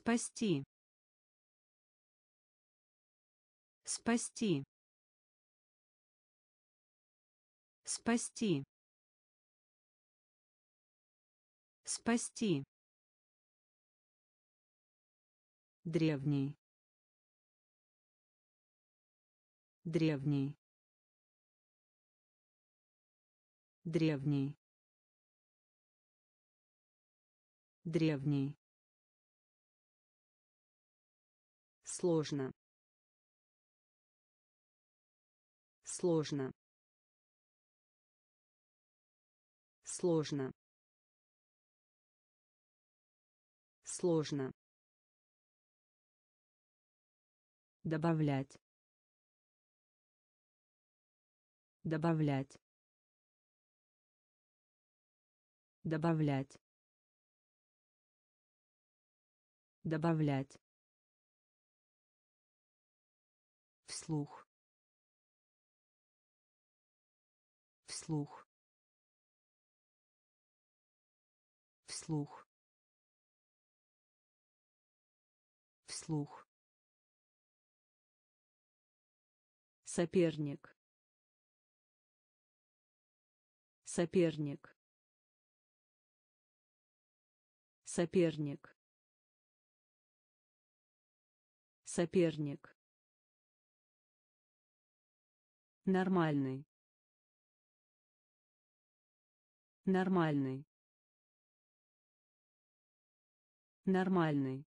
Спасти. Спасти. Спасти. Спасти. Древний. Древний. Древний. Древний. Сложно. Сложно. Сложно. Сложно. Добавлять. Добавлять. Добавлять. Добавлять. Вслух. Вслух. Вслух. Вслух. Соперник. Соперник. Соперник. Соперник. Нормальный. Нормальный. Нормальный.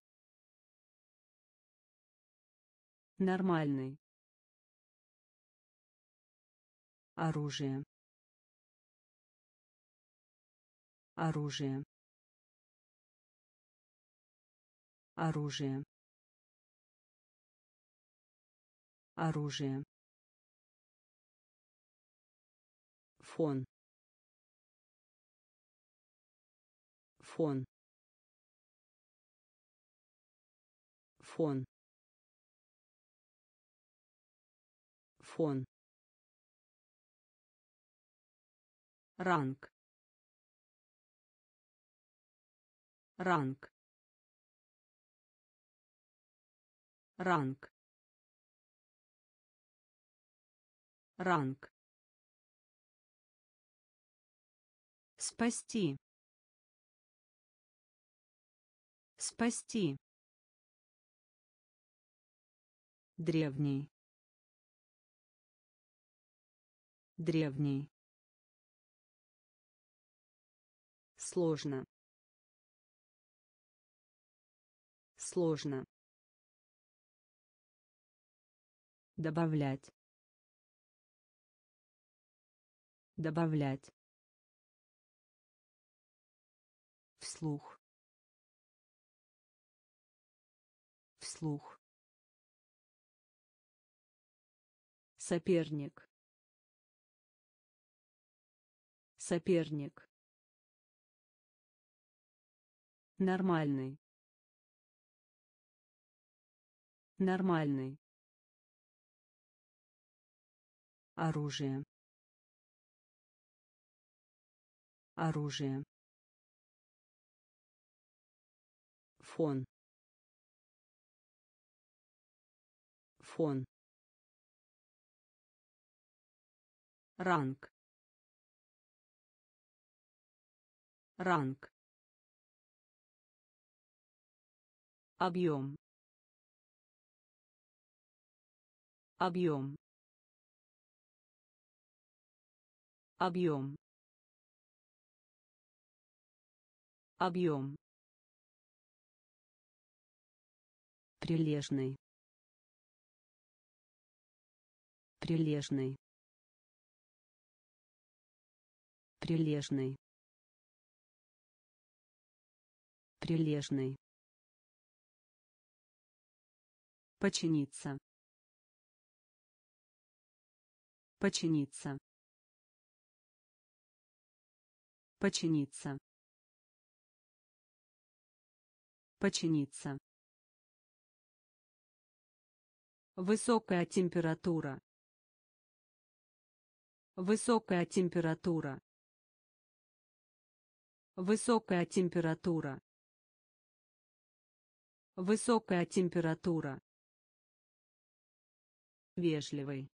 Нормальный. Оружие. Оружие. Оружие. Оружие. Фон. Фон. Фон. Фон. Ранг. Ранг. Ранг. Ранг. Спасти. Спасти. Древний. Древний. Сложно. Сложно. Добавлять. Добавлять. Вслух. Вслух. Соперник. Соперник. Нормальный. Нормальный. Оружие. Оружие. Фон. Фон. Ранг. Ранг. Объем. Объем. Объем. Объем. Прилежный. Прилежный. Прилежный. Прилежный. Починиться. Починиться. Починиться. Починиться. Высокая температура. Высокая температура. Высокая температура. Высокая температура. Вежливый.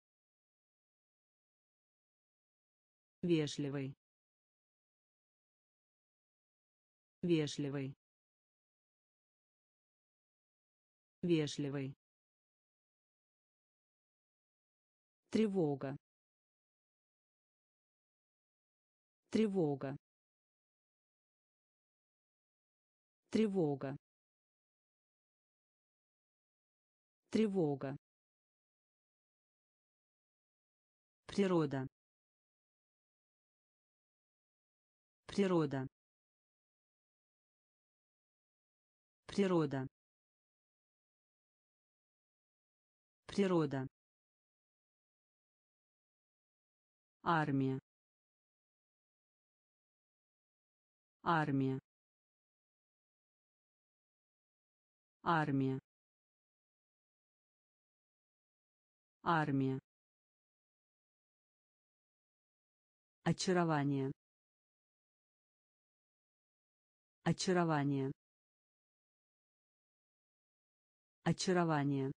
Вежливый. Вежливый. Вежливый. Тревога. Тревога. Тревога. Тревога. Природа. Природа. Природа. Природа. Армия. Армия. Армия. Армия. Очарование. Очарование. Очарование.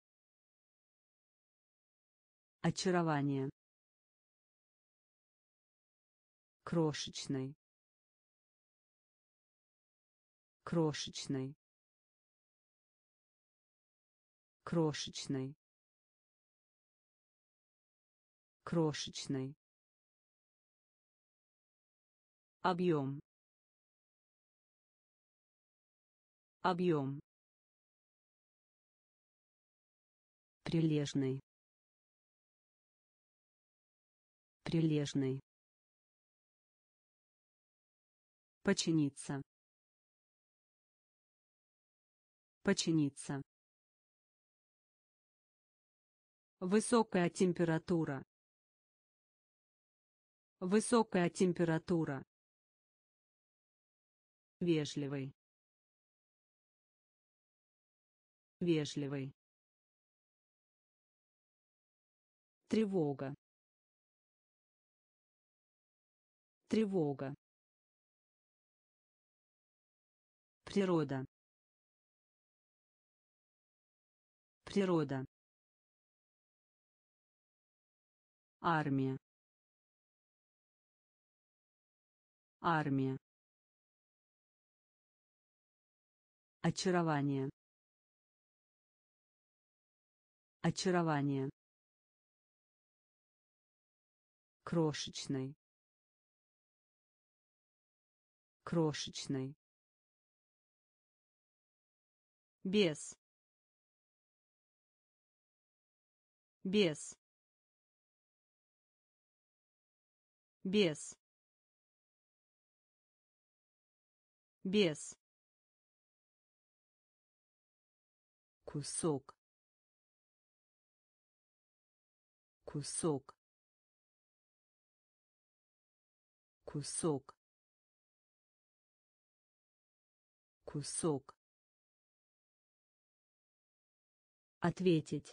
Очарование. Крошечный. Крошечный. Крошечный. Крошечный. Объем. Объем. Прилежный. Прилежный. Починиться. Починиться. Высокая температура. Высокая температура. Вежливый. Вежливый. Тревога. Тревога. Природа. Природа. Армия. Армия. Очарование. Очарование. Крошечный. Крошечный. Без. Без. Без. Без. Кусок. Кусок. Кусок. Кусок. Ответить.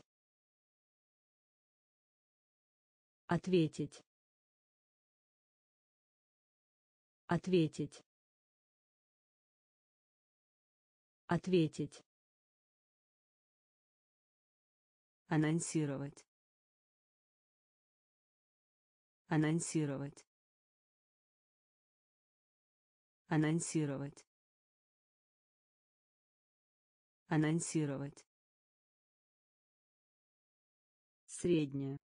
Ответить. Ответить. Ответить. Анонсировать. Анонсировать. Анонсировать. Анонсировать. Средняя.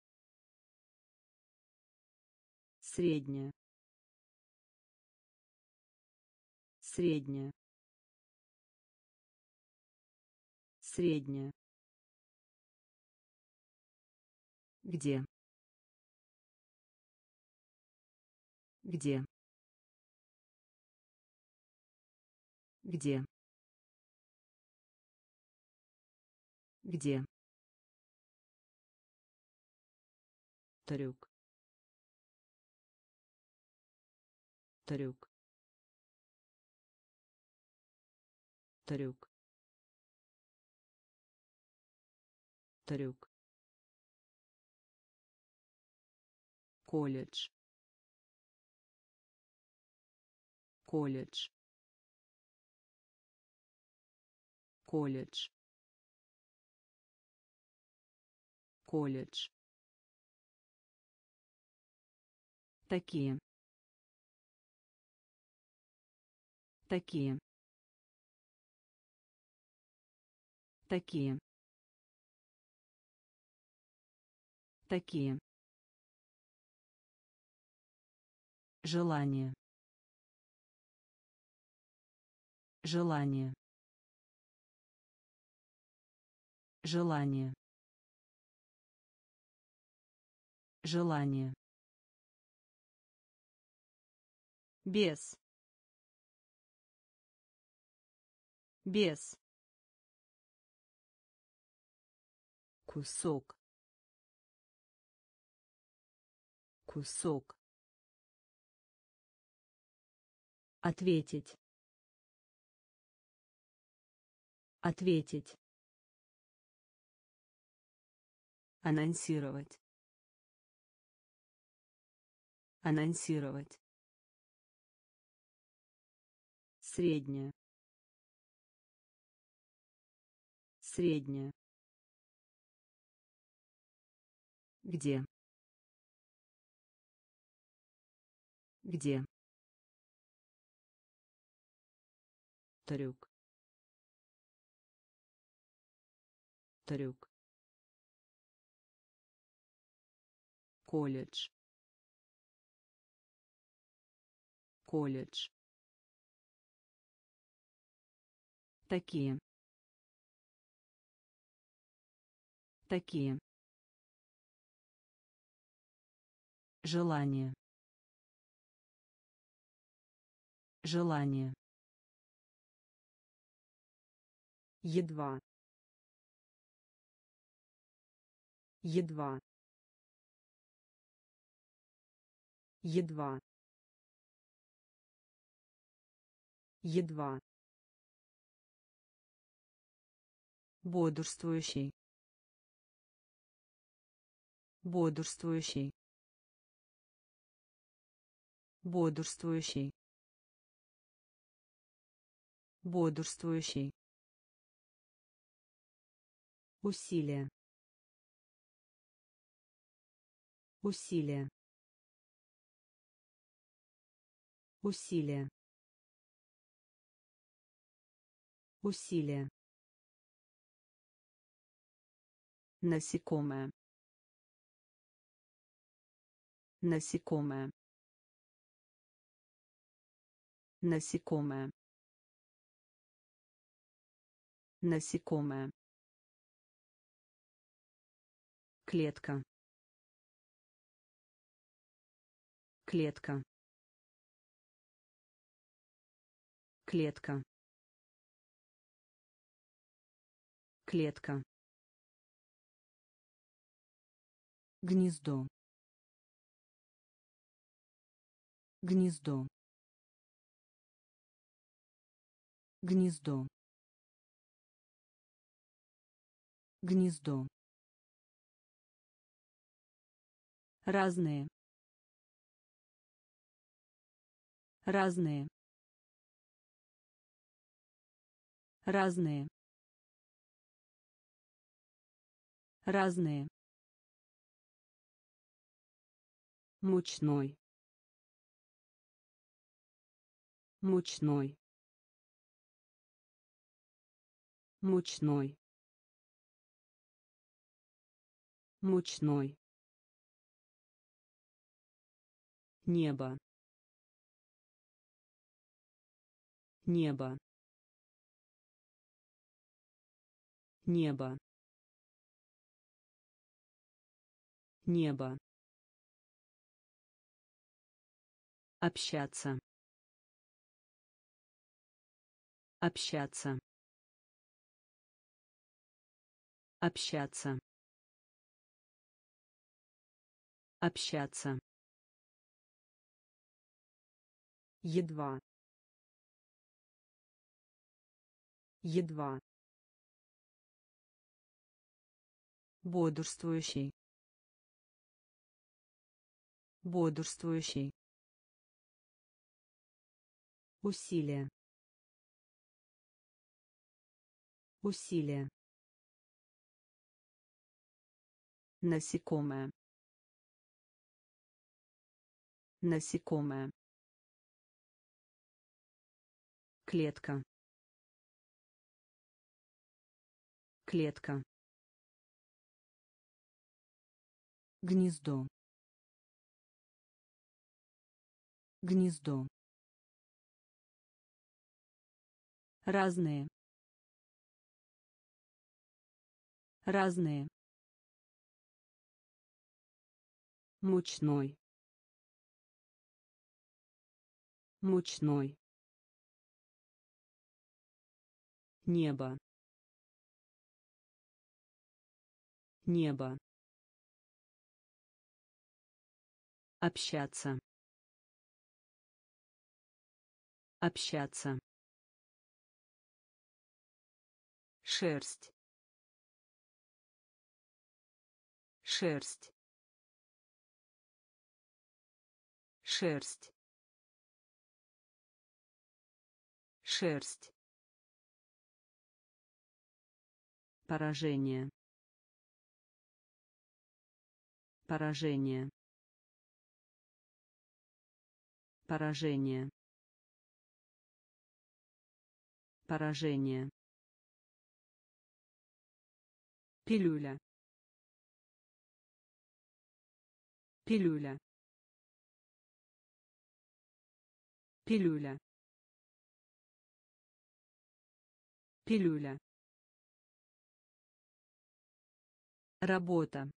Средняя. Средняя. Средняя. Где? Где? Где? Где? Трюк. Трюк. Трюк. Трюк. Колледж. Колледж. колледж, колледж, такие, такие, такие, такие, желание, желание, желание, желание, без, без, кусок, кусок, ответить, ответить, анонсировать, анонсировать, средняя, средняя, где, где, трюк, трюк, колледж, колледж, такие, такие, желание, желание, едва, едва, едва, едва, бодрствующий, бодрствующий, бодрствующий, бодрствующий, усилие, усилие, усилие, усилие, насекомое, насекомое, насекомое, насекомое, клетка, клетка, клетка, клетка, гнездо, гнездо, гнездо, гнездо, разные, разные, разные, разные, мучной, мучной, мучной, мучной, небо, небо, небо, небо, общаться, общаться, общаться, общаться, едва, едва, бодрствующий, бодрствующий, усилие, Усилие. Насекомое. Насекомое. Клетка. Клетка. Гнездо. Гнездо. Разные. Разные. Мучной. Мучной. Небо. Небо. Общаться. Общаться. Шерсть. Шерсть. Шерсть. Шерсть. Поражение. Поражение. Поражение. Поражение. Пилюля. Пилюля. Пилюля. Пилюля. Работа.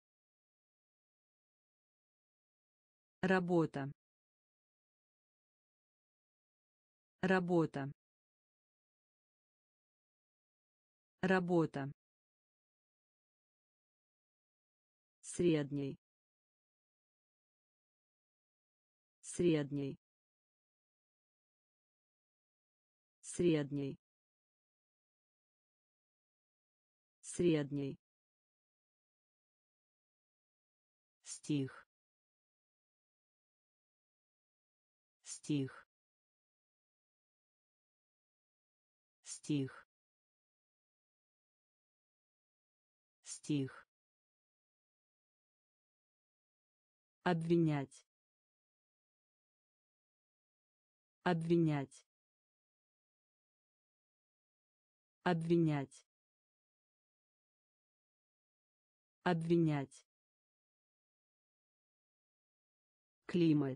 Работа. Работа. Работа. Средний. Средний. Средний. Средний. Стих. Стих. Стих. Стих. Обвинять. Обвинять. Обвинять. Обвинять. Климат.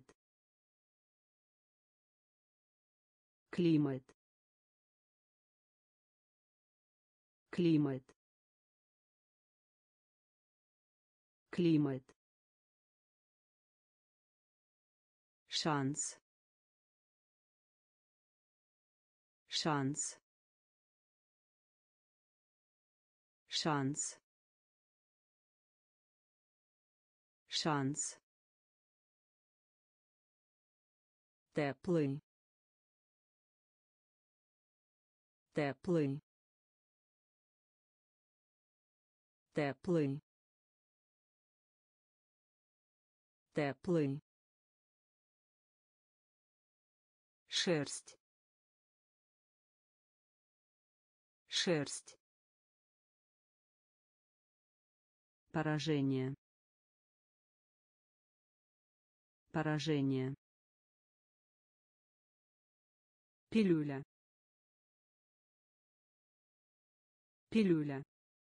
Климат. Климат. Климат. Шанс. Шанс. Шанс. Шанс. Теплый. Теплый. Теплый. Теплый. Шерсть. Шерсть. Поражение. Поражение. Пилюля. Пилюля.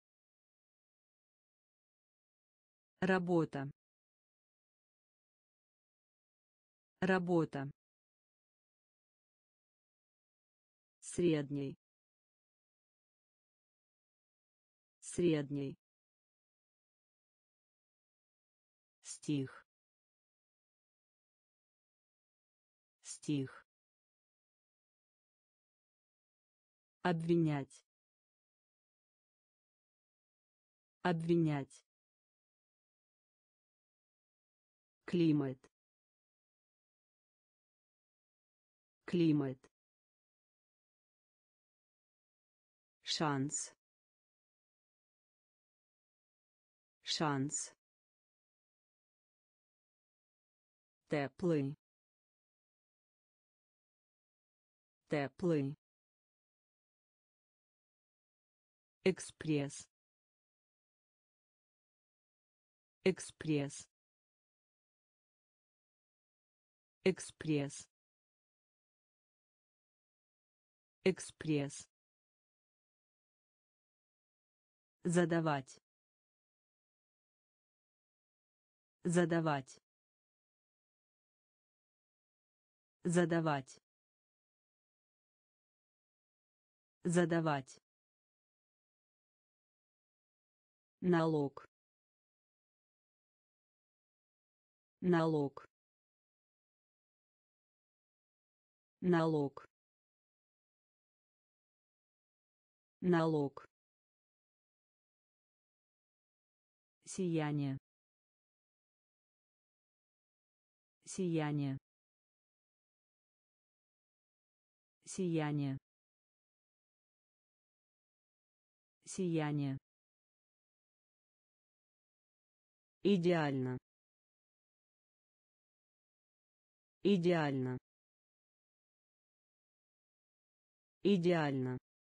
Работа. Работа. Средний. Средний. Стих. Стих. Обвинять. Обвинять. Климат. Климат. Шанс. Шанс. Теплый. Теплый. экспресс, экспресс, экспресс, экспресс, задавать, задавать, задавать, задавать, налог, налог, налог, налог, сияние, сияние, сияние, сияние, идеально, идеально, идеально,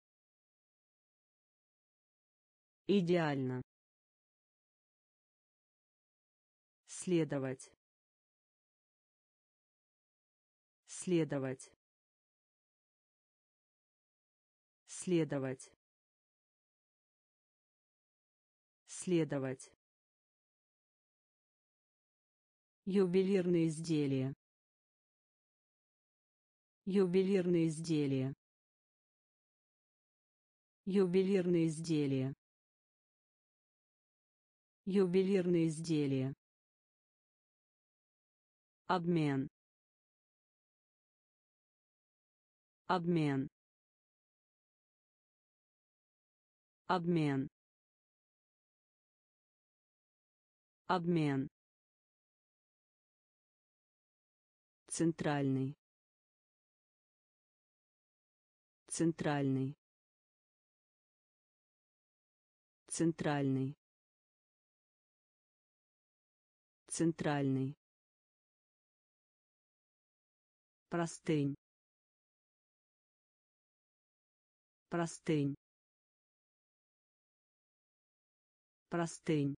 идеально, следовать, следовать, следовать, следовать, ювелирные изделия, ювелирные изделия, ювелирные изделия, ювелирные изделия, обмен, обмен, обмен, обмен, центральный, центральный, центральный, центральный, простынь, простынь, простынь,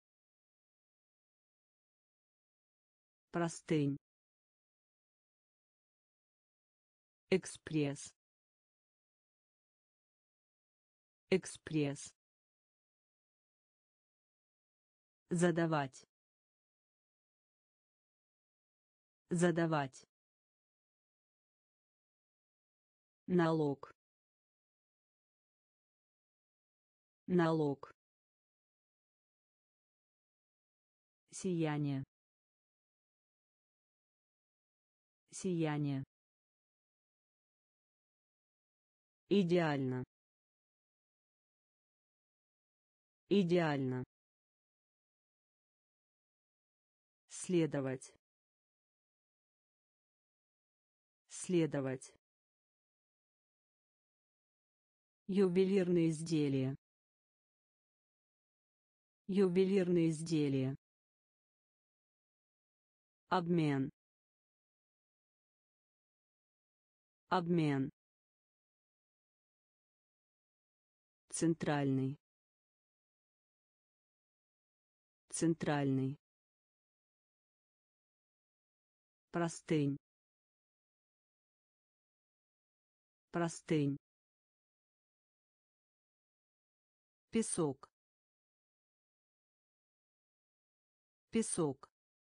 простынь, экспресс, экспресс, задавать, задавать, налог, налог, сияние, сияние, идеально, идеально, следовать, следовать, ювелирные изделия, ювелирные изделия, обмен, обмен, центральный, центральный, простынь, простынь, песок, песок,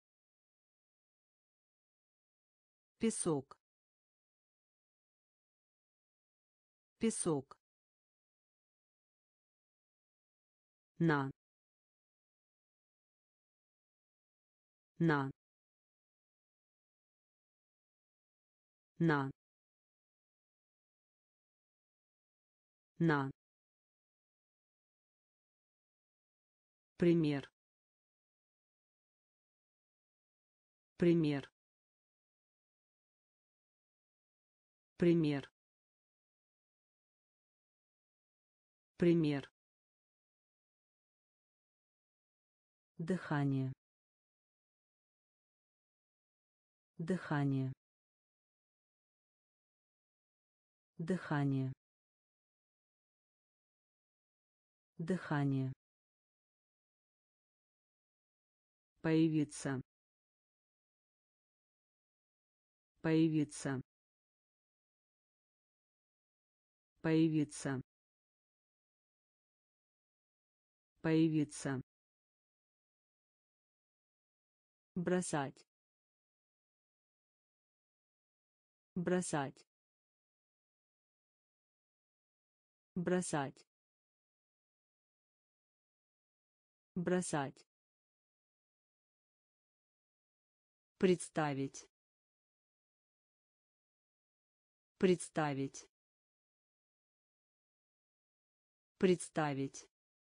песок, песок, на, на, на, на, пример, пример, пример, пример, дыхание, дыхание, дыхание, Дыхание. Появиться. Появиться. Появиться. Появиться. Бросать. Бросать. Бросать. Бросать. Представить. Представить. Представить.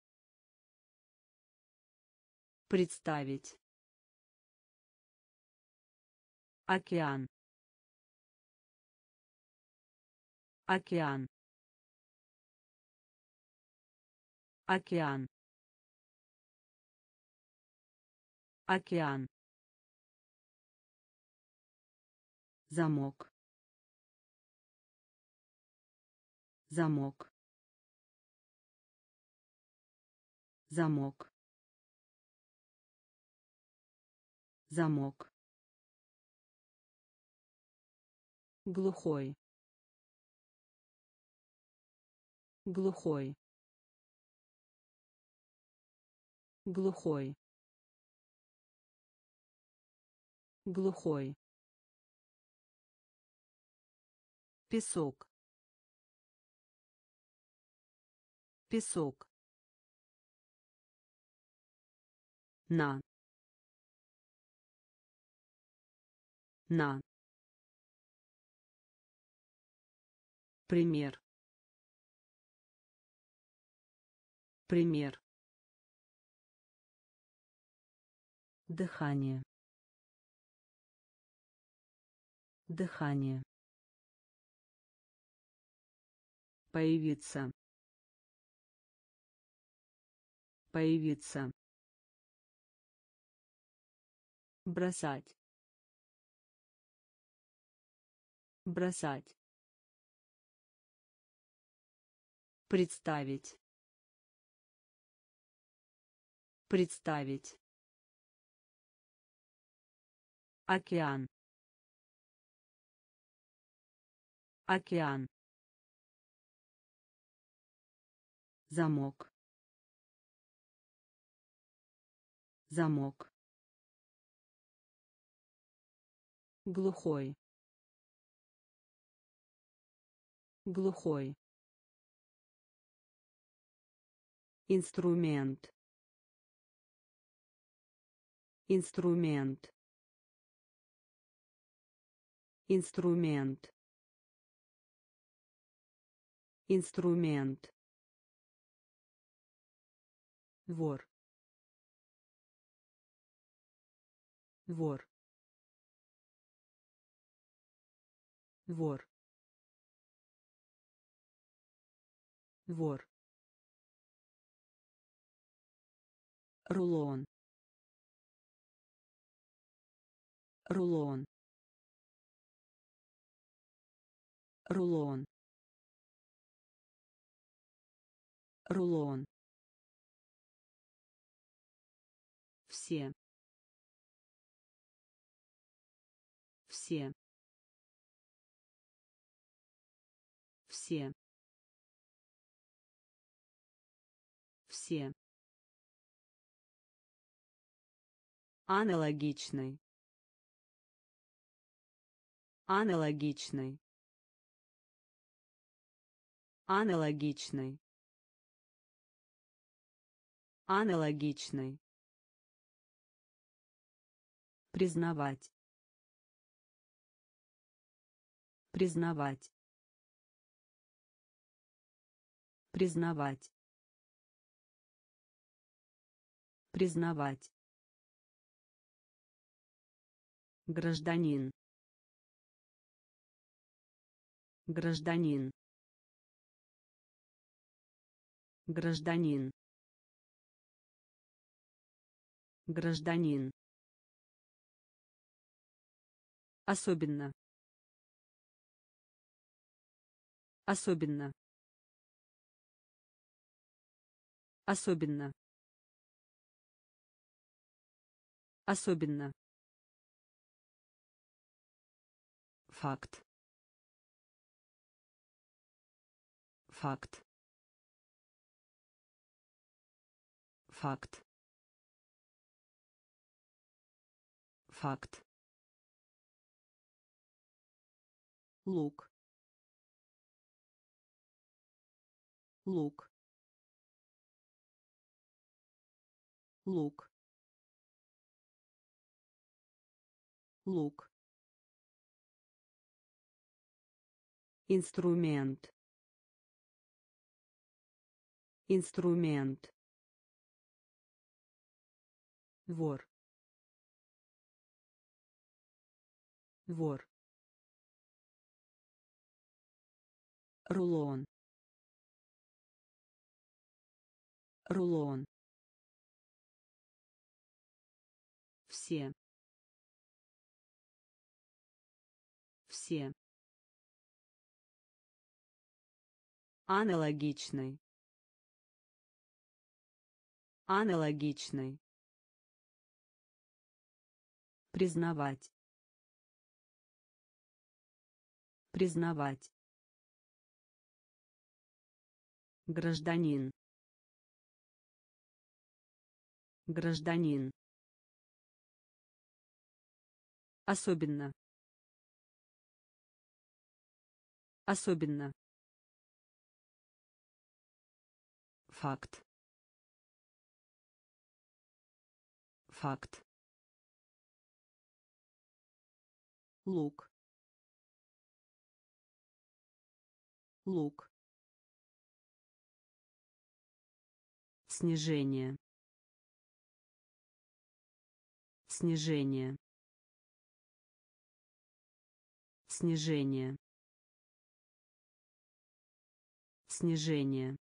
Представить. Океан. Океан. Океан. Океан. Замок. Замок. Замок. Замок. Глухой. Глухой. Глухой. Глухой. Песок. Песок. На. На. Пример. Пример. Дыхание. Дыхание. Появиться. Появиться. Бросать. Бросать. Представить. Представить. Океан. Океан. Замок. Замок. Глухой. Глухой. Инструмент. Инструмент. Инструмент. Инструмент. Вор. Вор. Вор. Вор. Рулон. Рулон. Рулон. Рулон. Все. Все. Все. Все. Аналогичный. Аналогичный. Аналогичный. Аналогичный. Признавать. Признавать. Признавать. Признавать. Гражданин. Гражданин. Гражданин. Гражданин. Особенно. Особенно. Особенно. Особенно. Факт. Факт. Факт. Факт. Лук. Лук. Лук. Лук. Инструмент. Инструмент. Вор. Вор. Рулон. Рулон. Все. Все. Аналогичный. Аналогичный. Признавать. Признавать. Гражданин. Гражданин. Особенно. Особенно. Факт. Факт. Лук. Лук. Снижение. Снижение. Снижение. Снижение.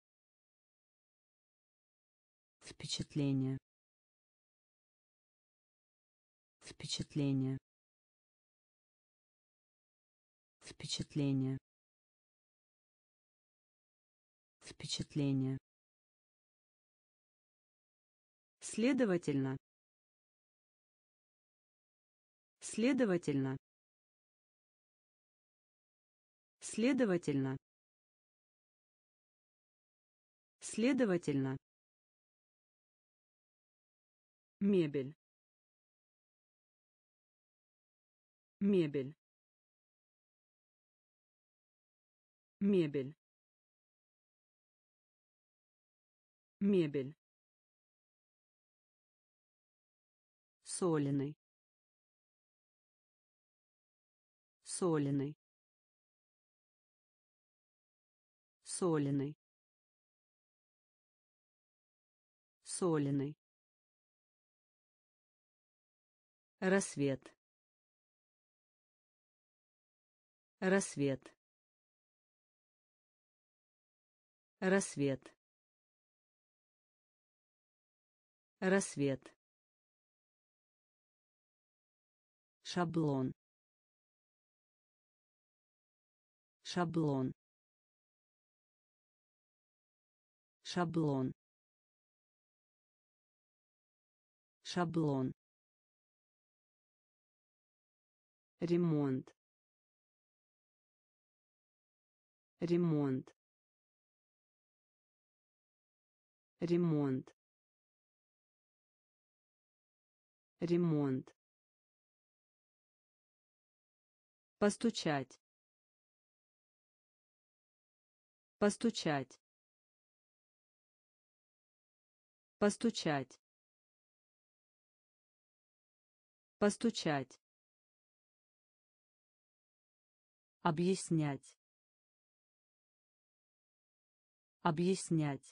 Впечатление. Впечатление. Впечатление. Впечатление. Следовательно. Следовательно. Следовательно. Следовательно. Мебель. Мебель. Мебель. Мебель. Соленый. Соленый. Соленый. Соленый. Рассвет. Рассвет. Рассвет. Рассвет. Шаблон. Шаблон. Шаблон. Шаблон. Ремонт. Ремонт. Ремонт. Ремонт. Постучать. Постучать. Постучать. Постучать. Объяснять. Объяснять.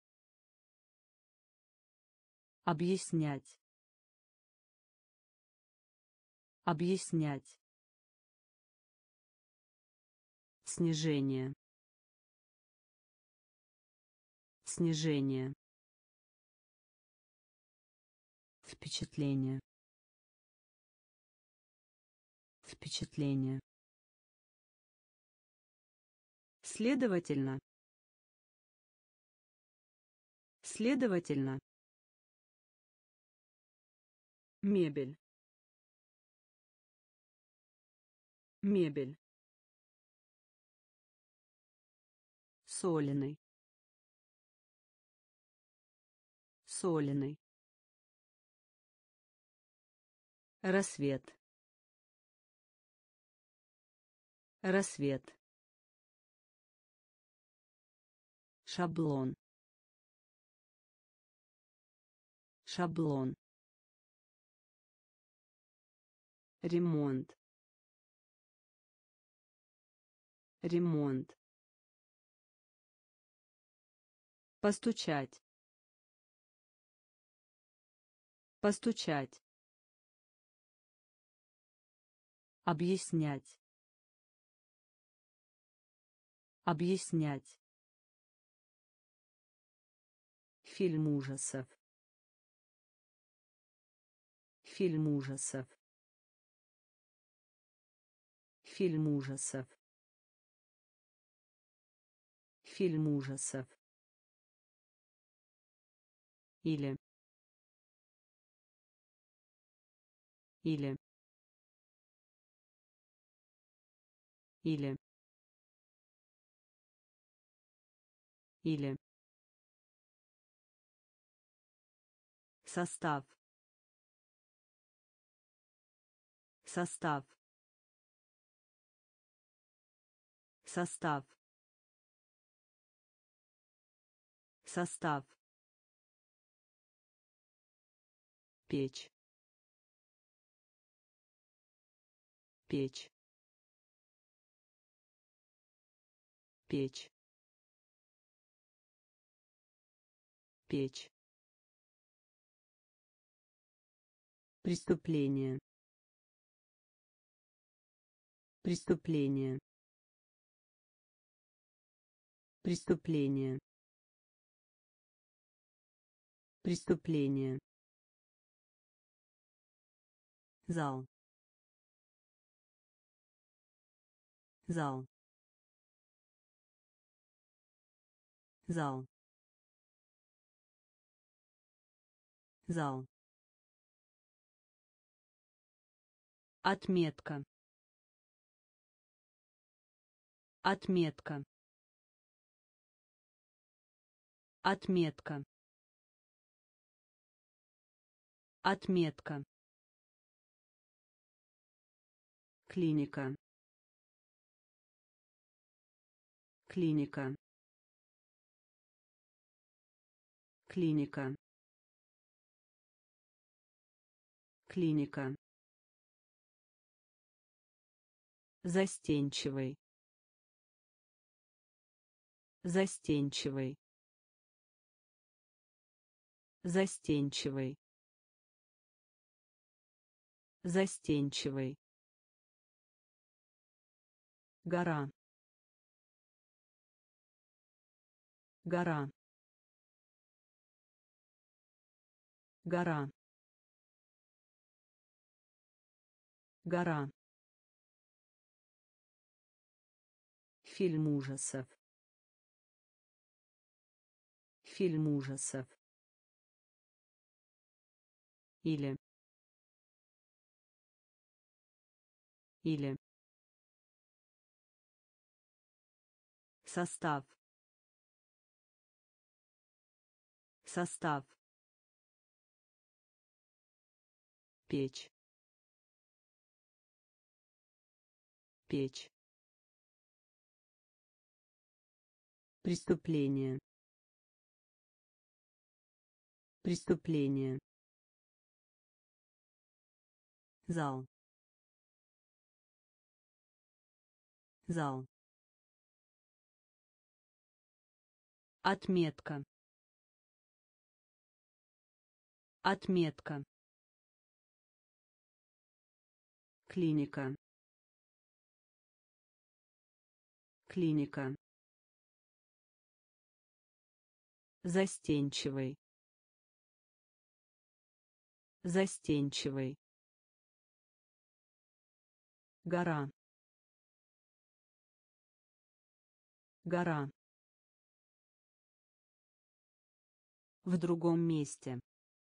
Объяснять. Объяснять. Снижение. Снижение. Впечатление. Впечатление. Следовательно. Следовательно. Мебель. Мебель. Соленый. Соленый. Рассвет. Рассвет. Шаблон. Шаблон. Ремонт. Ремонт. Постучать. Постучать. Объяснять. Объяснять. Фильм ужасов. Фильм ужасов. Фильм ужасов. Фильм ужасов. Или. Или. Или. Или. Состав. Состав. Состав. Состав. Печь. Печь. Печь. Печь. Преступление. Преступление. Преступление. Преступление. Зал. Зал. Зал. Зал. Отметка. Отметка. Отметка. Отметка. Клиника. Клиника. Клиника. Клиника. Застенчивый. Застенчивый. Застенчивый. Застенчивый. Гора. Гора. Гора. Гора. Фильм ужасов. Фильм ужасов. Или. Или. Состав. Состав. Печь. Печь. Преступление. Преступление. Зал. Зал. Отметка. Отметка. Клиника. Клиника. Застенчивый. Застенчивый. Гора. Гора. В другом месте.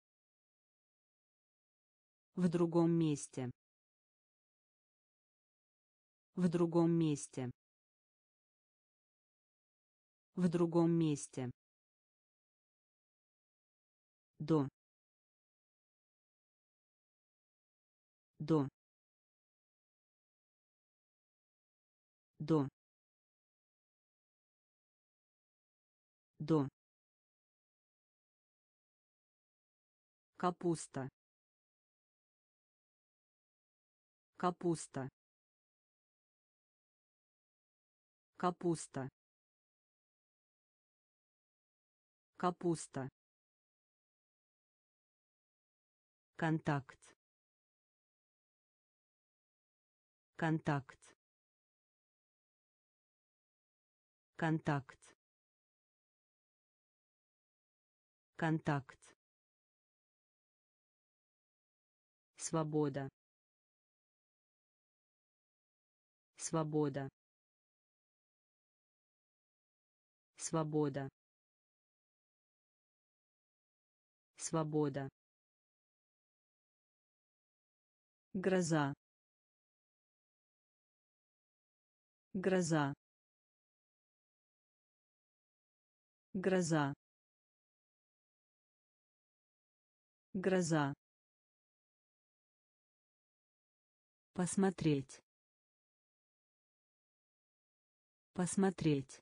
В другом месте. В другом месте. В другом месте. До. До. До. До. Капуста. Капуста. Капуста. Капуста. Контакт. Контакт. Контакт. Контакт. Свобода. Свобода. Свобода. Свобода. Гроза. Гроза. Гроза. Гроза. Посмотреть. Посмотреть.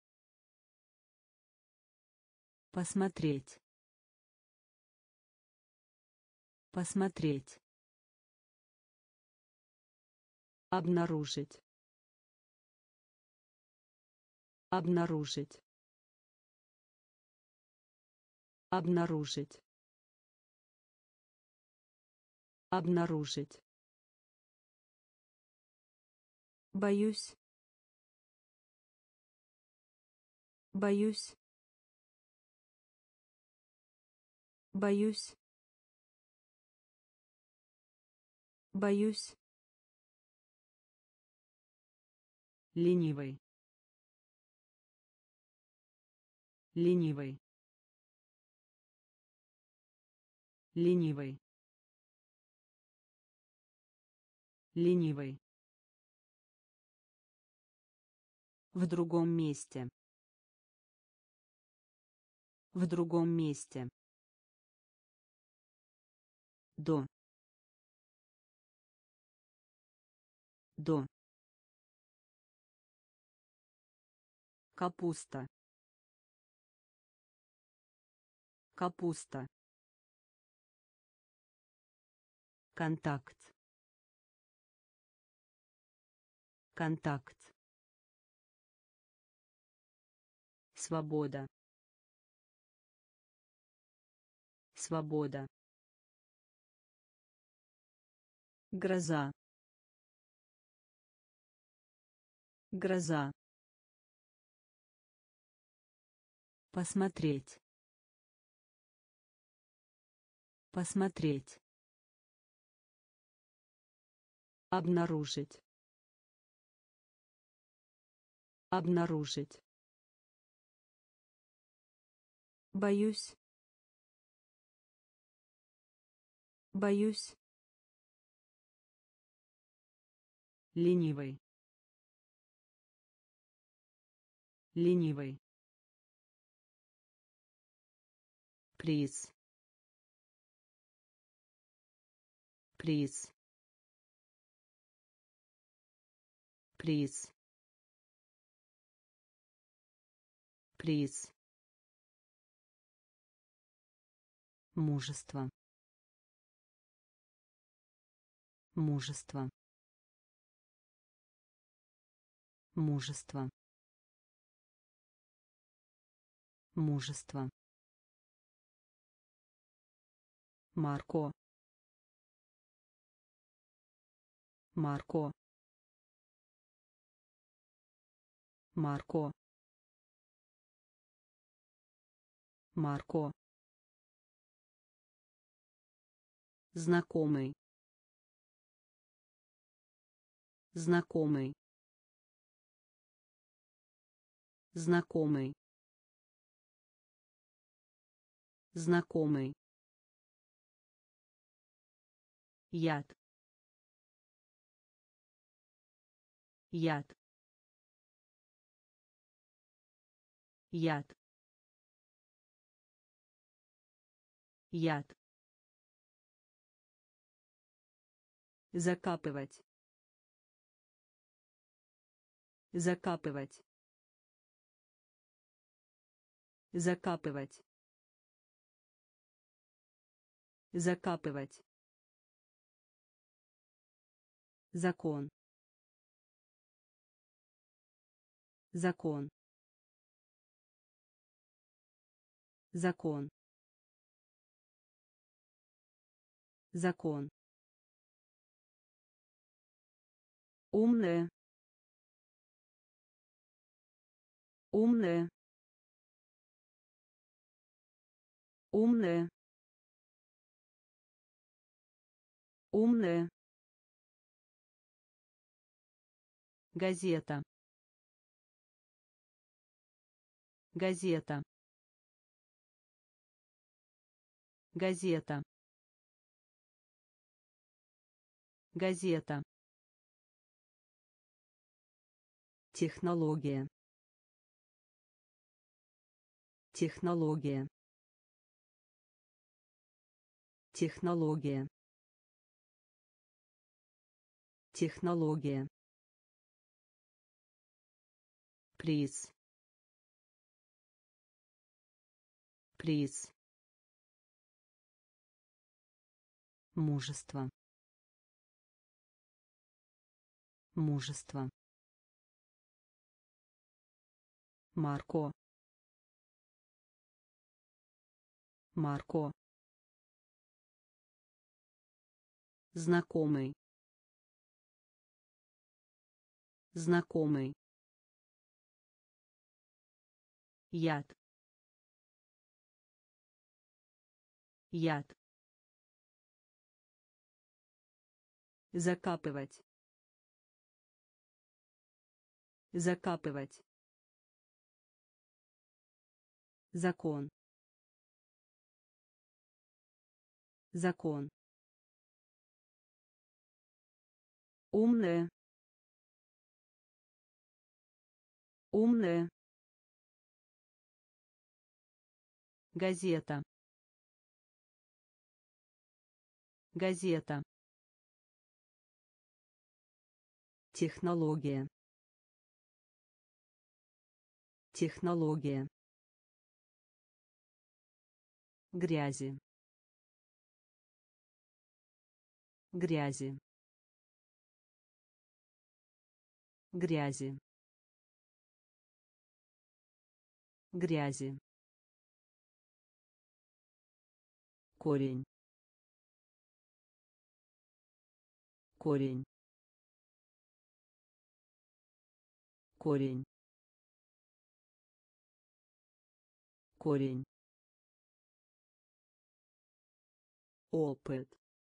Посмотреть. Посмотреть. Обнаружить. Обнаружить. Обнаружить. Обнаружить. Боюсь. Боюсь. Боюсь. Боюсь. Ленивый. Ленивый. Ленивый. Ленивый. В другом месте. В другом месте. До. До. Капуста. Капуста. Контакт. Контакт. Свобода. Свобода. Гроза. Гроза. Посмотреть. Посмотреть. Обнаружить. Обнаружить. Боюсь. Боюсь. Ленивый. Ленивый. Приз. Приз. Приз. Приз. Мужество. Мужество. Мужество. Мужество. Марко. Марко. Марко. Марко. Знакомый. Знакомый. Знакомый. знакомый, яд, яд, яд, яд, закапывать, закапывать, закапывать, закапывать, закон, закон, закон, закон, умная, умная, умная, умная, газета, газета, газета, газета, технология, технология, технология, технология, приз, приз, мужество, мужество, Марко, Марко, знакомый, знакомый, яд, яд, закапывать, закапывать, закон, закон, умная, умная, газета, газета, технология, технология, грязи, грязи, грязи, грязи, корень, корень, корень, корень, опыт,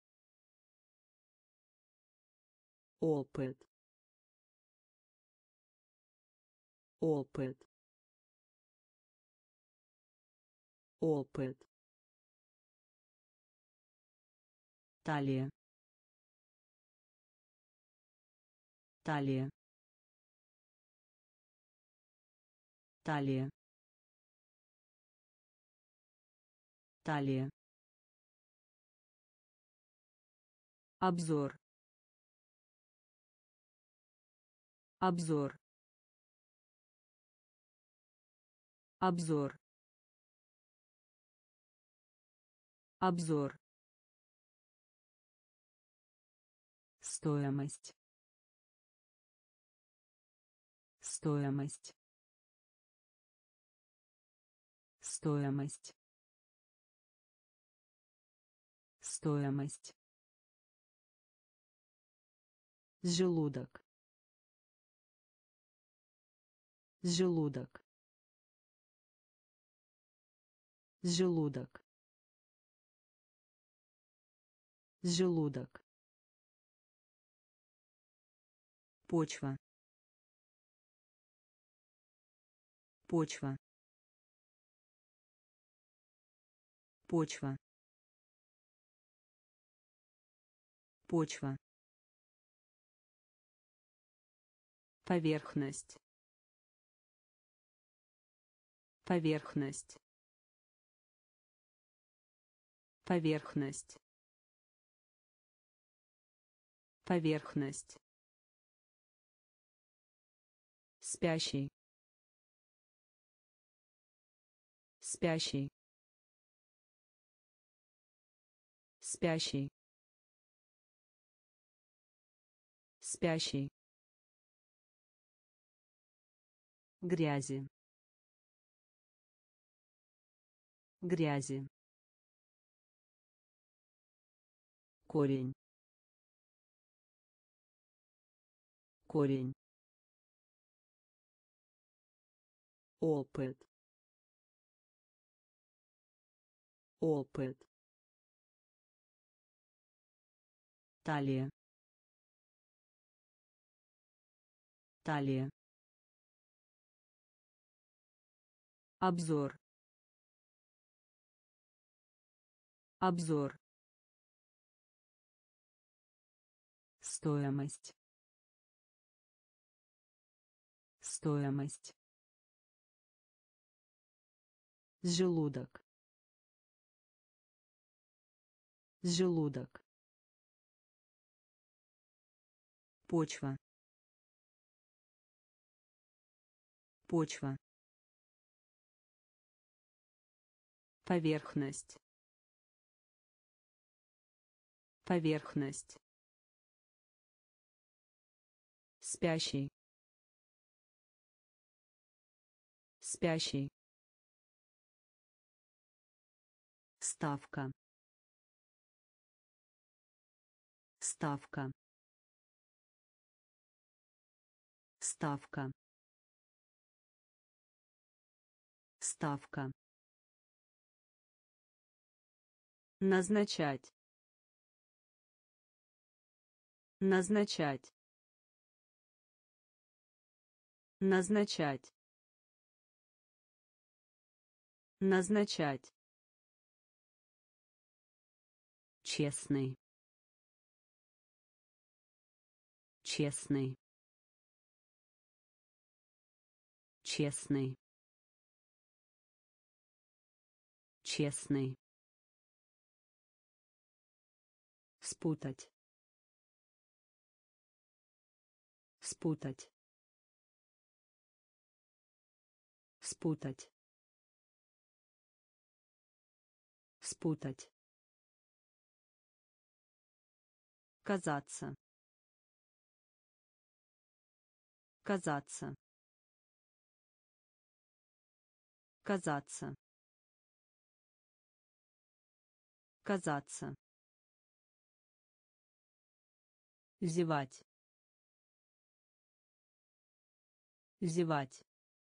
опыт, опыт, опыт, талия, талия, талия, талия, обзор, обзор, обзор, обзор, стоимость, стоимость, стоимость, стоимость, желудок, желудок, желудок, желудок, почва, почва, почва, почва, поверхность, поверхность, поверхность, поверхность, спящий, спящий, спящий, спящий, грязи, грязи, корень, корень, опыт, опыт, талия, талия, обзор, обзор, стоимость, стоимость, желудок, желудок, почва, почва, поверхность, поверхность, спящий, спящий, ставка, ставка, ставка, ставка, назначать, назначать, назначать, назначать, честный, честный, честный, честный, спутать, спутать, спутать, спутать, казаться, казаться, казаться, казаться, зевать, зевать,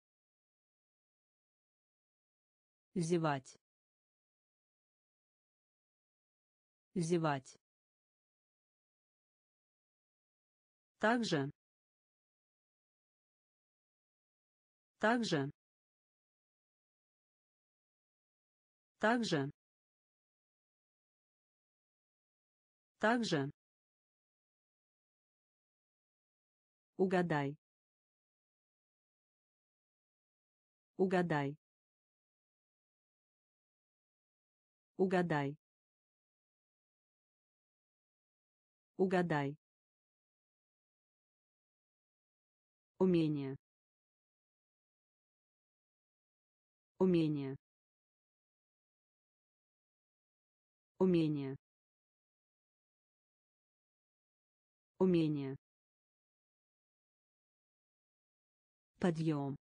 зевать, зевать, также, также, также, также, угадай, угадай, угадай, угадай, умение, умение, умение, умение, подъем,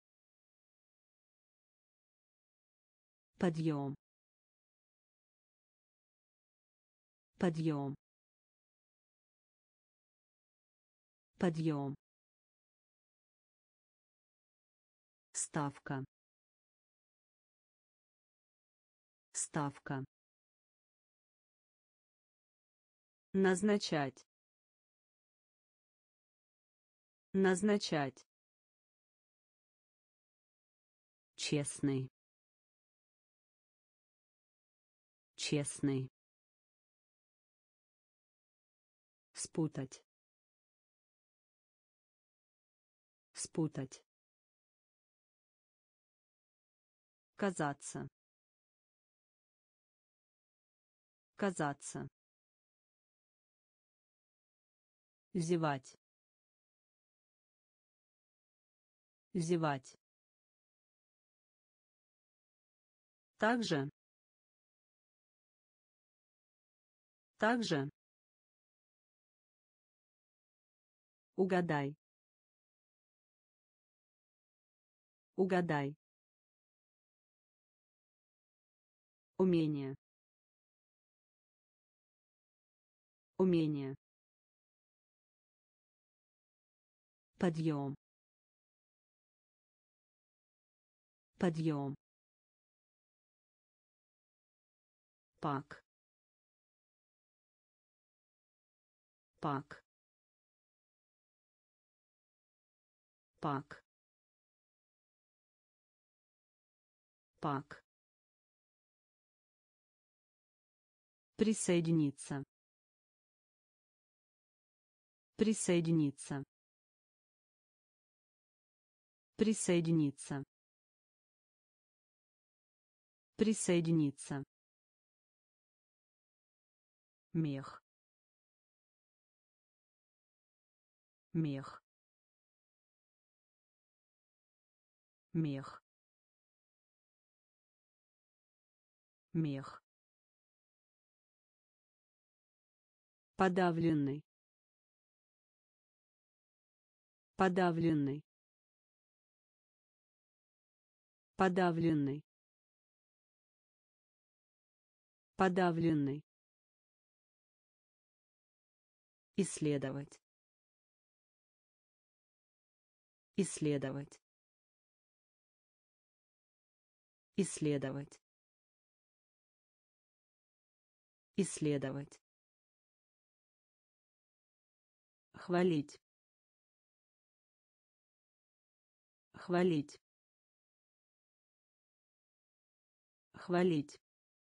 подъем, подъем, подъем, ставка, ставка, назначать, назначать, честный, Честный. Спутать. Спутать. Казаться. Казаться. Зевать. Зевать. Также. Также. Угадай. Угадай. Умение. Умение. Подъем. Подъем. Пак. Пак. Пак. Пак. Присоединиться. Присоединиться. Присоединиться. Присоединиться. Мех. Мех. Мех. Мех. Подавленный. Подавленный. Подавленный. Подавленный. Исследовать. Исследовать. Исследовать. Исследовать. Хвалить. Хвалить. Хвалить.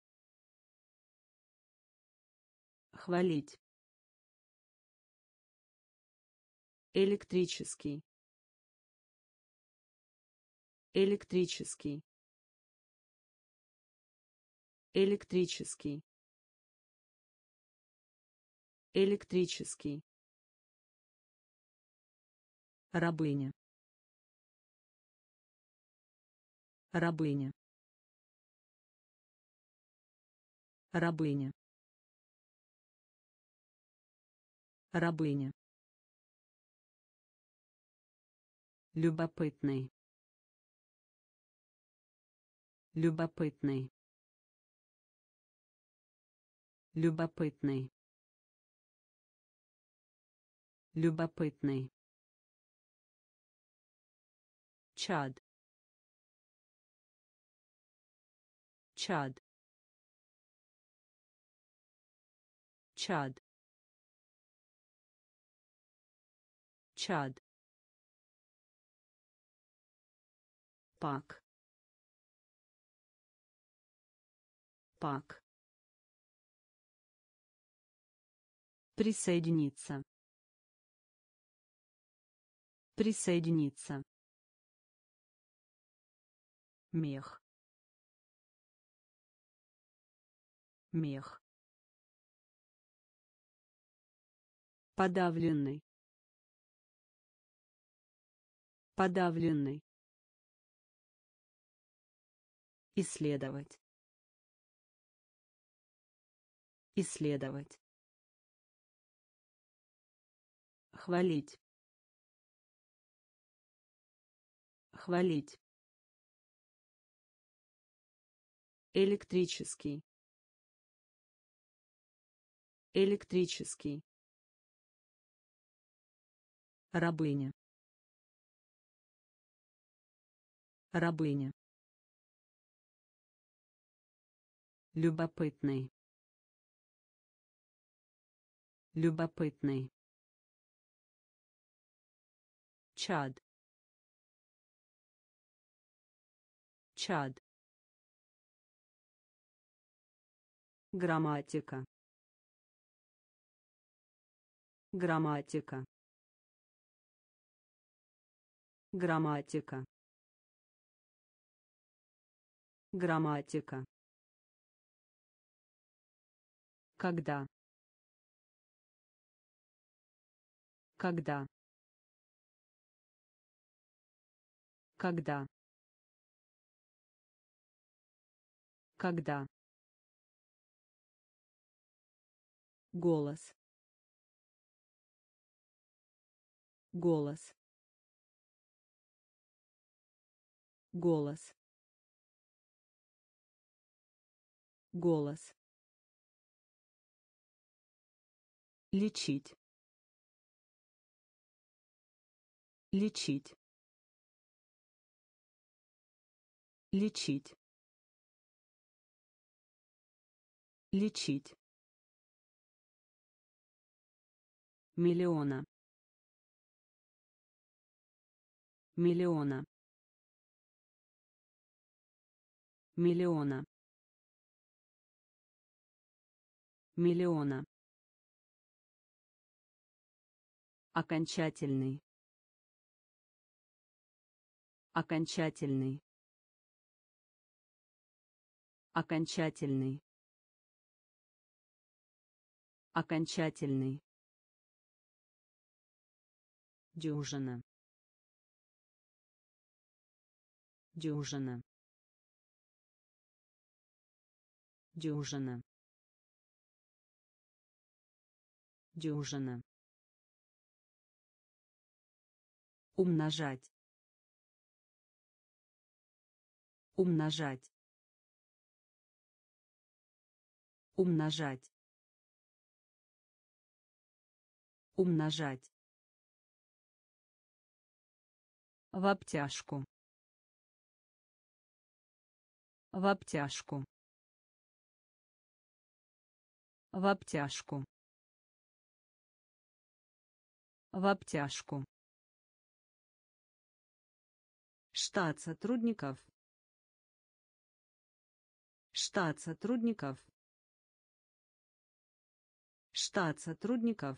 Хвалить. Электрический. Электрический. Электрический. Электрический. Рабыня. Рабыня. Рабыня. Рабыня. Любопытный. Любопытный. Любопытный. Любопытный. Чад. Чад. Чад. Чад. Пак. Пак. Присоединиться. Присоединиться. Мех. Мех. Подавленный. Подавленный. Исследовать. Исследовать. Хвалить. Хвалить. Электрический. Электрический. Рабыня. Рабыня. Любопытный. Любопытный. Чад. Чад. Грамматика. Грамматика. Грамматика. Грамматика. Когда. Когда. Когда. Когда. Голос. Голос. Голос. Голос. Лечить. Лечить. Лечить. Лечить. Миллиона. Миллиона. Миллиона. Миллиона. Окончательный. Окончательный. Окончательный. Окончательный. Дюжина. Дюжина. Дюжина. Дюжина. Умножать. Умножать. Умножать. Умножать. В обтяжку. В обтяжку. В обтяжку. В обтяжку. Штат сотрудников. Штат сотрудников. Штат сотрудников.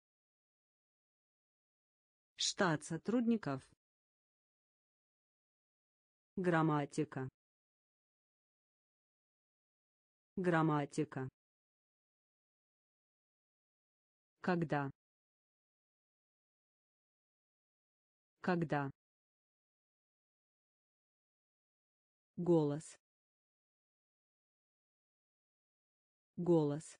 Штат сотрудников. Грамматика. Грамматика. Когда. Когда. Голос. Голос.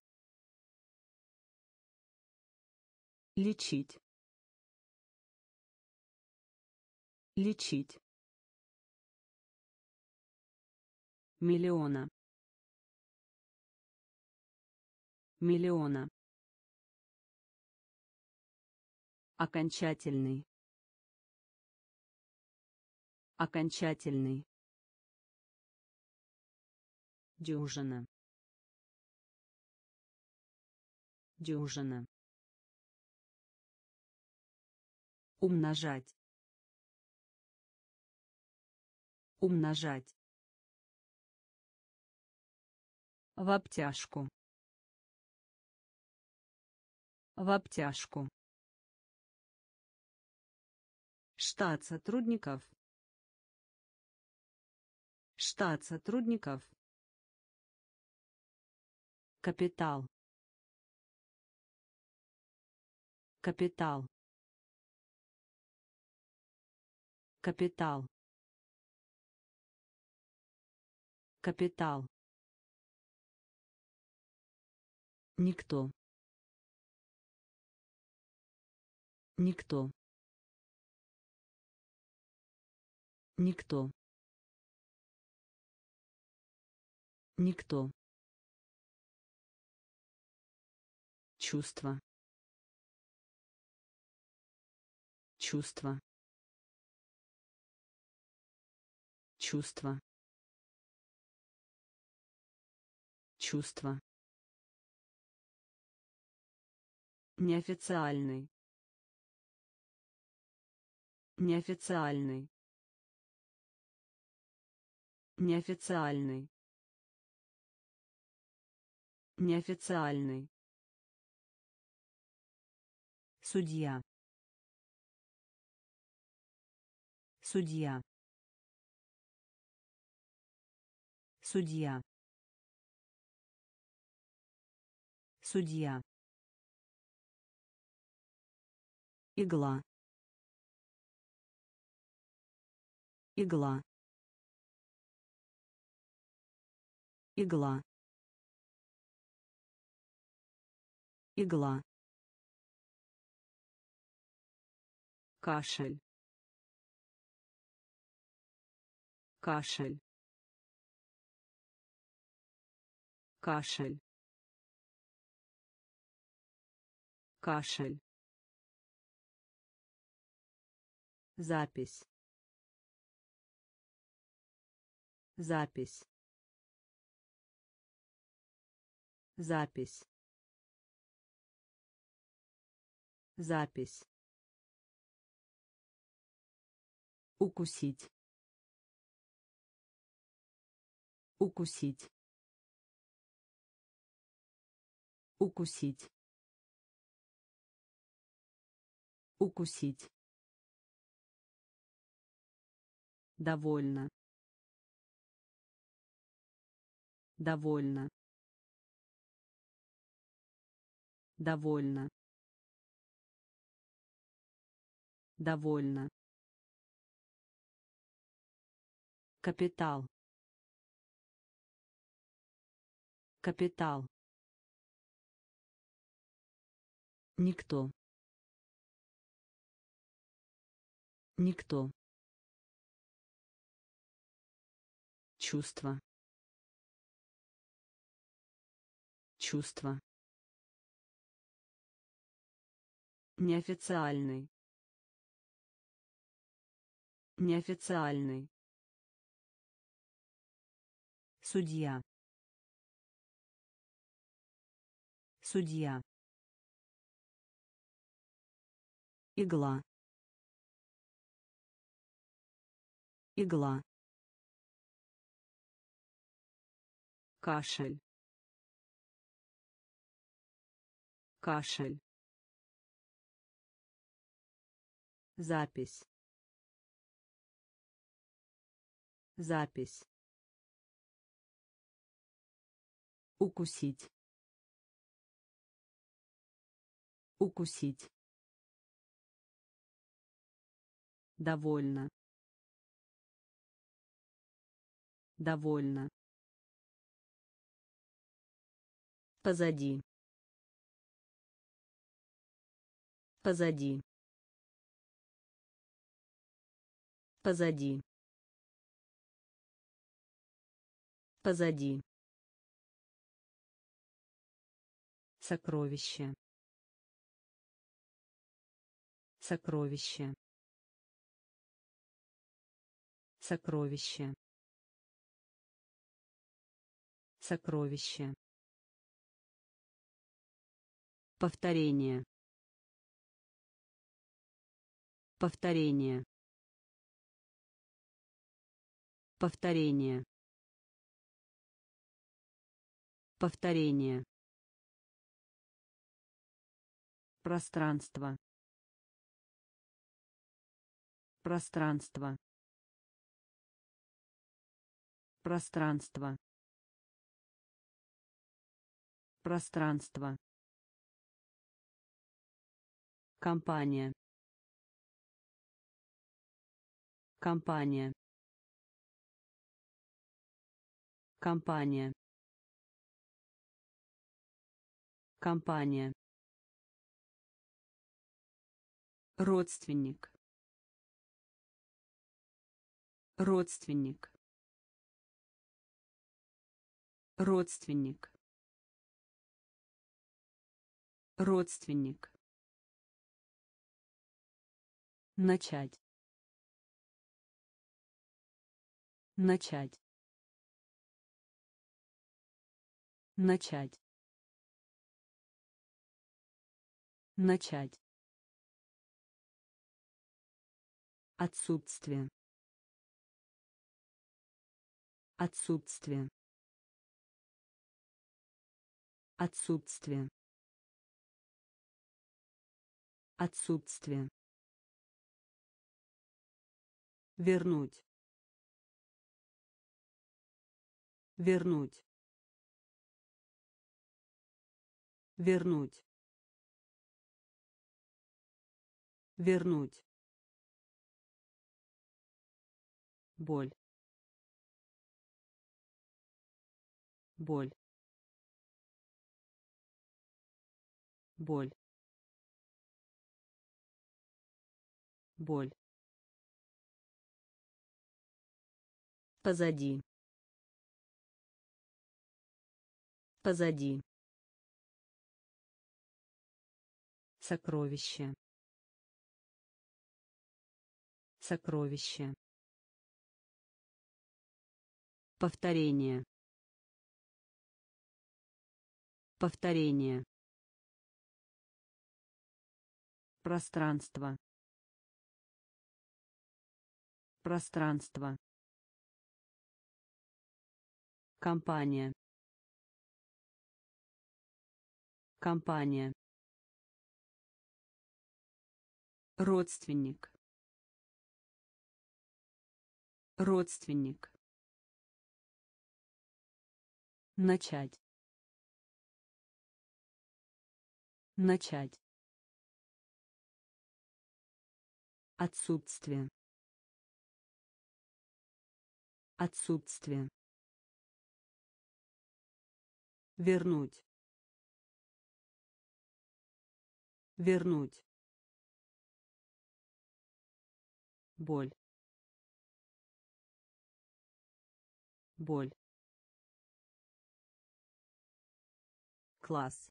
Лечить. Лечить. Миллиона. Миллиона. Окончательный. Окончательный. Дюжина. Дюжина. Умножать. Умножать. В обтяжку. В обтяжку. Штат сотрудников. Штат сотрудников. Капитал. Капитал. Капитал. Капитал. Никто. Никто. Никто. Никто. Чувство. Чувство. Чувство. Чувство. Неофициальный. Неофициальный. Неофициальный. Неофициальный. Судья. Судья. Судья. Судья. Игла. Игла. Игла. Игла. Кашель. Кашель. Кашель. Кашель. Запись. Запись. Запись. Запись. Укусить. Укусить. Укусить. Укусить. Довольно. Довольно. Довольно. Довольно. Капитал. Капитал. Никто. Никто. Чувство. Чувство. Неофициальный. Неофициальный. Судья. Судья. Игла. Игла. Кашель. Кашель. Запись. Запись. Укусить. Укусить. Довольно. Довольно. Позади. Позади. Позади. Позади. Сокровище. Сокровище. Сокровище. Сокровище. Повторение. Повторение. Повторение. Повторение. Пространство. Пространство. Пространство. Пространство. Компания. Компания. Компания. Компания. Родственник. Родственник. Родственник. Родственник. Начать. Начать. Начать. Начать. Отсутствие. Отсутствие. Отсутствие. Отсутствие. Вернуть. Вернуть. Вернуть. Вернуть. Боль. Боль. Боль. Боль. Позади. Позади. Сокровище. Сокровище. Повторение. Повторение. Пространство. Пространство. Компания. Компания. Родственник. Родственник. Начать. Начать. Отсутствие. Отсутствие. Вернуть. Вернуть. Боль. Боль. Класс.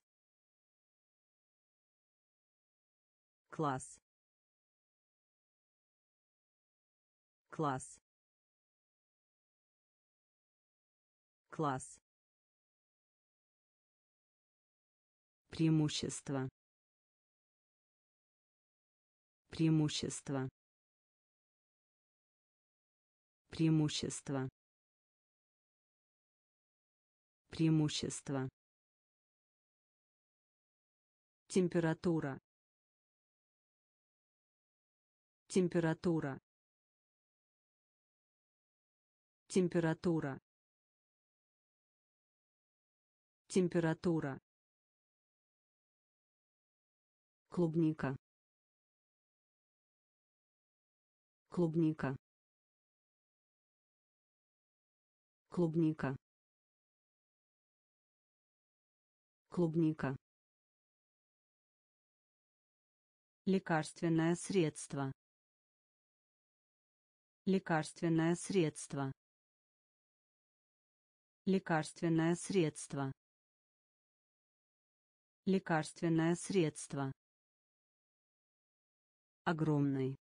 Класс. Класс. Класс. Преимущество. Преимущество. Преимущество. Преимущество. Температура. Температура. Температура. Температура. Клубника. Клубника. Клубника. Клубника. Лекарственное средство. Лекарственное средство. Лекарственное средство. Лекарственное средство. Огромный.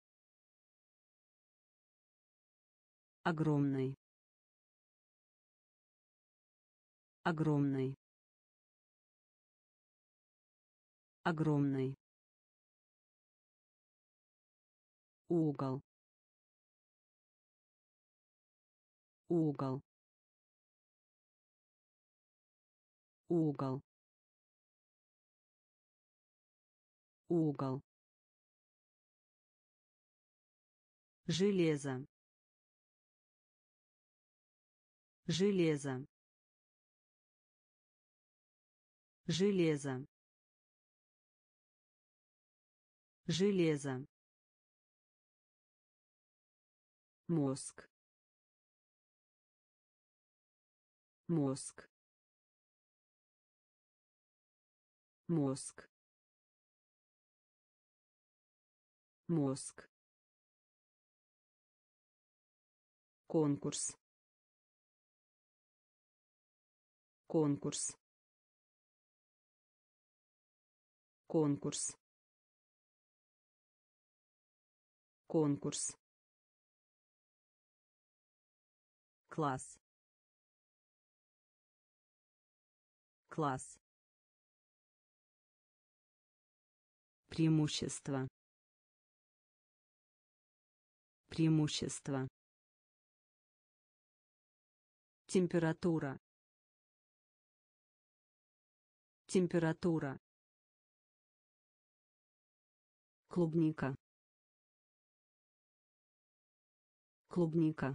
Огромный. Огромный. Огромный. Угол. Угол. Угол. Угол. Железо. Железо. Железо. Железо. Мозг. Мозг. Мозг. Мозг. Конкурс. Конкурс. Конкурс. Конкурс. Класс. Класс. Преимущество. Преимущество. Температура. Температура. Клубника. Клубника.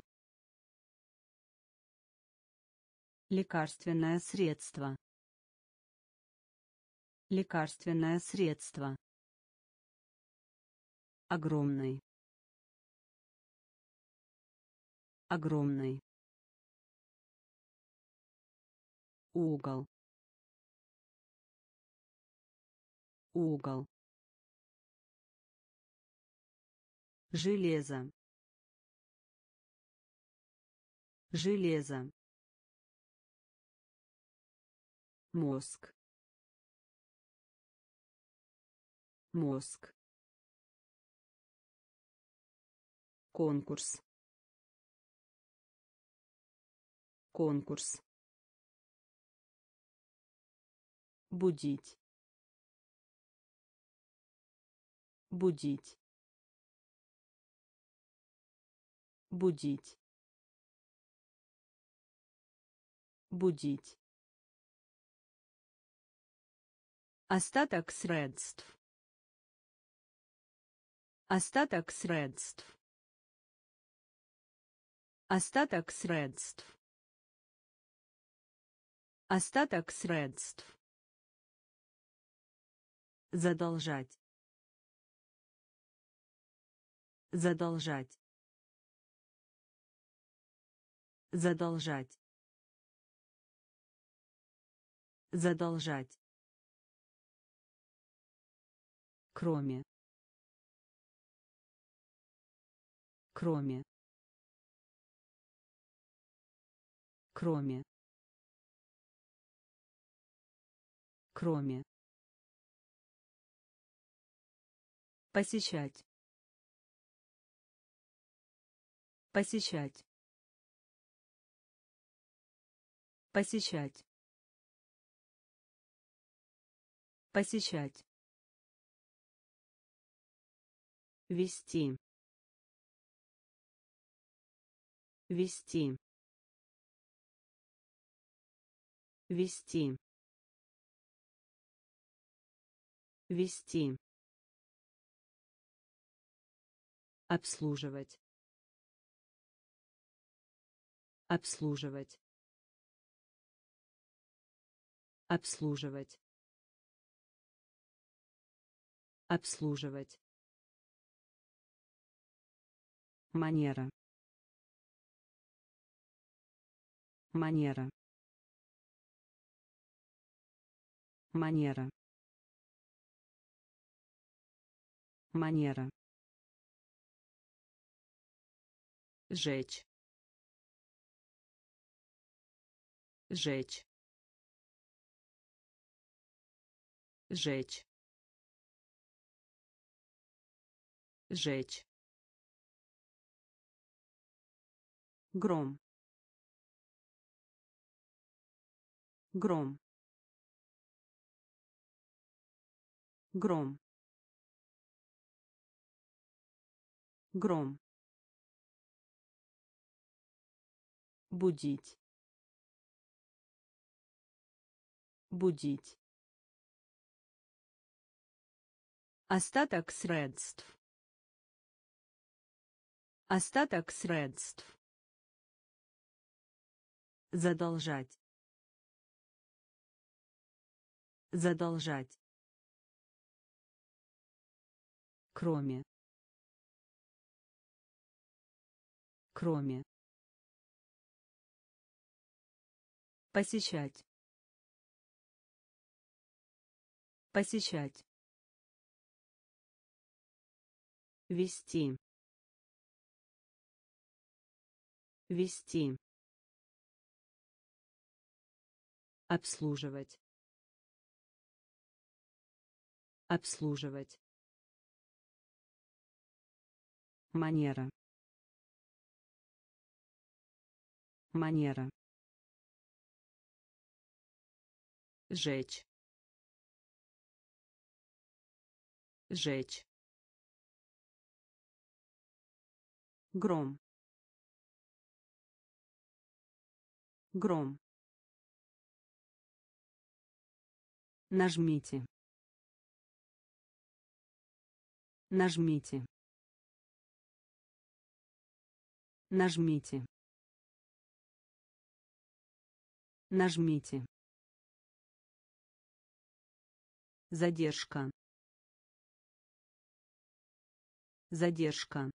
Лекарственное средство. Лекарственное средство. Огромный. Огромный. Угол. Угол. Железо. Железо. Мозг. Мозг. Конкурс. Конкурс. Будить. Будить. Будить. Будить. Остаток средств. Остаток средств. Остаток средств. Остаток средств. Задолжать. Задолжать. Задолжать. Задолжать. Кроме. Кроме. Кроме. Кроме. Посещать. Посещать. Посещать. Посещать. Вести. Вести. Вести. Вести. Обслуживать. Обслуживать. Обслуживать. Обслуживать. Манера. Манера. Манера. Манера. Жечь. Жечь. Жечь. Жечь. Гром. Гром. Гром. Гром. Будить. Будить. Остаток средств. Остаток средств. Задолжать. Задолжать. Кроме. Кроме. Посещать. Посещать. Вести. Вести. Обслуживать. Обслуживать. Манера. Манера. Жечь. Жечь. Гром. Гром. Нажмите. Нажмите. Нажмите. Нажмите. Задержка. Задержка.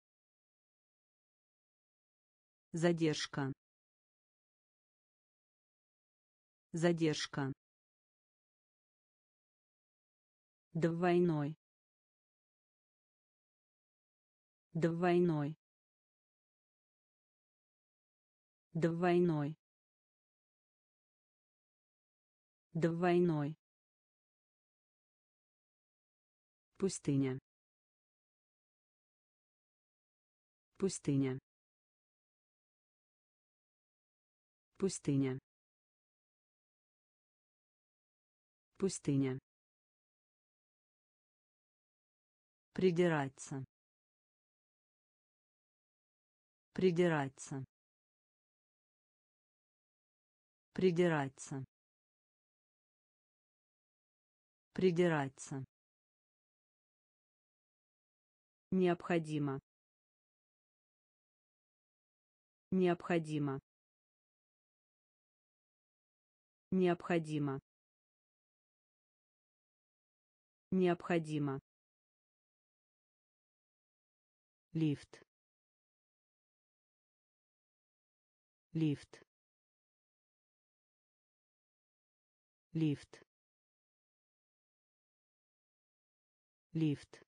Задержка. Задержка. Двойной. Двойной. Двойной. Двойной. Пустыня. Пустыня. Пустыня. Пустыня. Придираться. Придираться. Придираться. Придираться. Необходимо. Необходимо. Необходимо. Необходимо. Лифт. Лифт. Лифт. Лифт.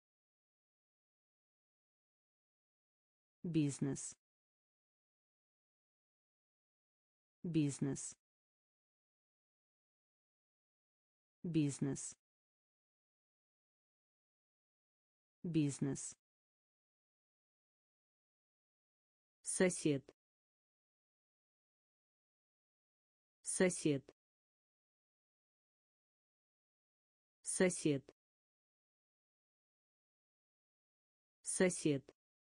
Бизнес. Бизнес. Бизнес. Бизнес. Сосед. Сосед. Сосед. Сосед.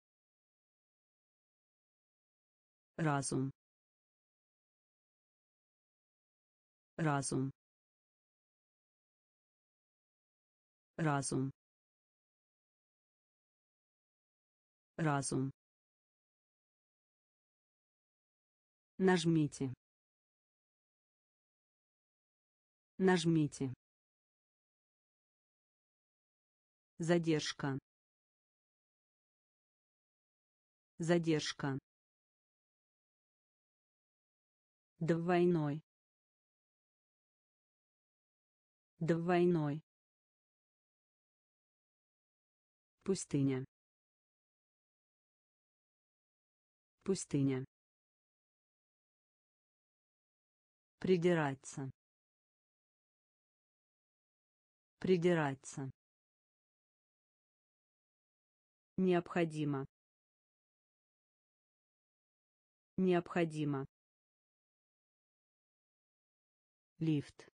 Разум. Разум. Разум. Разум. Нажмите. Нажмите. Задержка. Задержка. Двойной. Двойной. Пустыня. Пустыня. Придираться. Придираться. Необходимо. Необходимо. Лифт.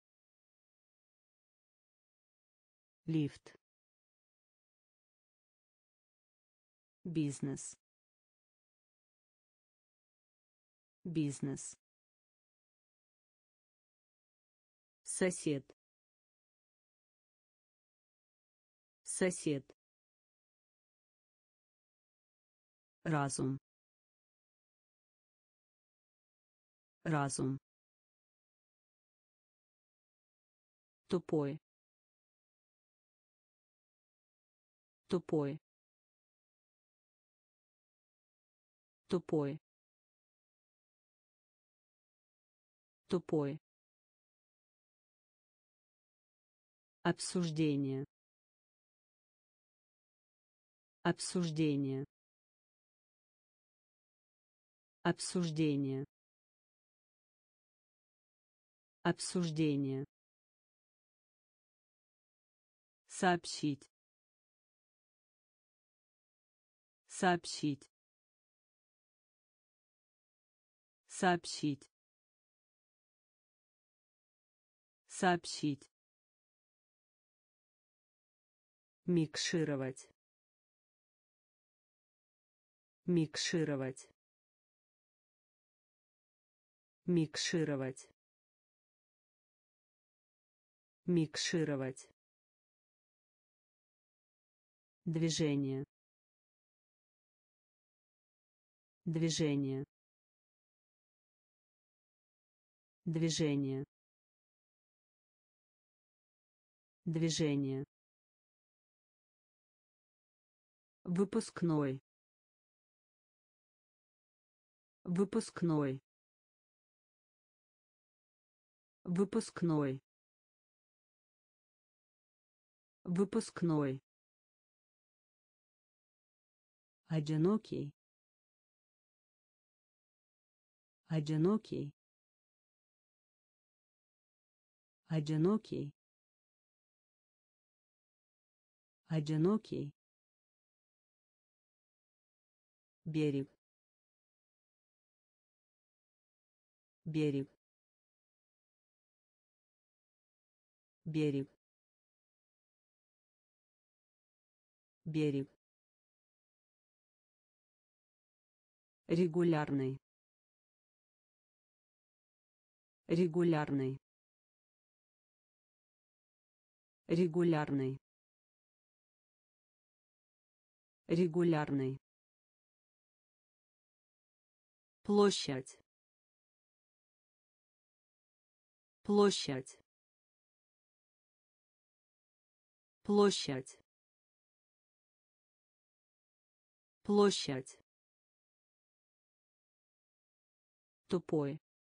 Лифт. Бизнес. Бизнес. Сосед. Сосед. Разум. Разум. Тупой. Тупой. Тупой. Тупой. Обсуждение. Обсуждение. Обсуждение. Обсуждение. Сообщить. Сообщить. Сообщить. Сообщить. Микшировать. Микшировать. Микшировать. микшировать, движение, движение, движение, движение, выпускной, выпускной, выпускной, выпускной, одинокий, одинокий, одинокий, одинокий, берег, берег, берег, берег, регулярный, регулярный, регулярный, регулярный, площадь, площадь, площадь, площадь, тупой,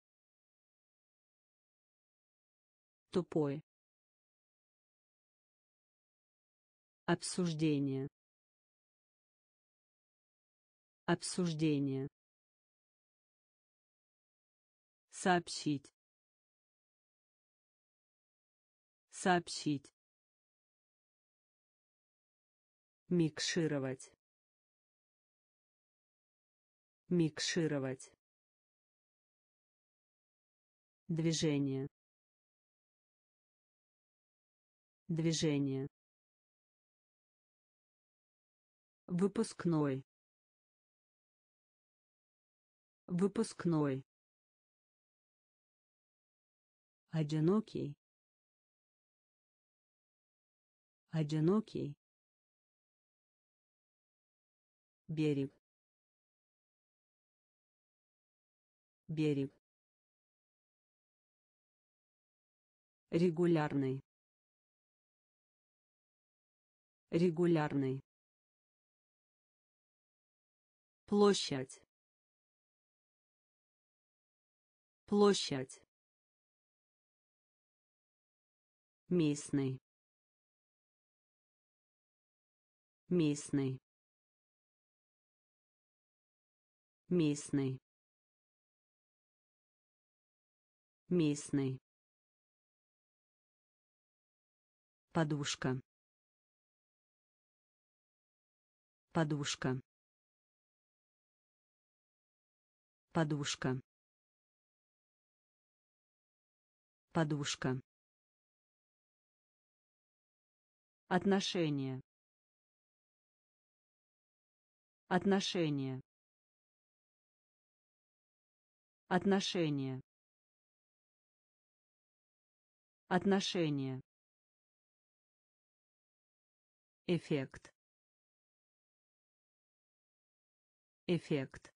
тупой, обсуждение, обсуждение, сообщить, сообщить, микшировать, микшировать, движение, движение, выпускной, выпускной, одинокий, одинокий, берег, берег, регулярный, регулярный, площадь, площадь, местный, местный, местный, местный, подушка, подушка, подушка, подушка, отношения, отношения, отношения, отношения, эффект, эффект,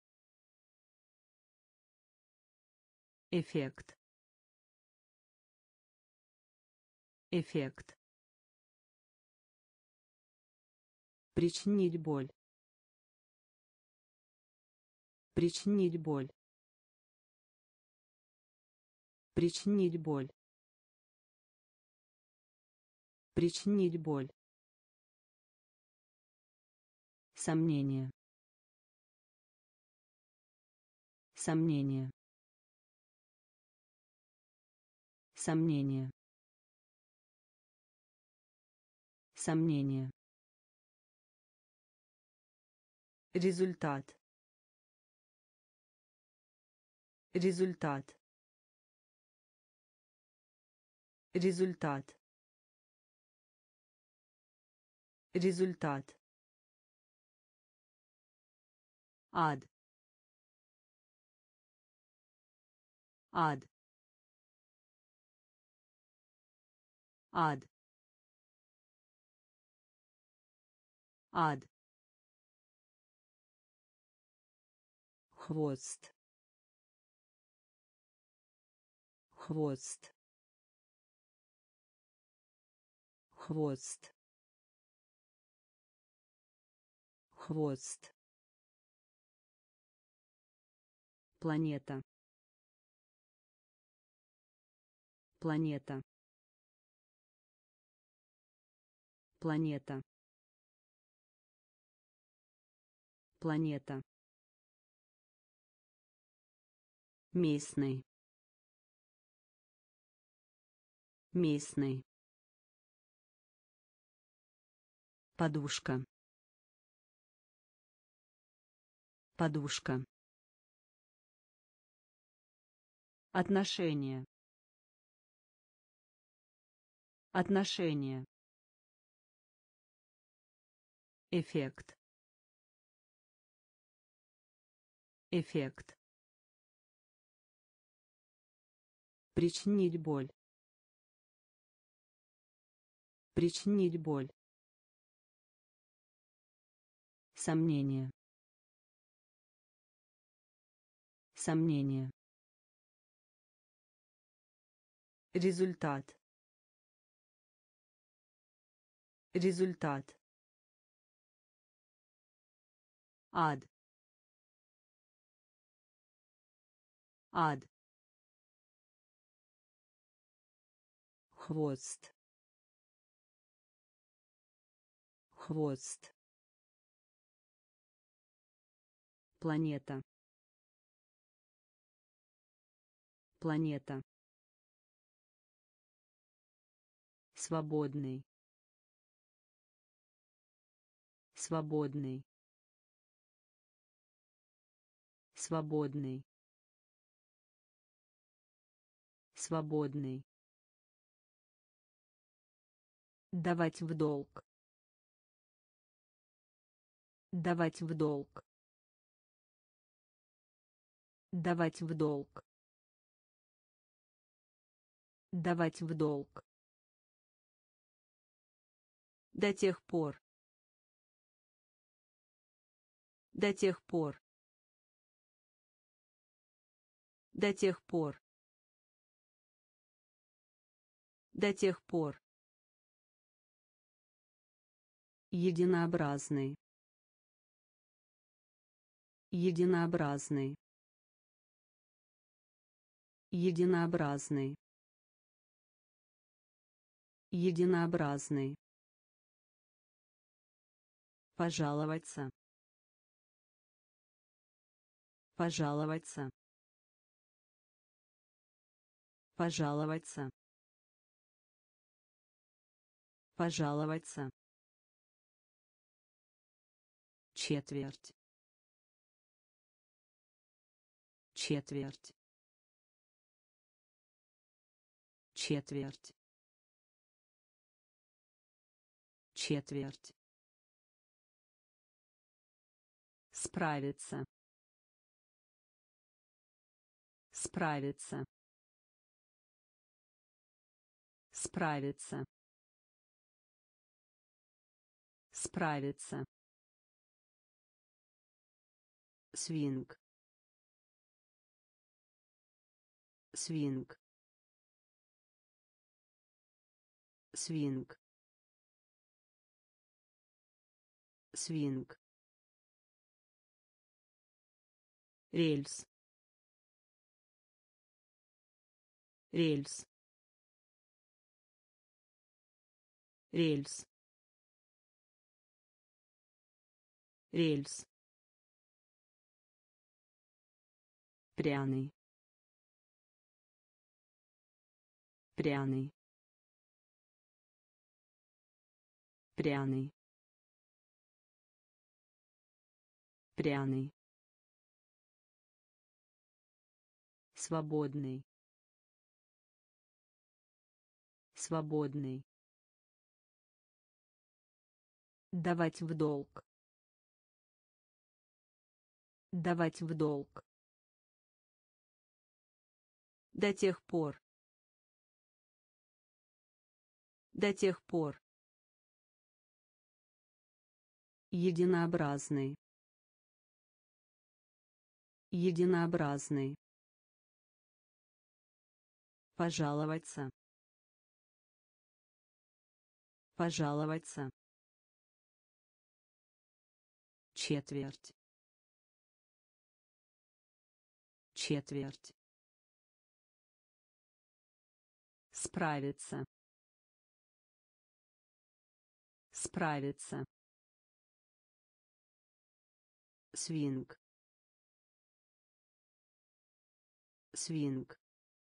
эффект, эффект, причинить боль, причинить боль, причинить боль, причинить боль, сомнение, сомнение, сомнение, сомнение, результат, результат, результат, результат, ад, ад, ад, ад, хвост, хвост, хвост, хвост, планета, планета, планета, планета, местный, местный, подушка, подушка, отношения, отношения, эффект, эффект, причинить боль, причинить боль, сомнение, сомнение, результат, результат, ад, ад, хвост, хвост, планета, планета, свободный, свободный, свободный, свободный, давать в долг, давать в долг, давать в долг, давать в долг, до тех пор, до тех пор, до тех пор, до тех пор, единообразный, единообразный, единообразный, единообразный, пожаловаться, пожаловаться, пожаловаться, пожаловаться, четверть, четверть, четверть, четверть, справиться, справиться, справиться, справиться, свинг, свинг, свинг, свинг, рельс, рельс, рельс, рельс, пряный, пряный, пряный, пряный, свободный, свободный, давать в долг, давать в долг, до тех пор, До тех пор. Единообразный. Единообразный. Пожаловаться. Пожаловаться. Четверть. Четверть. Справиться. Справиться. Свинг. Свинг.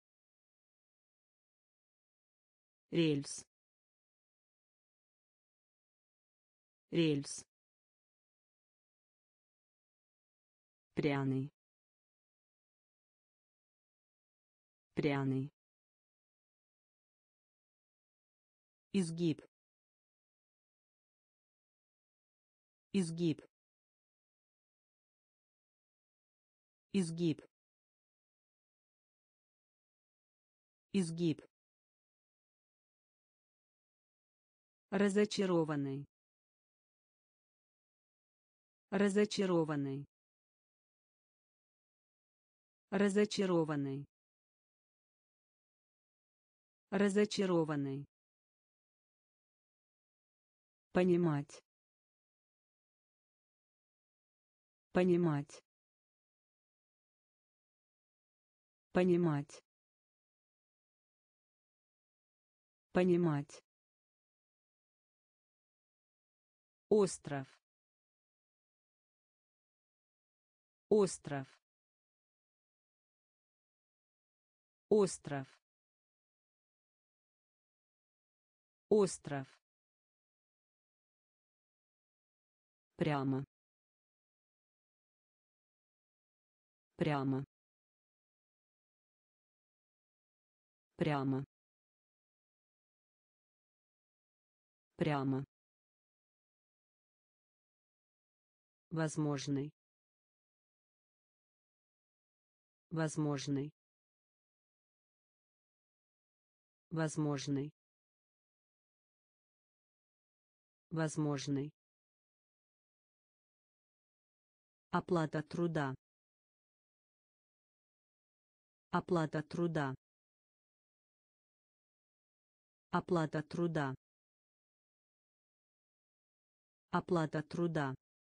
Рельс. Рельс. Пряный. Пряный. Изгиб. Изгиб. Изгиб. Изгиб. Разочарованный. Разочарованный. Разочарованный. Разочарованный. Понимать. Понимать. Понимать. Понимать. Остров. Остров. Остров. Остров. Прямо. Прямо. Прямо. Прямо. Возможный. Возможный. Возможный. Возможный. Оплата труда. Оплата труда. Оплата труда. Оплата труда.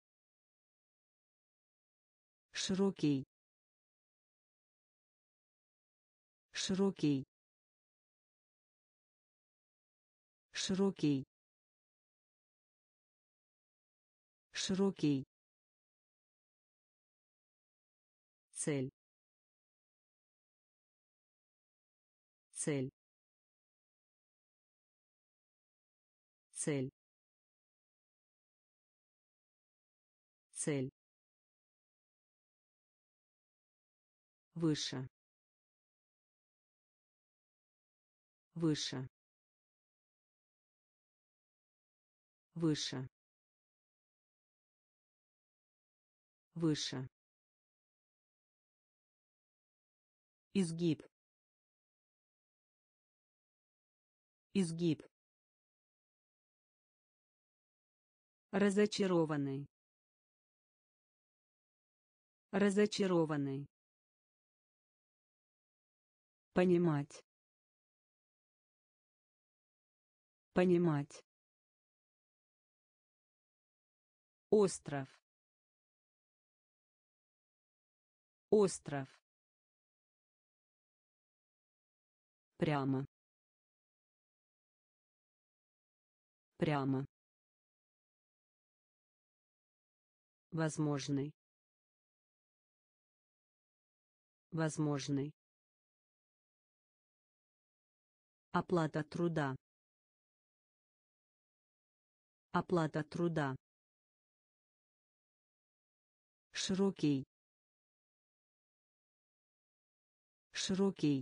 Широкий. Широкий. Широкий. Широкий. Цель. Цель. Цель. Цель. Выше. Выше. Выше. Выше. Изгиб. Изгиб. Разочарованный. Разочарованный. Понимать. Понимать. Остров. Остров. Прямо. Прямо. Возможный. Возможный. Оплата труда. Оплата труда. Широкий. Широкий.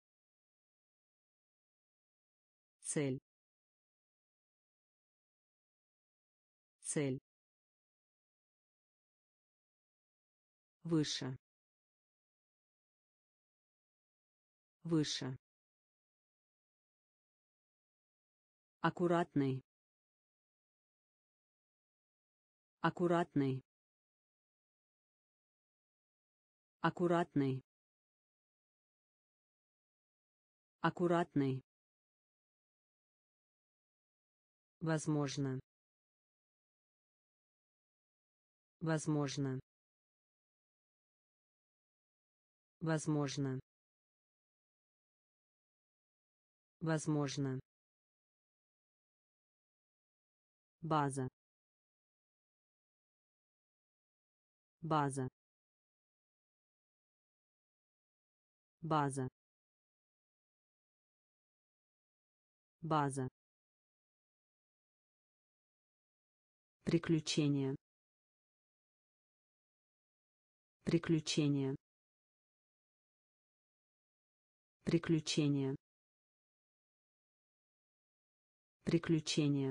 Цель. Цель. Выше. Выше. Аккуратный. Аккуратный. Аккуратный. Аккуратный. Возможно. Возможно. Возможно. Возможно. База. База. База. База. Приключения. Приключения. Приключения. Приключения.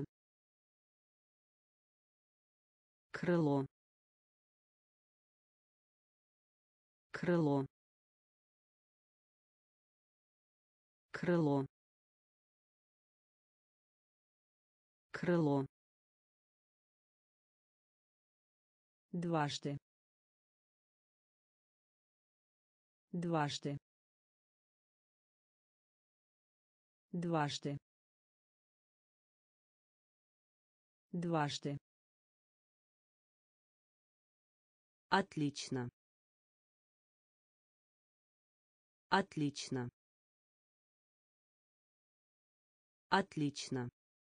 Крыло. Крыло. Крыло. Крыло. Дважды. Дважды. Дважды. Дважды. Отлично. Отлично. Отлично.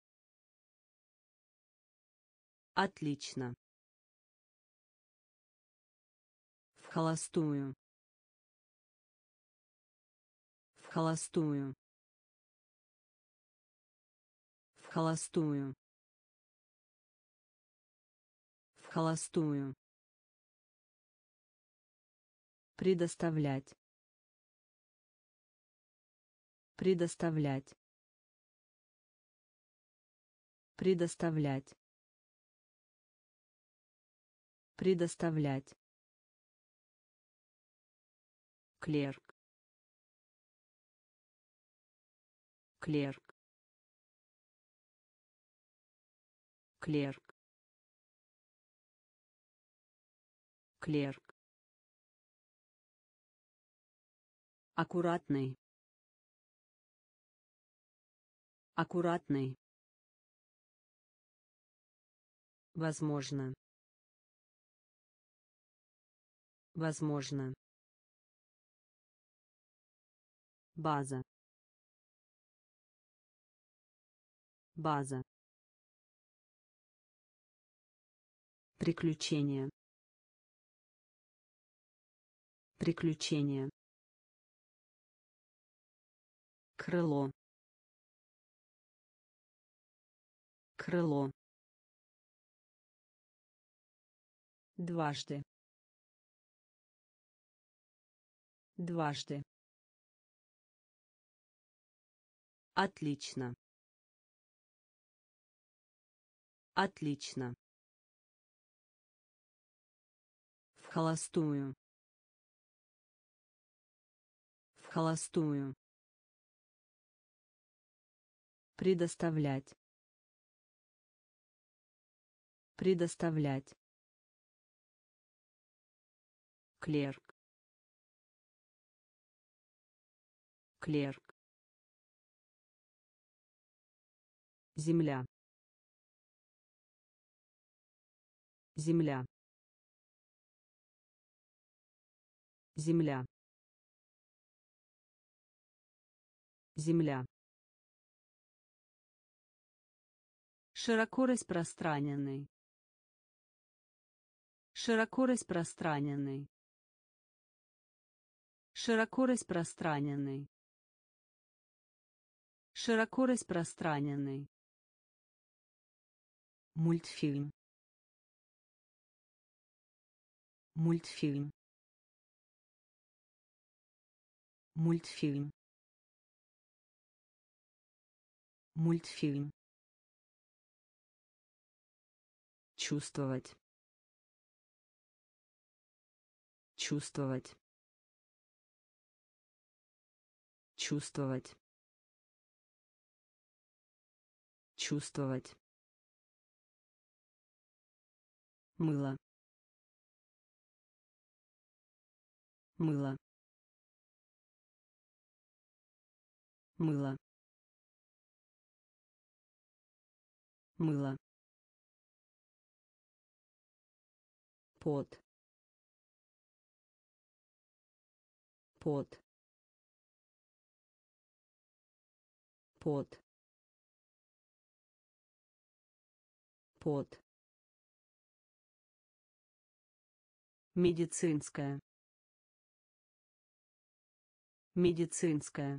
Отлично. В холостую. В холостую. В холостую. В холостую. Предоставлять. Предоставлять. Предоставлять. Предоставлять. Клерк. Клерк. Клерк. Клерк. Аккуратный. Аккуратный. Возможно. Возможно. База. База. Приключения. Приключения. Крыло. Крыло. Дважды. Дважды. Отлично. Отлично. В холостую. В холостую. Предоставлять. Предоставлять. Клерк. Клерк. Земля. Земля. Земля. Земля. Широко распространенный. Широко распространенный. Широко распространенный. Широко распространенный. Мультфильм. Мультфильм. Мультфильм. Мультфильм. Чувствовать. Чувствовать. Чувствовать. Чувствовать. Мыло. Мыло. Мыло. Мыло. Пот. Пот. Пот. Пот. Медицинская. Медицинская.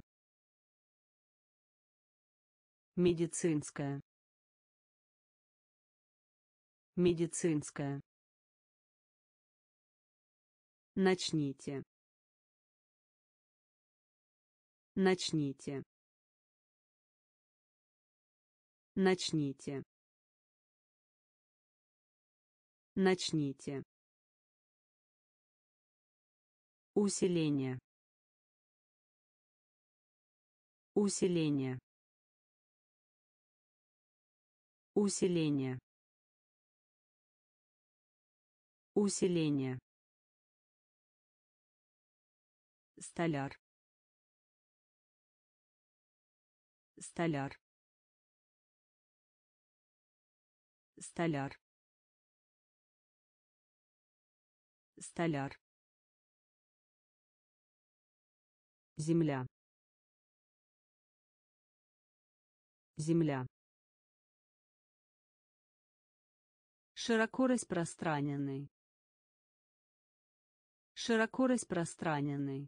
Медицинская. Медицинская. Начните. Начните. Начните. Начните. Усиление. Усиление. Усиление. Усиление. Столяр. Столяр. Столяр. Столяр. Земля. Земля. Широко распространенный. Широко распространенный.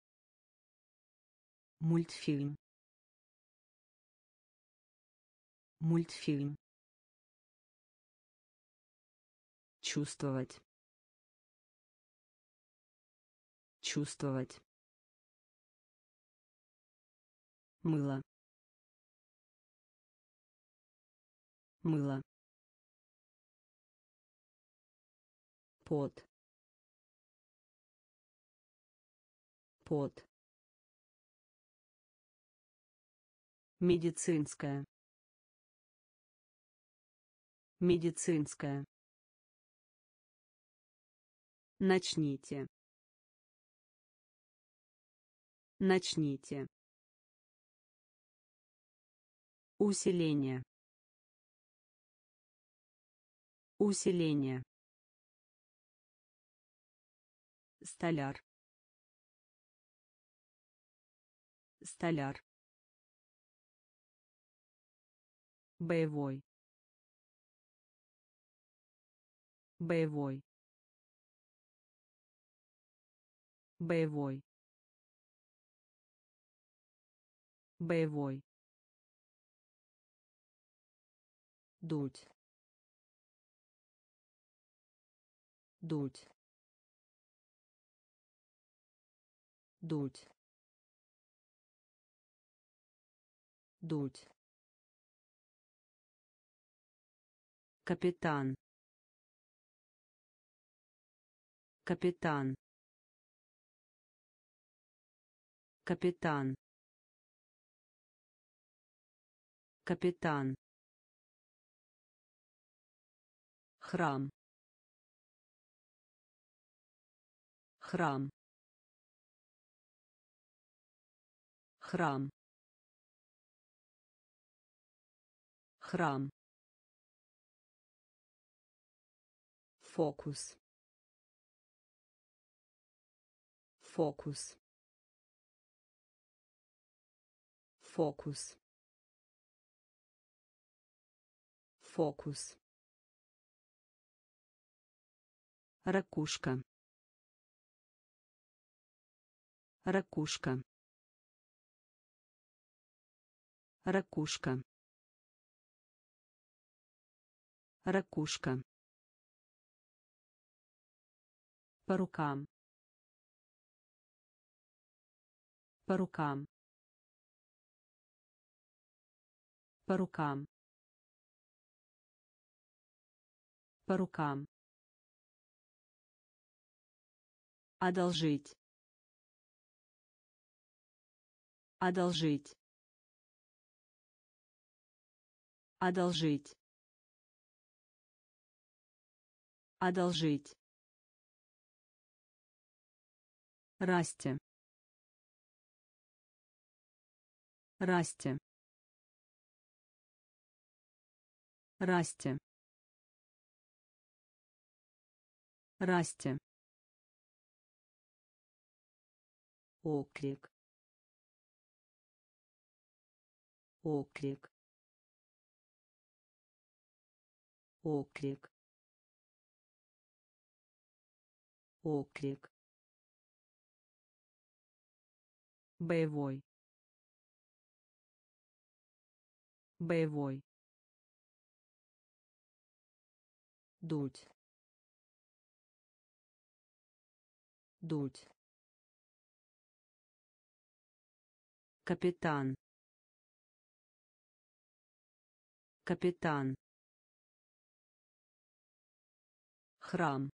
Мультфильм. Мультфильм. Чувствовать. Чувствовать. Мыло. Мыло. Пот. Пот. Медицинская. Медицинская. Начните. Начните. Усиление. Усиление. Столяр. Столяр. Боевой. Боевой. Боевой. Боевой. Дуть. Дуть. Дуть. Дуть. Капитан. Капитан. Капитан. Капитан. Храм. Храм. Храм. Храм. Фокус. Фокус. Фокус. Фокус. Ракушка. Ракушка. Ракушка. Ракушка. По рукам. По рукам. По рукам. По рукам. Одолжить. Одолжить. Одолжить. Одолжить. Расти. Расти. Расти. Расти. Оклик. Оклик. Оклик. Оклик. Боевой. Боевой. Дуть. Дуть. Капитан. Капитан. Храм.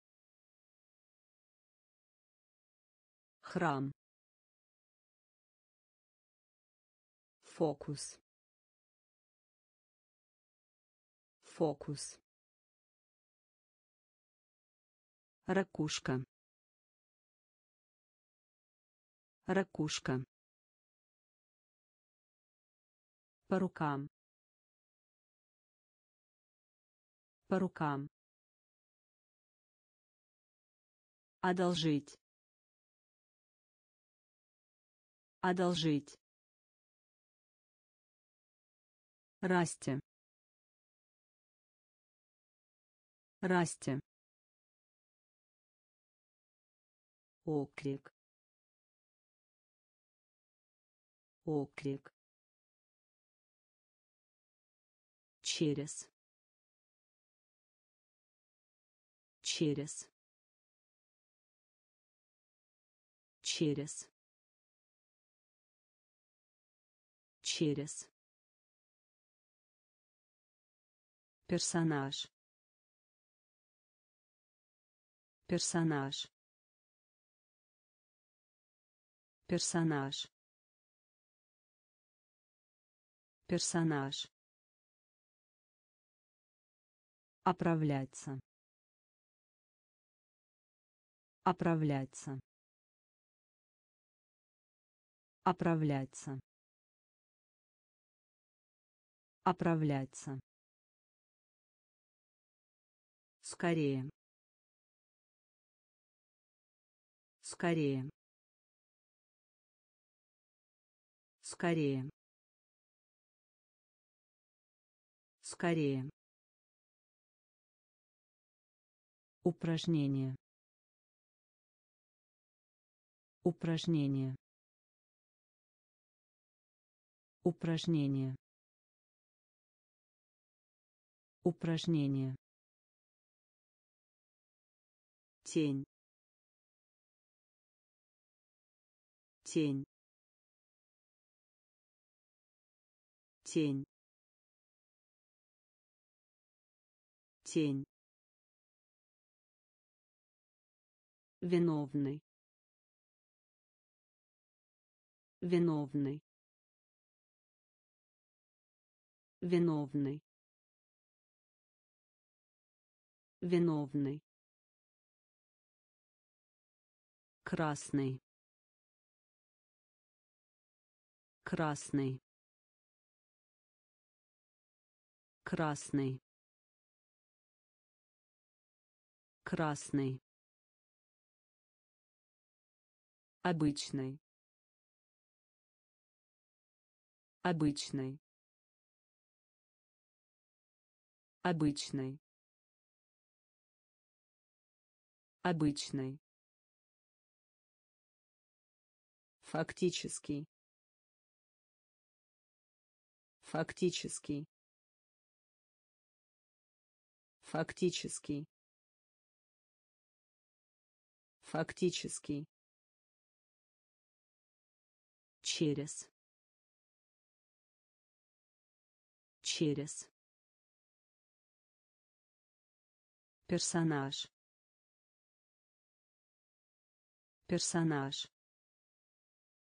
Храм. Фокус. Фокус. Ракушка. Ракушка. По рукам. По рукам. Одолжить. Одолжить. Расти. Расти. Оклик. Оклик. Через. Через. Через. Через. Персонаж. Персонаж. Персонаж. Персонаж. Оправляться. Оправляться. Оправляться. Оправляться. Скорее. Скорее. Скорее. Скорее. Упражнение. Упражнение. Упражнение. Упражнение. Тень. Тень. Тень. Тень. Виновный. Виновный. Виновный. Виновный. Красный. Красный. Красный. Красный. Обычный. Обычный. Обычный. Обычный. Фактический. Фактический. Фактический. Фактический. Через. Через. Персонаж. Персонаж.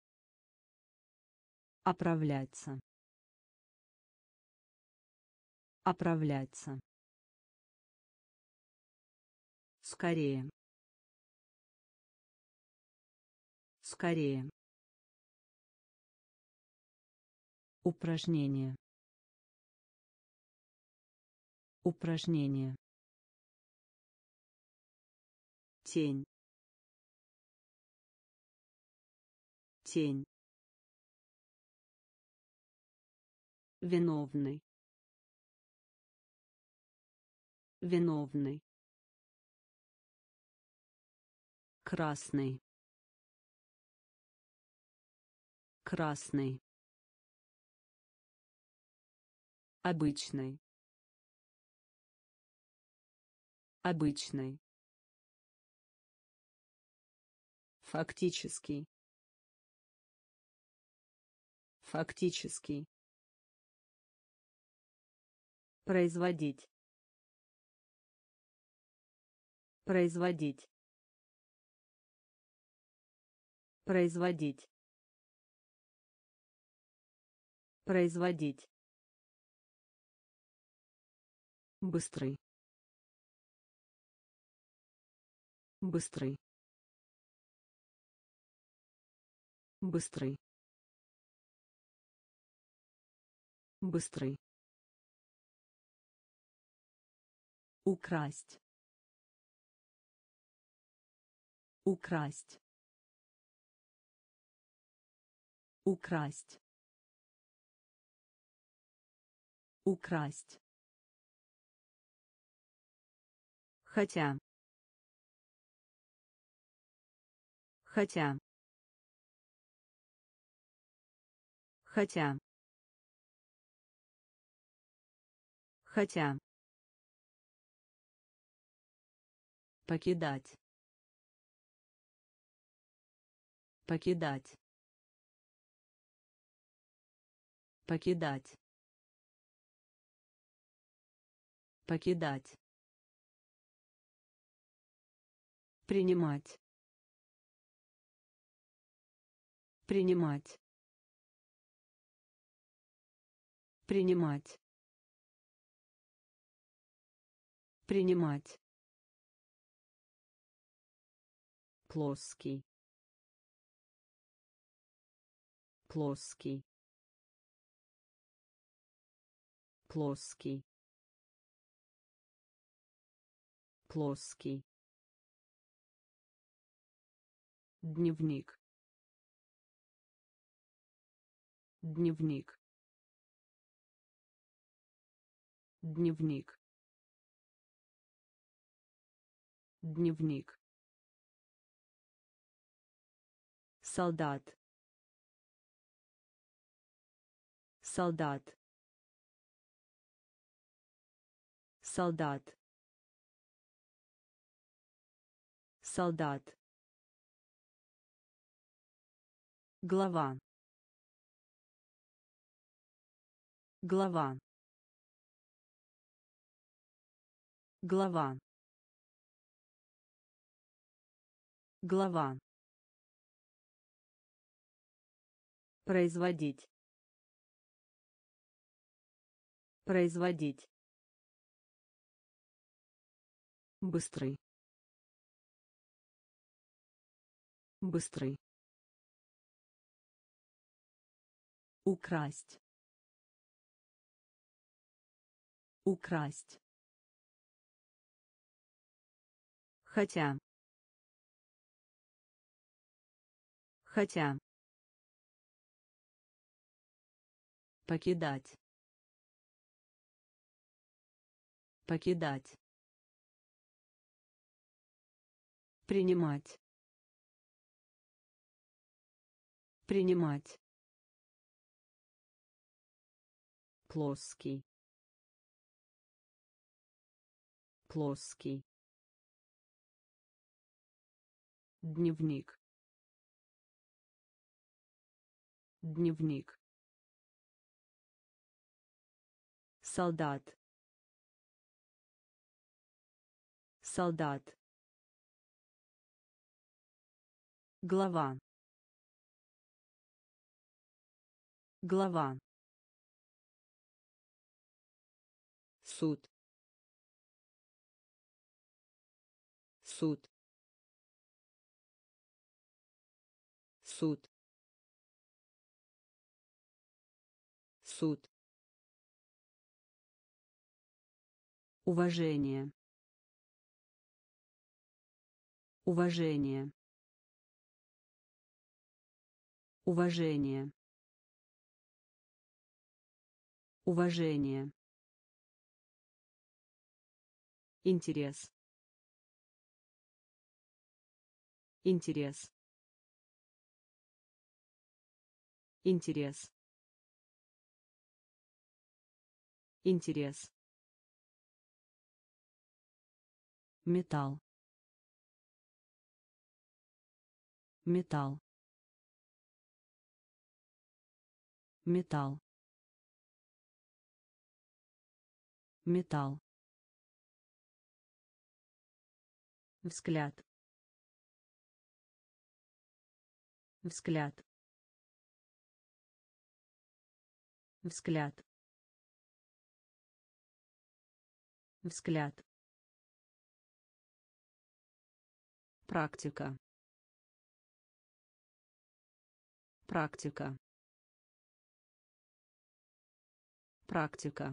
Оправляться. Оправляться. Скорее. Скорее. Упражнение. Упражнение. Тень. Тень. Виновный. Виновный. Красный. Красный. Обычный. Обычный. Фактический. Фактический. Производить. Производить. Производить. Производить. Быстрый. Быстрый. Быстрый. Быстрый. Украсть. Украсть. Украсть. Украсть. Хотя. Хотя. Хотя. Хотя. Покидать. Покидать. Покидать. Покидать. Принимать. Принимать. Принимать. Принимать. Плоский. Плоский. Плоский. Плоский. Дневник. Дневник. Дневник. Дневник. Солдат. Солдат. Солдат. Солдат. Глава. Глава. Глава. Глава. Производить. Производить. Быстрый. Быстрый. Украсть. Украсть. Хотя. Хотя. Покидать. Покидать. Принимать. Принимать. Плоский. Плоский. Дневник. Дневник. Солдат. Солдат. Глава. Глава. суд, суд, суд, суд, уважение, уважение, уважение, уважение, интерес, интерес, интерес, интерес, металл, металл, металл, металл, взгляд, взгляд, взгляд, взгляд, практика, практика, практика,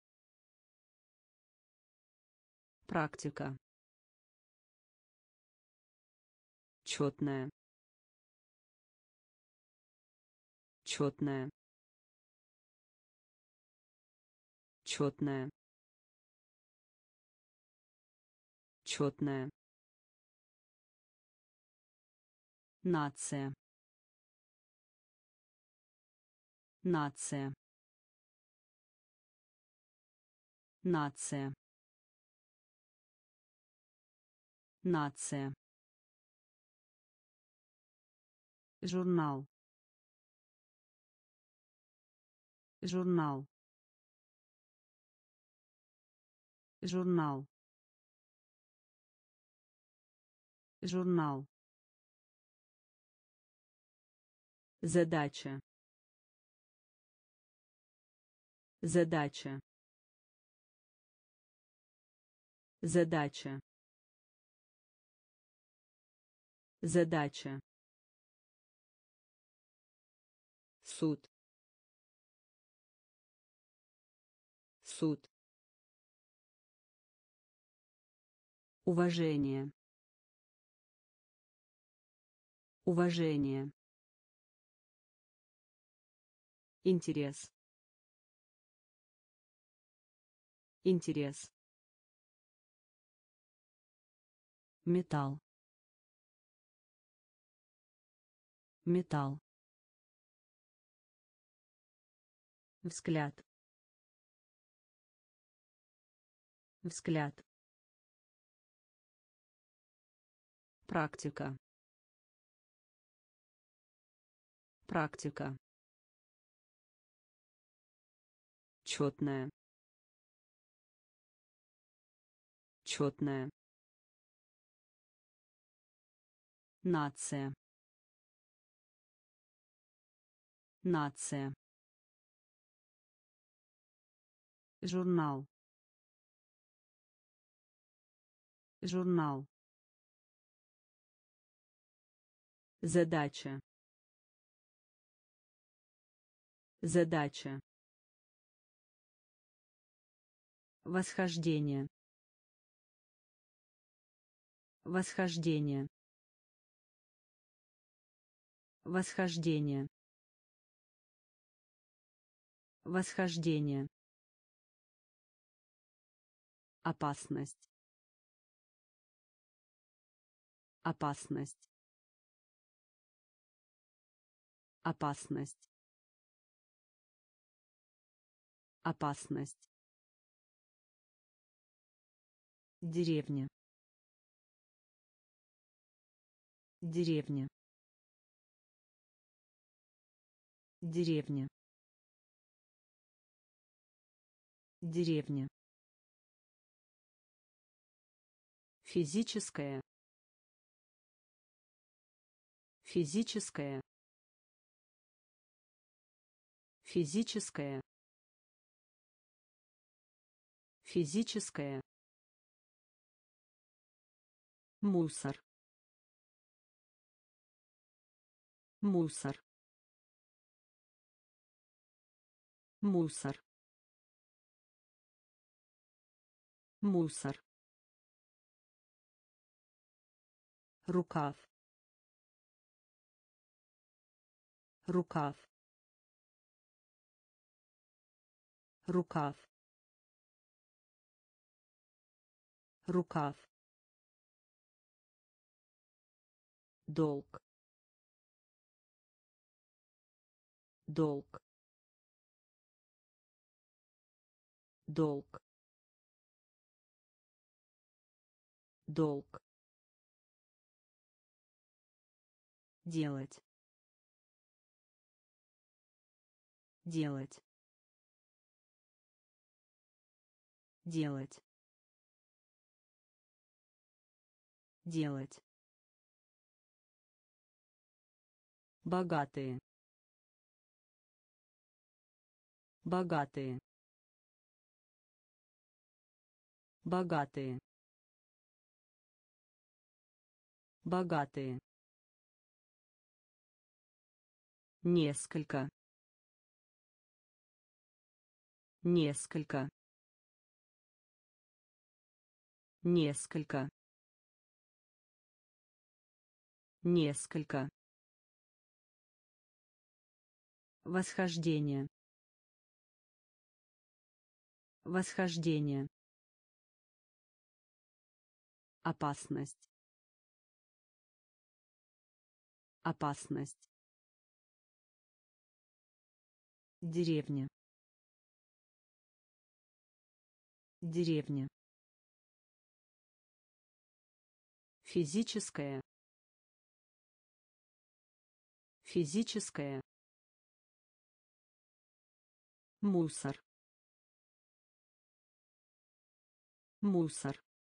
практика, четная, четная, четная, четная, нация, нация, нация, нация, журнал, журнал, журнал, журнал, задача, задача, задача, задача, суд, суд, уважение, уважение, интерес, интерес, металл, металл, взгляд, взгляд, практика, практика, четная, четная, нация, нация, журнал, журнал, задача, задача, восхождение, восхождение, восхождение, восхождение, опасность, опасность, опасность, опасность, деревня, деревня, деревня, деревня, физическое, физическое, физическое, Физическое. Мусор. Мусор. Мусор. Мусор. Рукав. Рукав. Рукав. Рукав. Долг. Долг. Долг. Долг. Делать. Делать. Делать. Делать. Богатые. Богатые. Богатые. Богатые. Несколько. Несколько. Несколько. Несколько. Восхождение. Восхождение. Опасность. Опасность. Деревня. Деревня. Физическое. Физическое. Мусор. Мусор.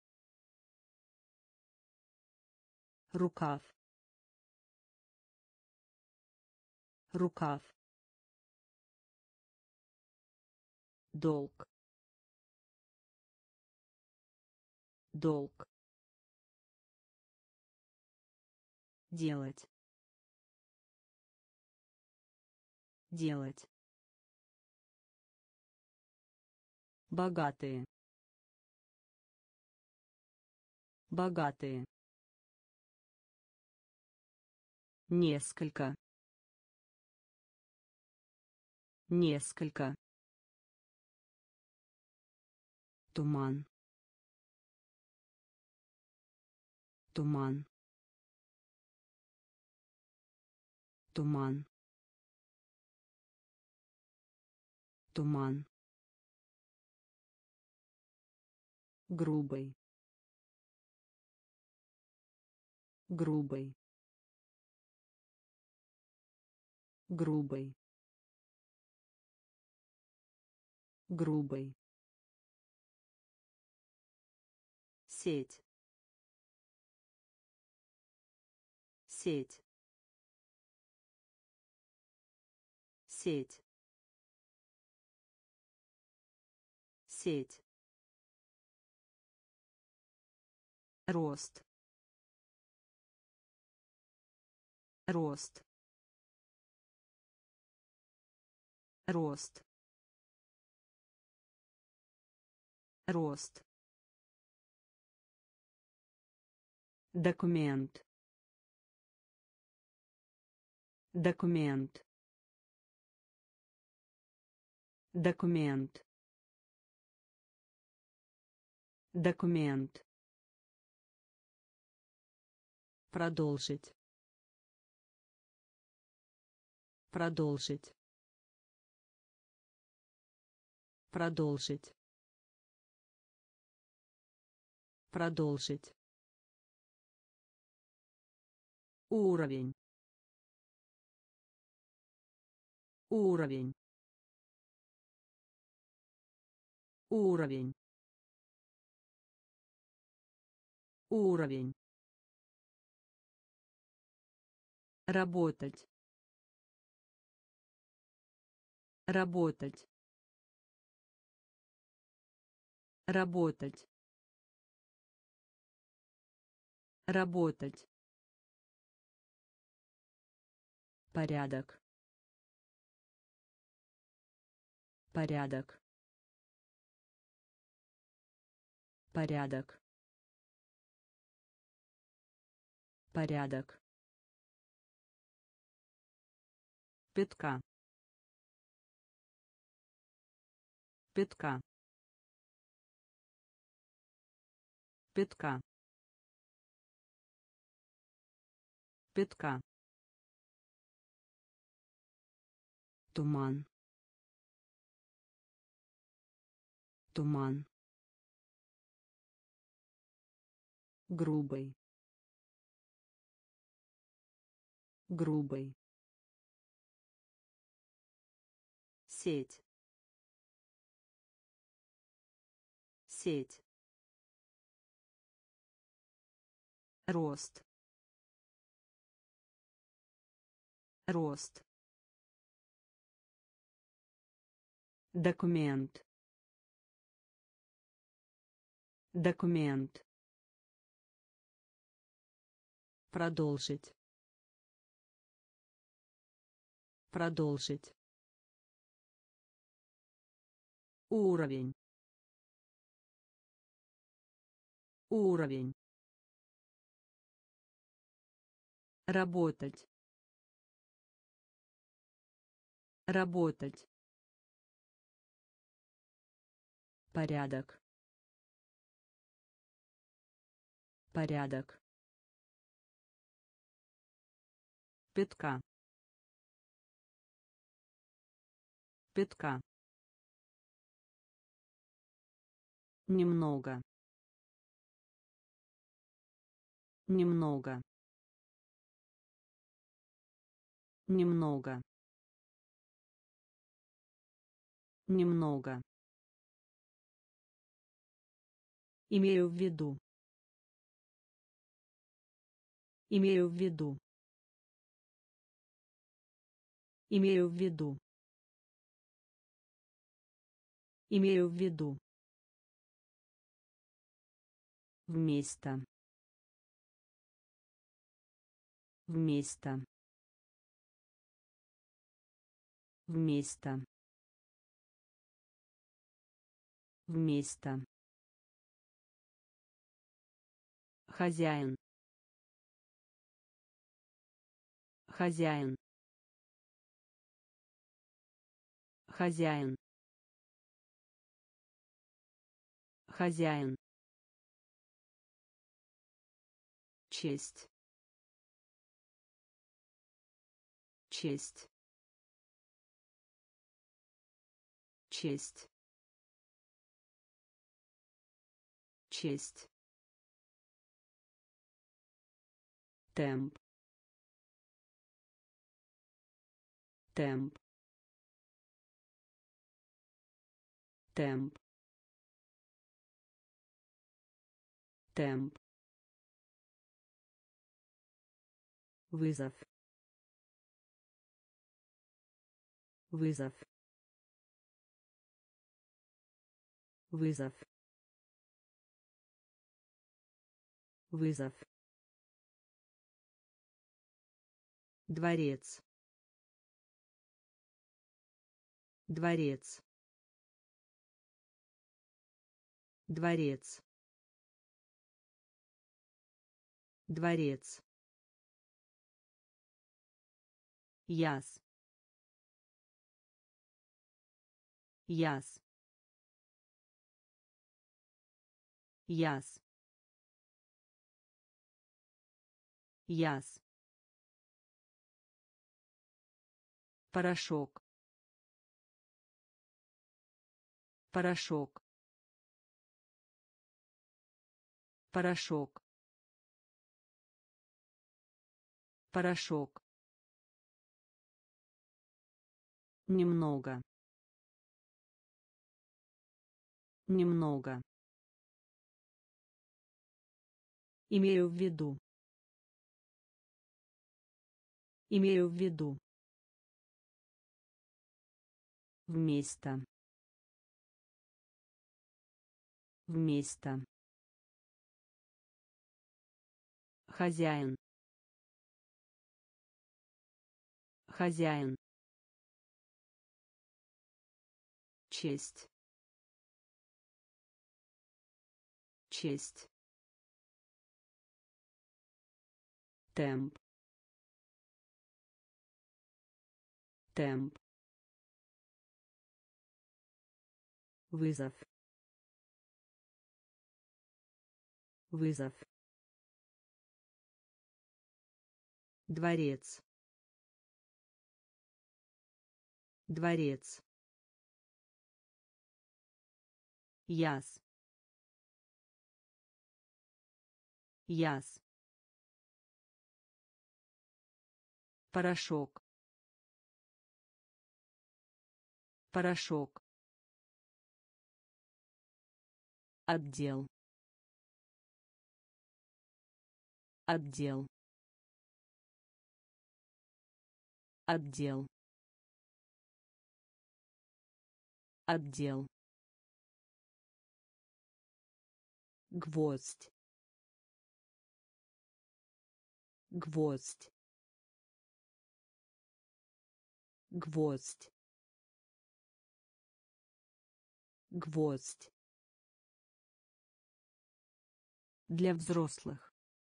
Рукав. Рукав. Долг. Долг. Делать. Делать. Богатые. Богатые. Несколько. Несколько. Туман. Туман. Туман. Туман. Грубый. Грубый. Грубый. Грубый. Сеть. Сеть. Сеть. Сеть. Рост. Рост. Рост. Рост. Документ. Документ. Документ. Документ. Продолжить. Продолжить. Продолжить. Продолжить. Уровень. Уровень. Уровень. Уровень. Работать. Работать. Работать. Работать. Порядок. Порядок. Порядок. Порядок. Пятка. Пятка. Пятка. Пятка. Туман. Туман. Грубый. Грубый. Сеть. Сеть. Рост. Рост. Документ. Документ. Продолжить. Продолжить. Уровень. Уровень. Работать. Работать. Порядок. Порядок. Пятка. Пятка. Немного. Немного. Немного. Немного. Имею в виду. Имею в виду. Имею в виду. Имею в виду. Вместо. Вместо. Вместо. Вместо. Хозяин. Хозяин. Хозяин. Хозяин. Честь. Честь. Честь. Честь. Темп. Темп. Темп. Темп. Вызов. Вызов. Вызов. Вызов. Дворец. Дворец. Дворец. Дворец. Яс. Яс. Яс. Яс. Порошок. Порошок. Порошок. Порошок. Немного. Немного. Имею в виду. Имею в виду. Вместо. Вместо. Хозяин. Хозяин. Честь. Честь. Темп. Темп. Вызов. Вызов. Дворец. Дворец. Яс. Яс. Порошок. Порошок. Отдел. Отдел. Отдел. Отдел. Гвоздь. Гвоздь. Гвоздь. Гвоздь. Для взрослых.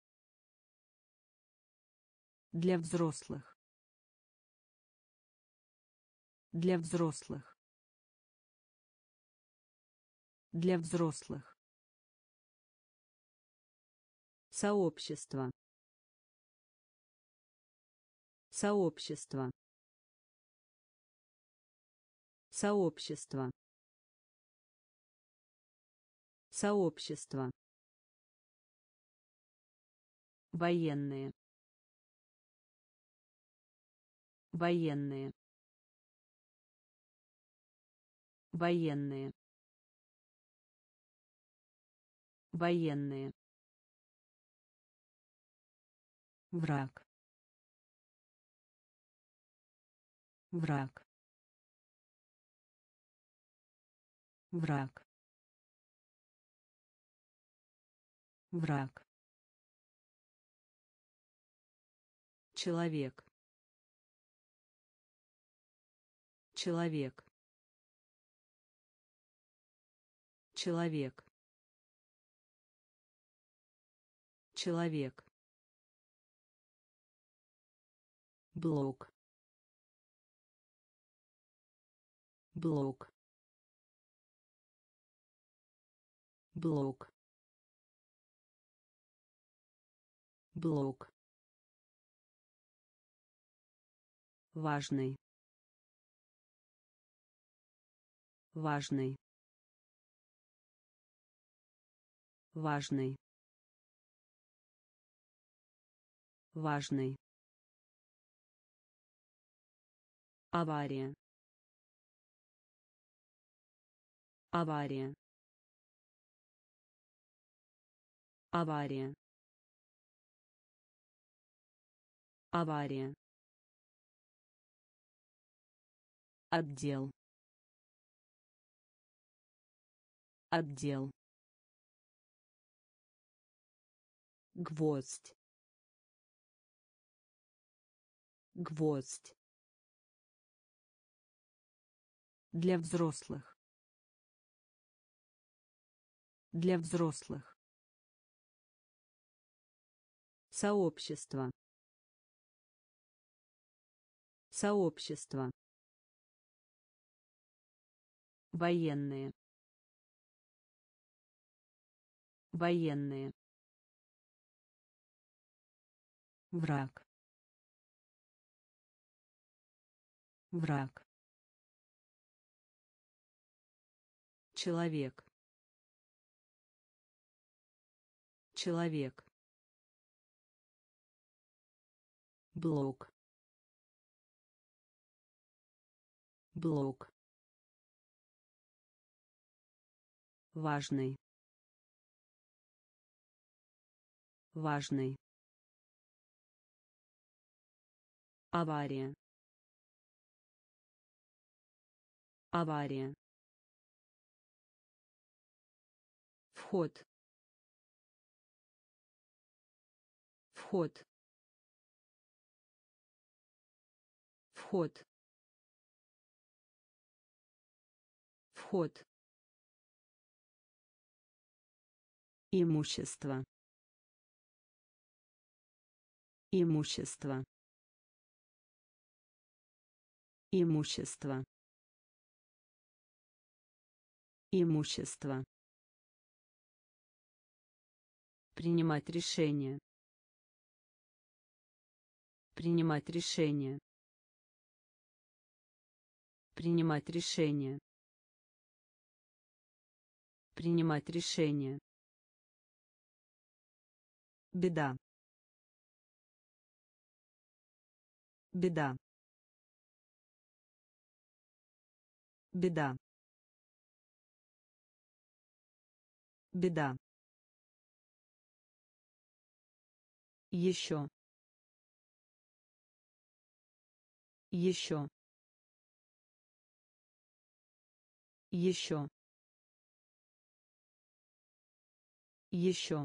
Для взрослых. Для взрослых. Для взрослых. Сообщество. Сообщество. Сообщество. Сообщество. Военные. Военные. Военные. Военные. Враг. Враг. Враг. Враг. Человек. Человек. Человек. Человек. Блок. Блок. Блок. Блок. Важный. Важный. Важный. Важный. Авария. Авария. Авария. Авария. Отдел. Отдел. Гвоздь. Гвоздь. Для взрослых. Для взрослых. Сообщество. Сообщество. Военные. Военные. Враг. Враг. Человек. Человек. Блок. Блок. Важный. Важный. Авария. Авария. вход, вход, вход, вход, имущество, имущество, имущество, имущество, принимать решение, принимать решение, принимать решение, принимать решение, беда, беда, беда, беда, еще, еще, еще, еще,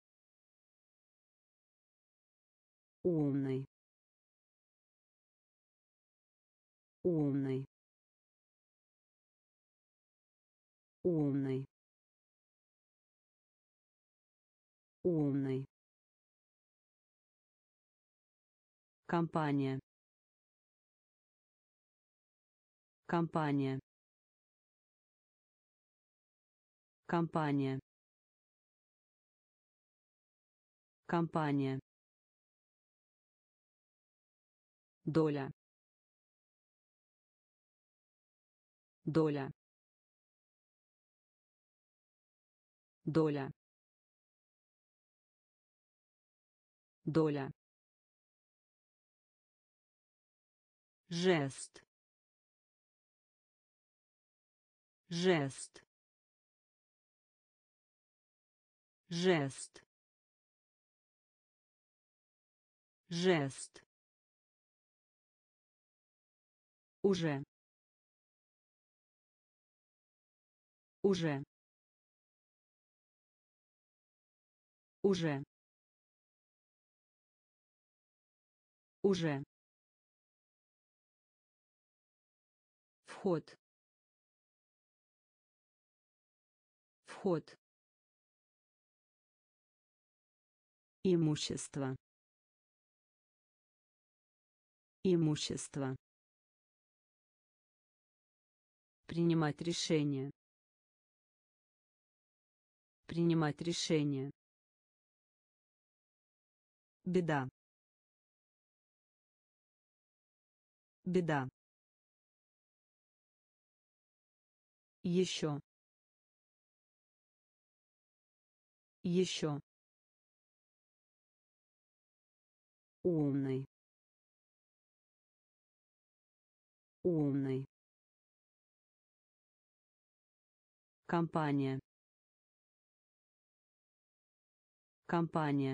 умный, умный, умный, умный, компания, компания, компания, компания, доля, доля, доля, доля, жест, жест, жест, жест, уже, уже, уже, уже, вход, вход, имущество, имущество, принимать решение, принимать решение, беда, беда, еще, еще, умный, умный, компания, компания,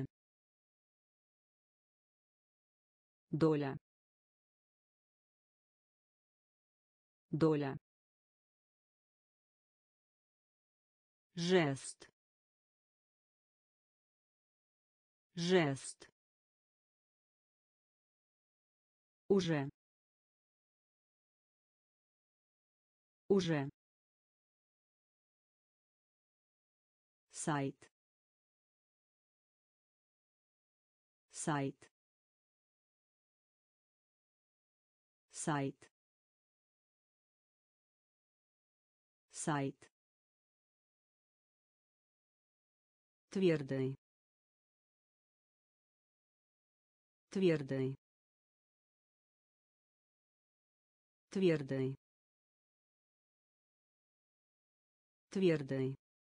доля, доля, жест, жест, уже, уже, сайт, сайт, сайт, сайт, твердый, твердый, твердый, твердый,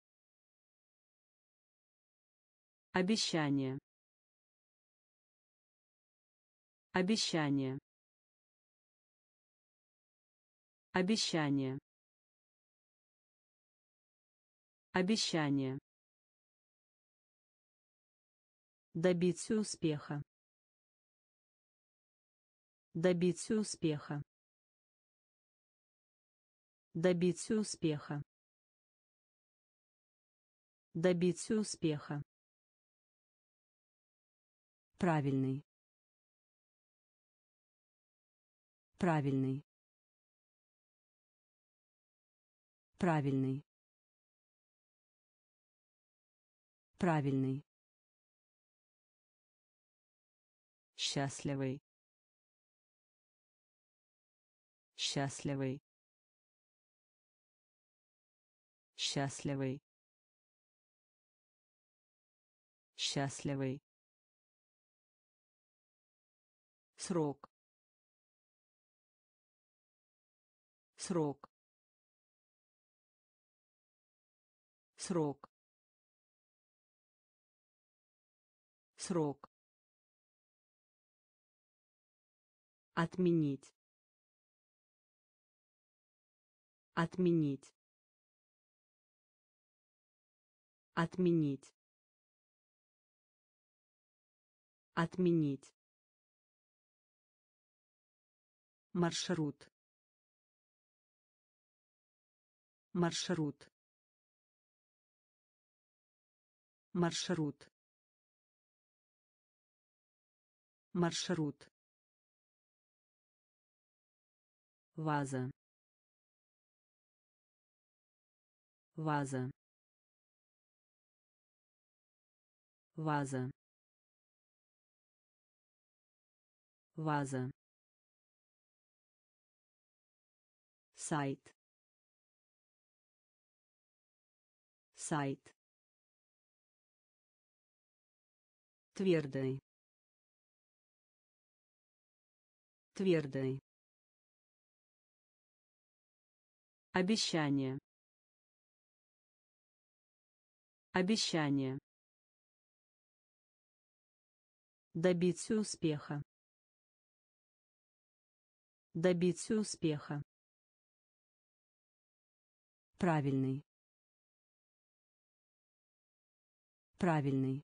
обещание, обещание, обещание, обещание, добиться успеха, добиться успеха, добиться успеха, Добиться успеха. Правильный. Правильный. Правильный. Правильный. Счастливый. Счастливый. Счастливый. Счастливый. Срок. Срок. Срок. Срок. Отменить. Отменить. Отменить. Отменить. Маршрут. Маршрут. Маршрут. Маршрут. Ваза. Ваза. Ваза. Ваза. Сайт. Сайт. Твердый. Твердый. Обещание. Обещание. Добиться успеха. Добиться успеха. Правильный. Правильный.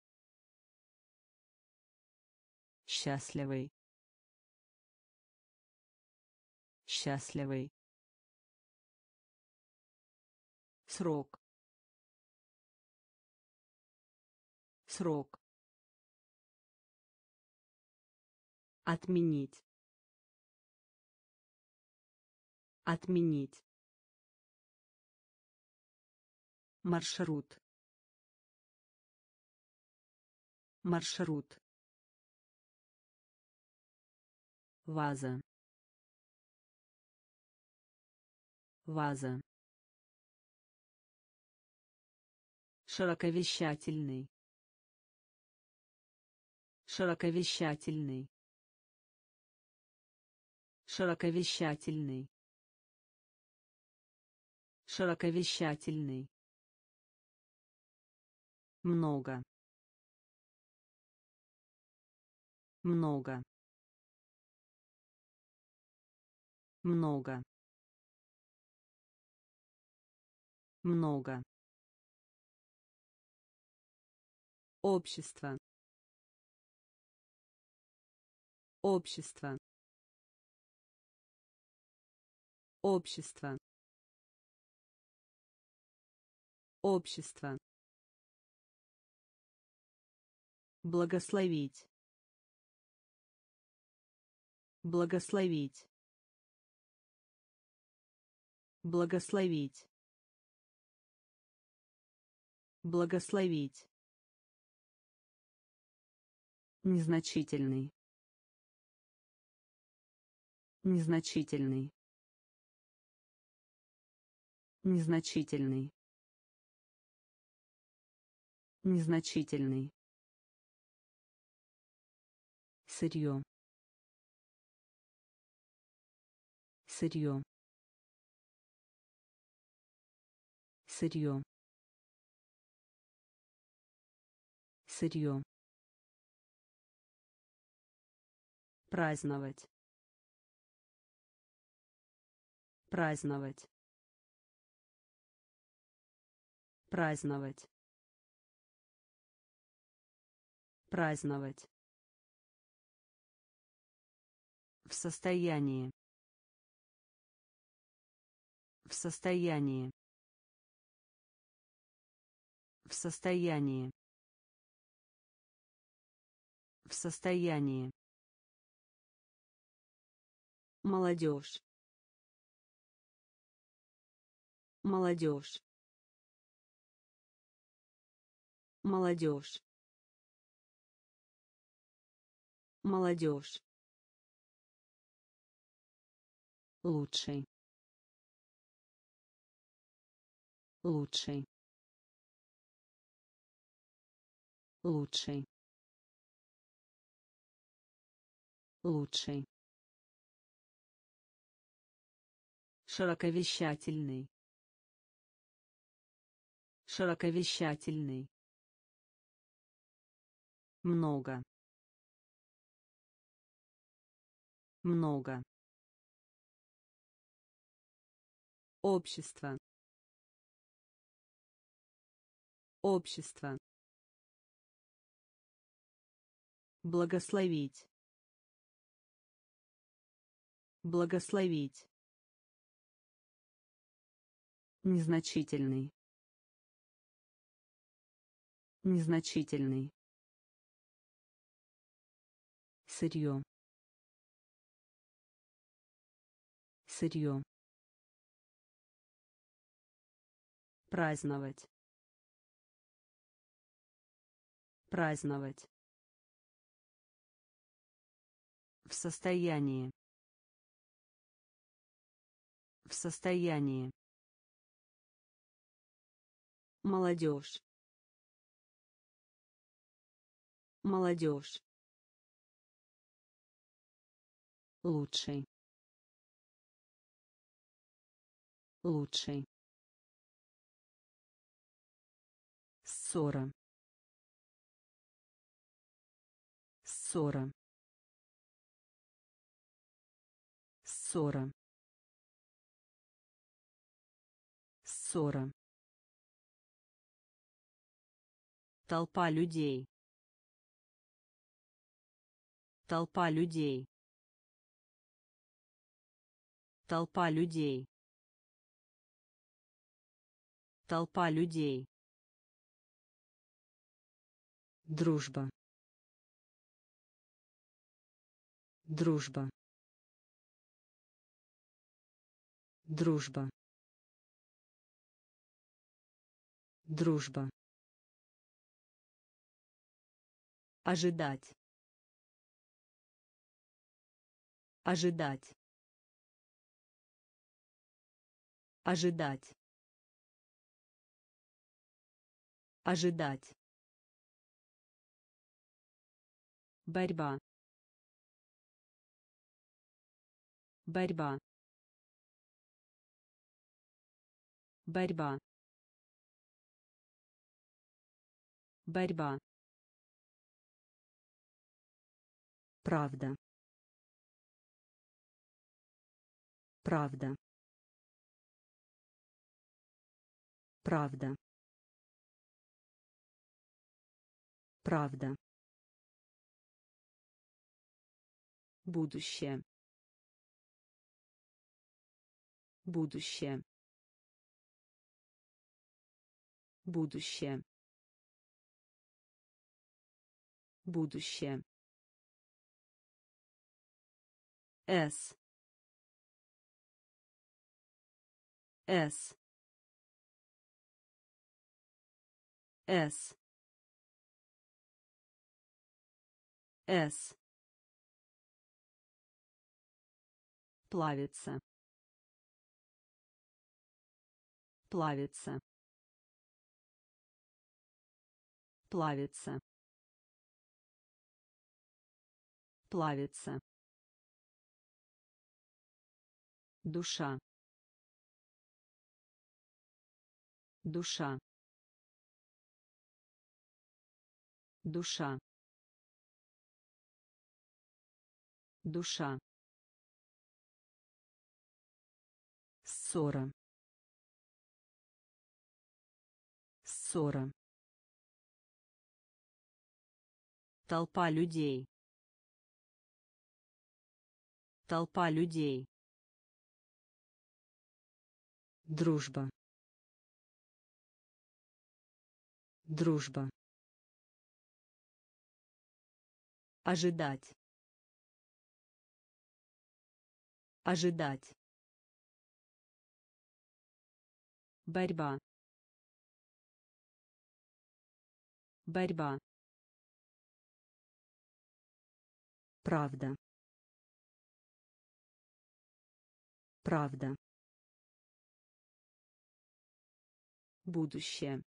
Счастливый. Счастливый. Срок. Срок. Отменить. Отменить. Маршрут. Маршрут. Ваза. Ваза. Широковещательный. Широковещательный. Широковещательный. Широковещательный. Много. Много. Много. Много. Общество. Общество. Общество. Общество. Благословить. Благословить. Благословить. Благословить. Незначительный. Незначительный. Незначительный. Незначительный. Сырье. Сырье. Сырье. Сырье. Праздновать. Праздновать. Праздновать. Праздновать. В состоянии. В состоянии. В состоянии. В состоянии. Молодежь. Молодежь. Молодежь. Молодежь. Лучший. Лучший. Лучший. Лучший. Широковещательный. Широковещательный. Много. Много. Общество. Общество. Благословить. Благословить. Незначительный. Незначительный. Сырье. Сырье. Праздновать. Праздновать. В состоянии. В состоянии. Молодежь. Молодежь. Лучший. Лучший. Ссора. Ссора. Ссора. Ссора. Толпа людей. Толпа людей. Толпа людей. Толпа людей. Дружба. Дружба. Дружба. Дружба. Ожидать. Ожидать. Ожидать. Ожидать. Борьба. Борьба. Борьба. Борьба. Правда. Правда. Правда. Правда. Будущее. Будущее. Будущее. Будущее. С. С. С. С. Плавится. Плавится. Плавится. Плавится. Душа. Душа. Душа. Душа. Ссора. Ссора. Толпа людей. Толпа людей. Дружба. Дружба. Ожидать. Ожидать. Борьба. Борьба. Правда. Правда. Будущее.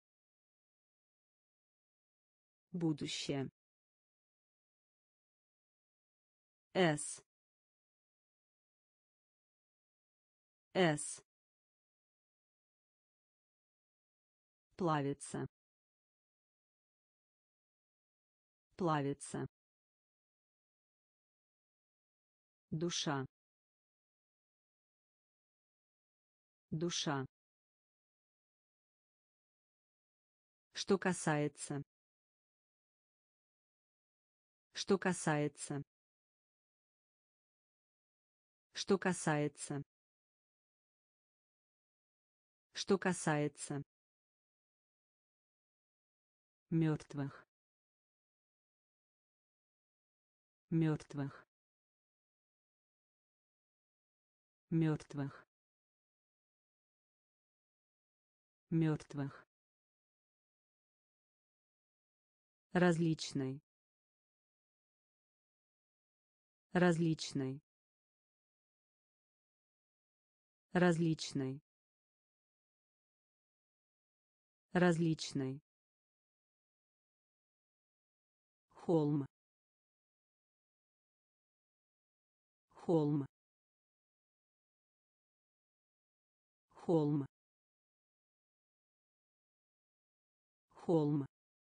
Будущее. С. С. Плавится. Плавится. Душа. Душа. Что касается. Что касается. Что касается. Что касается. Мертвых. Мертвых. Мертвых. Мертвых. Различный. Различный. Различный. Различный. Холм. Холм. Холм. Холм.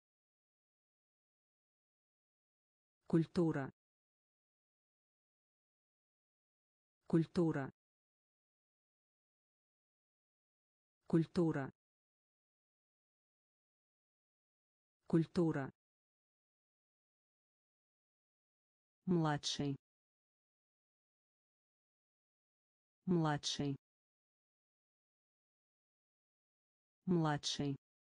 Культура. Культура. Культура. Культура. Младший. Младший. Младший.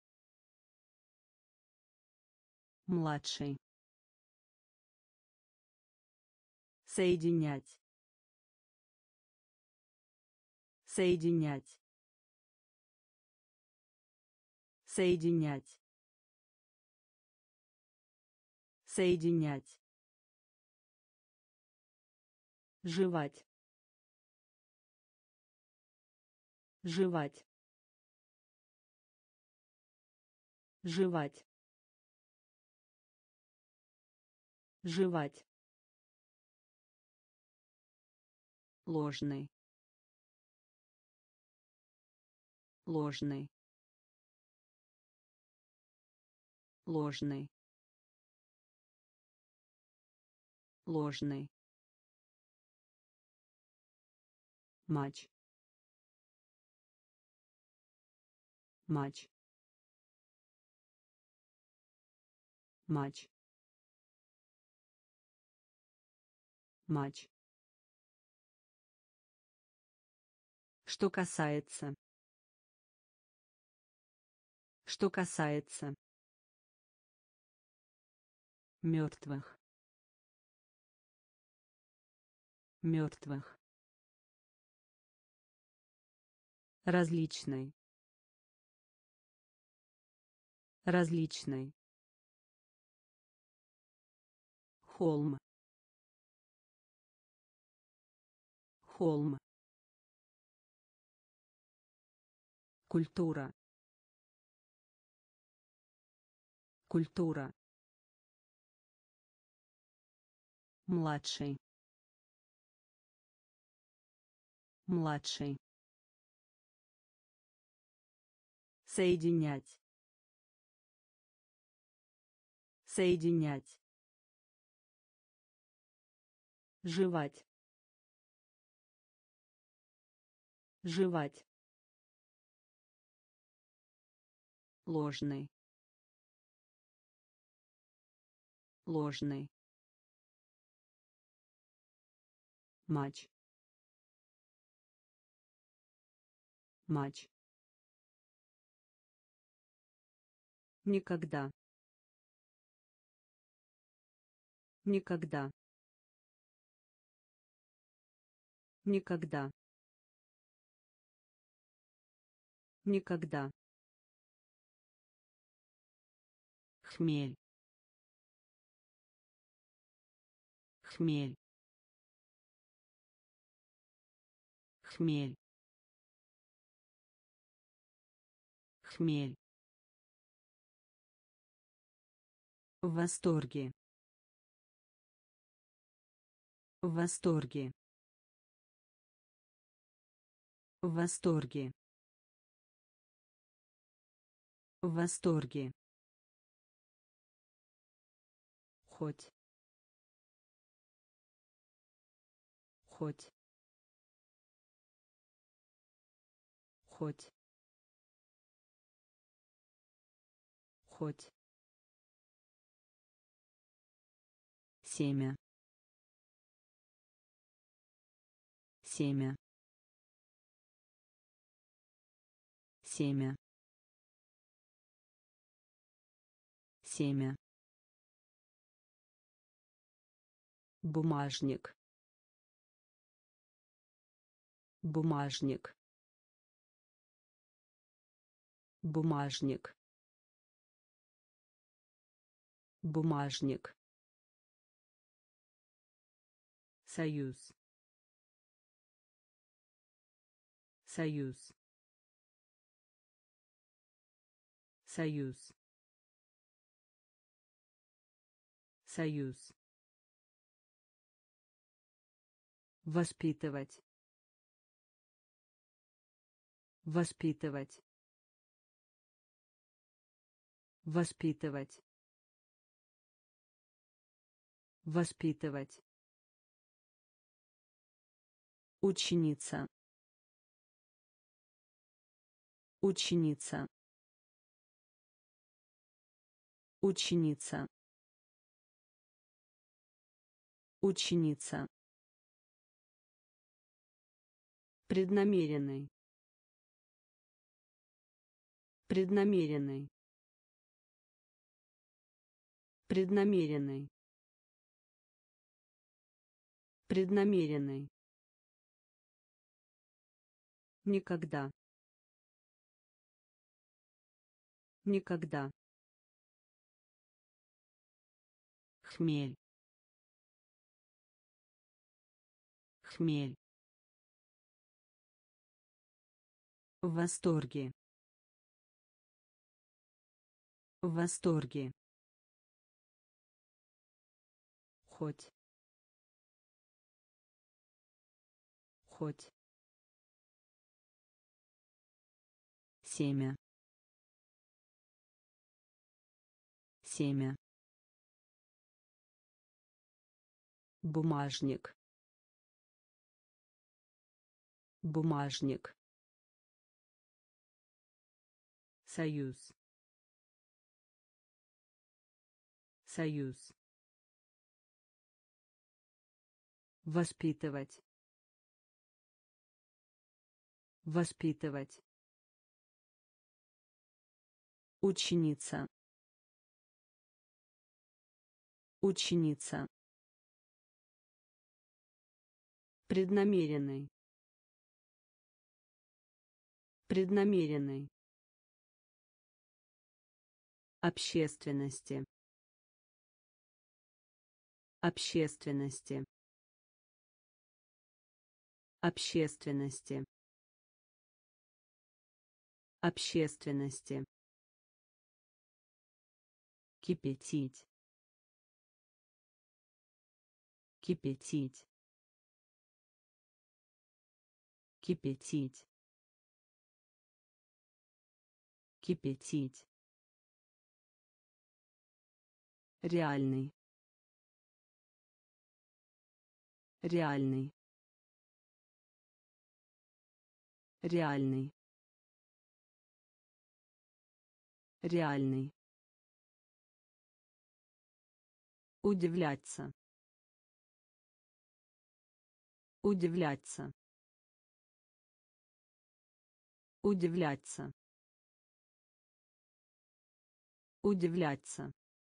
Младший. Соединять. Соединять. Соединять. Соединять. Жевать. Жевать. Жевать. Жевать. Ложный. Ложный. Ложный. Ложный. Матч. Матч. Матч. Матч. Что касается. Что касается. Мертвых. Мертвых. Различный. Различный. Холм. Холм. Культура. Культура. Младший. Младший. Соединять. Соединять. Жевать. Жевать. Ложный. Ложный. Матч. Матч. Никогда. Никогда. Никогда. Никогда. Хмель. Хмель. Хмель. Хмель. В восторге. В восторге. В восторге. В восторге. Хоть. Хоть. Хоть. Хоть. Семя. Семя. Семя. Семя. Бумажник. Бумажник. Бумажник. Бумажник. Союз. Союз. Союз. Союз. Воспитывать. Воспитывать. Воспитывать. Воспитывать. Ученица. Ученица. Ученица. Ученица. Преднамеренный. Преднамеренный. Преднамеренный. Преднамеренный. Никогда. Никогда. Хмель. Хмель. В восторге. В восторге. Хоть. Хоть. Семя. Семя. Бумажник. Бумажник. Союз. Союз. Воспитывать. Воспитывать. Ученица. Ученица. Преднамеренный. Преднамеренный. Общественности. Общественности. Общественности. Общественности. Кипятить. Кипятить. Кипятить. Кипятить. Реальный. Реальный. Реальный. Реальный. Удивляться. Удивляться. Удивляться. Удивляться.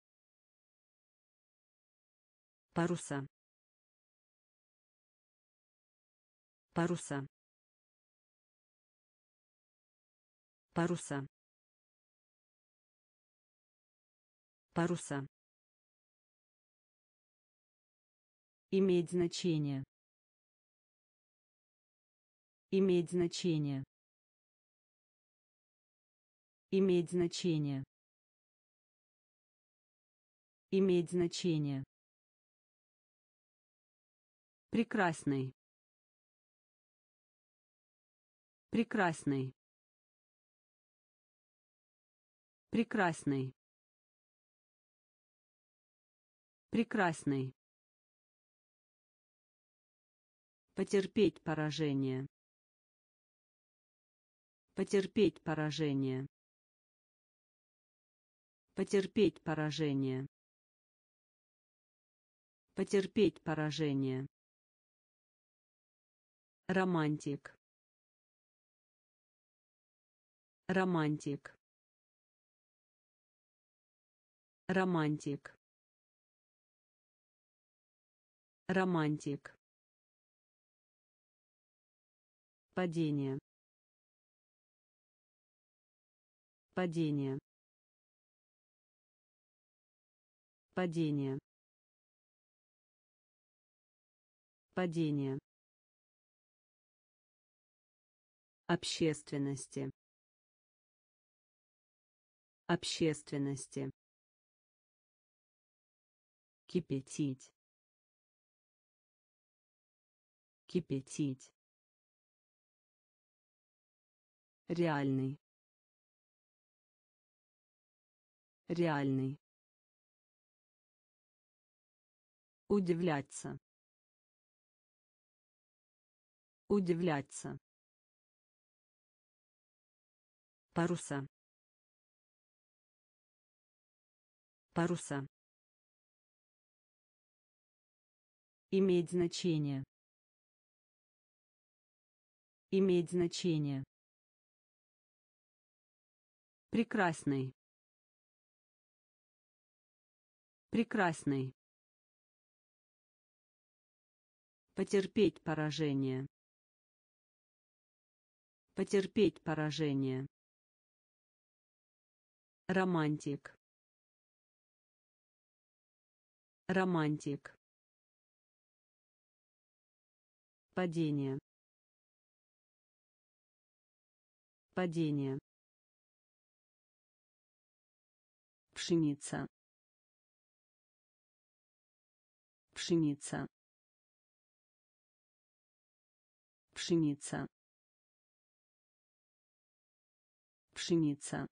Паруса. Паруса. Паруса. Паруса. Иметь значение. Иметь значение. Иметь значение. Иметь значение. Прекрасный. Прекрасный. Прекрасный. Прекрасный. Потерпеть поражение. Потерпеть поражение. Потерпеть поражение. Потерпеть поражение. Романтик. Романтик. Романтик. Романтик. Падение. Падение. Падение. Падение. Общественности. Общественности. Кипятить. Кипятить. Реальный. Реальный. Удивляться. Удивляться. Паруса. Паруса. Иметь значение. Иметь значение. Прекрасный. Прекрасный. Потерпеть поражение. Потерпеть поражение. Романтик. Романтик. Падение. Падение. Пшеница. Пшеница. Пшеница. Пшеница.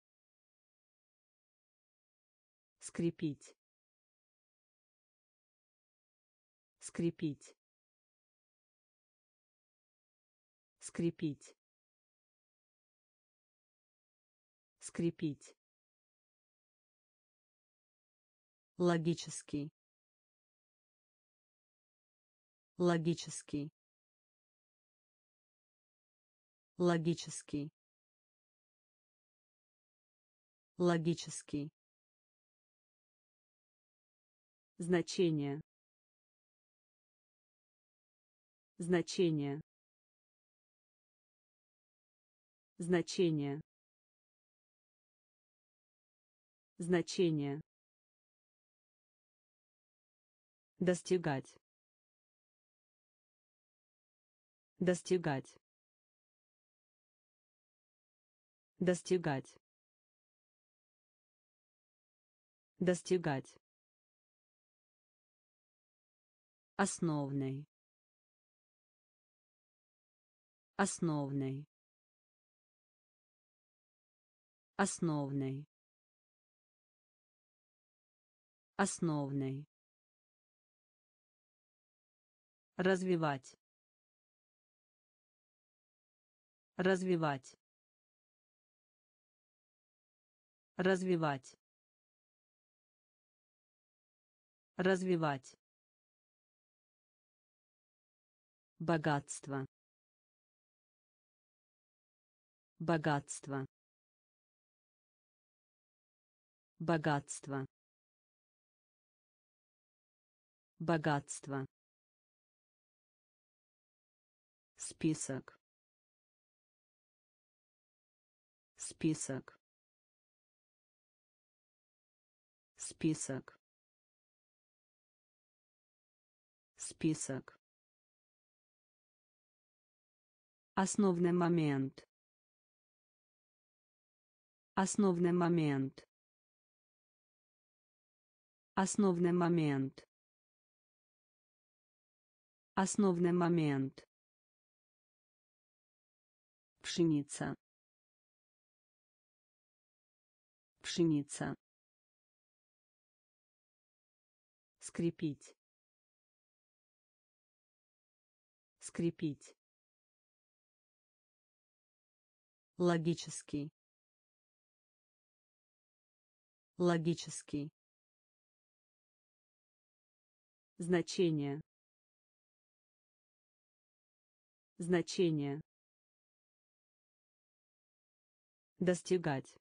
Скрепить. Скрепить. Скрепить. Скрепить. Логический. Логический. Логический. Логический. Значение. Значение. Значение. Значение. Достигать. Достигать. Достигать. Достигать. Основной. Основной. Основной. Основной. Развивать. Развивать. Развивать. Развивать. Богатство. Богатство. богатство, богатство, список, список, список, список, основный момент, основный момент, основный момент, основный момент, пшеница, пшеница, скрепить, скрепить, логический, логический, значение, значение, достигать,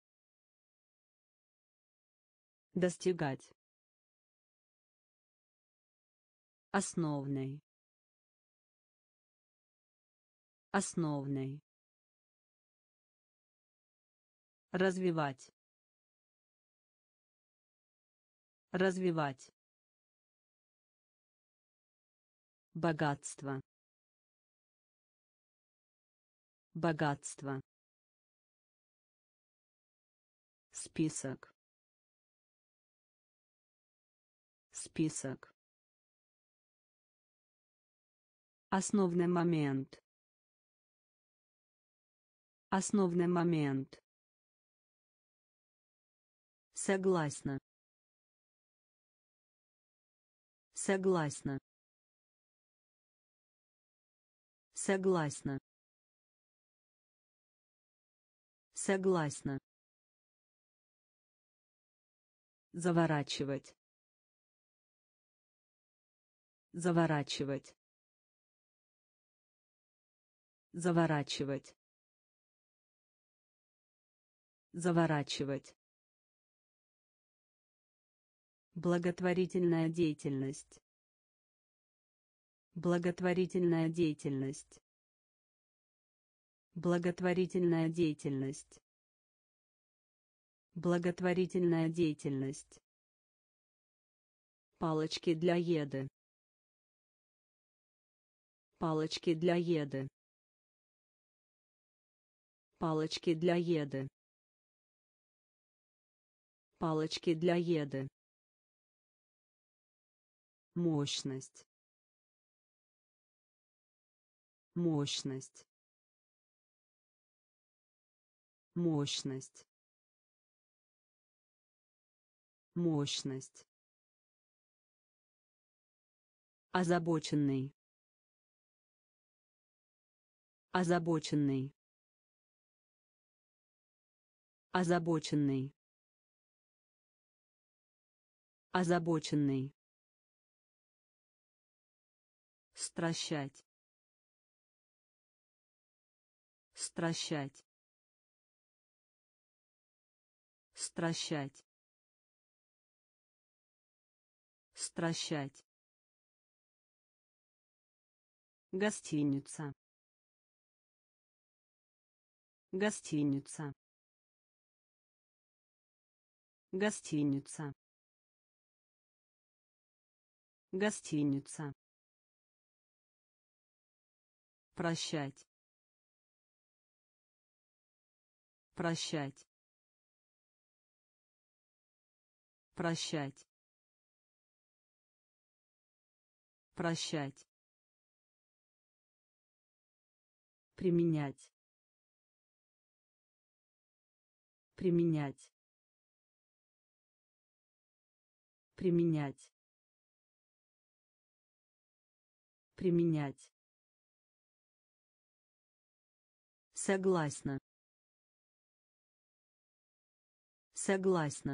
достигать, основный, основный, развивать, развивать, богатство, богатство, список, список, основный момент, основный момент, согласна, согласна, согласна, согласна, заворачивать, заворачивать, заворачивать, заворачивать, благотворительная деятельность, благотворительная деятельность, благотворительная деятельность, благотворительная деятельность, палочки для еды, палочки для еды, палочки для еды, палочки для еды, мощность, мощность, мощность, мощность, озабоченный, озабоченный, озабоченный, озабоченный, стращать, стращать, стращать, стращать, гостиница, гостиница, гостиница, гостиница, прощать, прощать, прощать, прощать, применять, применять, применять, применять, согласна, согласна,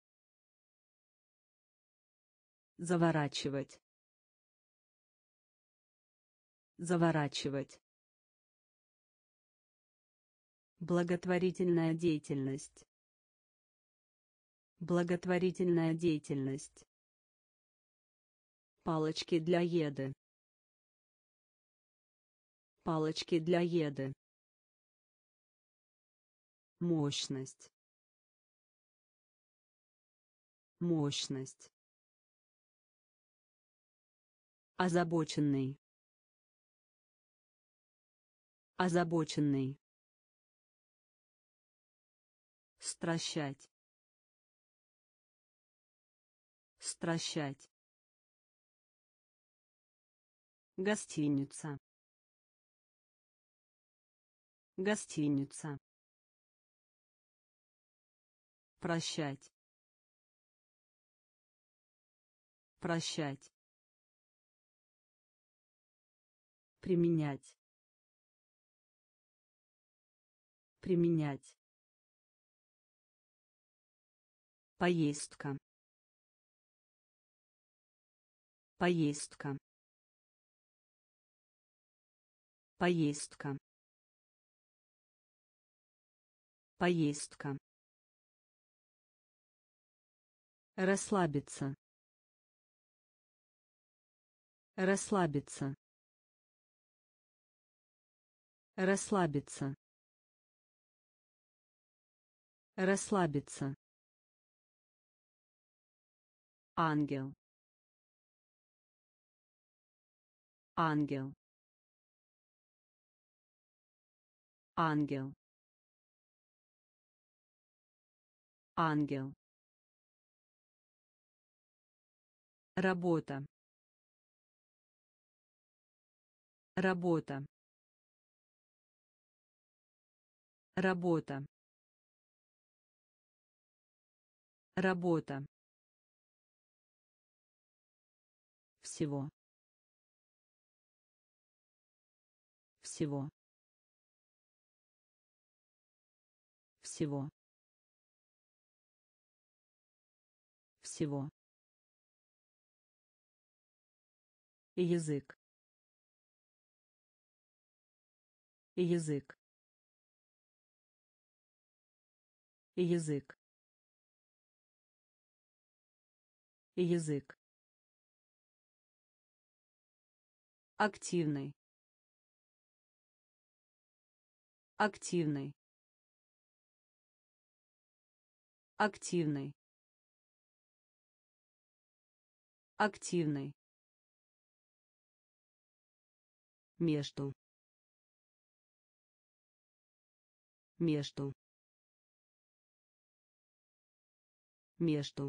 заворачивать, заворачивать, благотворительная деятельность, Благотворительная деятельность. Палочки для еды. Палочки для еды. Мощность. Мощность. Озабоченный. Озабоченный. Стращать. Стращать. Гостиница. Гостиница. Прощать. Прощать. Применять. Применять. Поездка. Поездка. Поездка. Поездка. Расслабиться. Расслабиться. Расслабиться. Расслабиться. Ангел. Ангел. Ангел. Ангел. Работа. Работа. Работа. Работа. Всего. Всего. Всего. Всего. Язык. Язык. Язык. Язык. Активный. Активный. Активный. Активный. Между. Между. Между.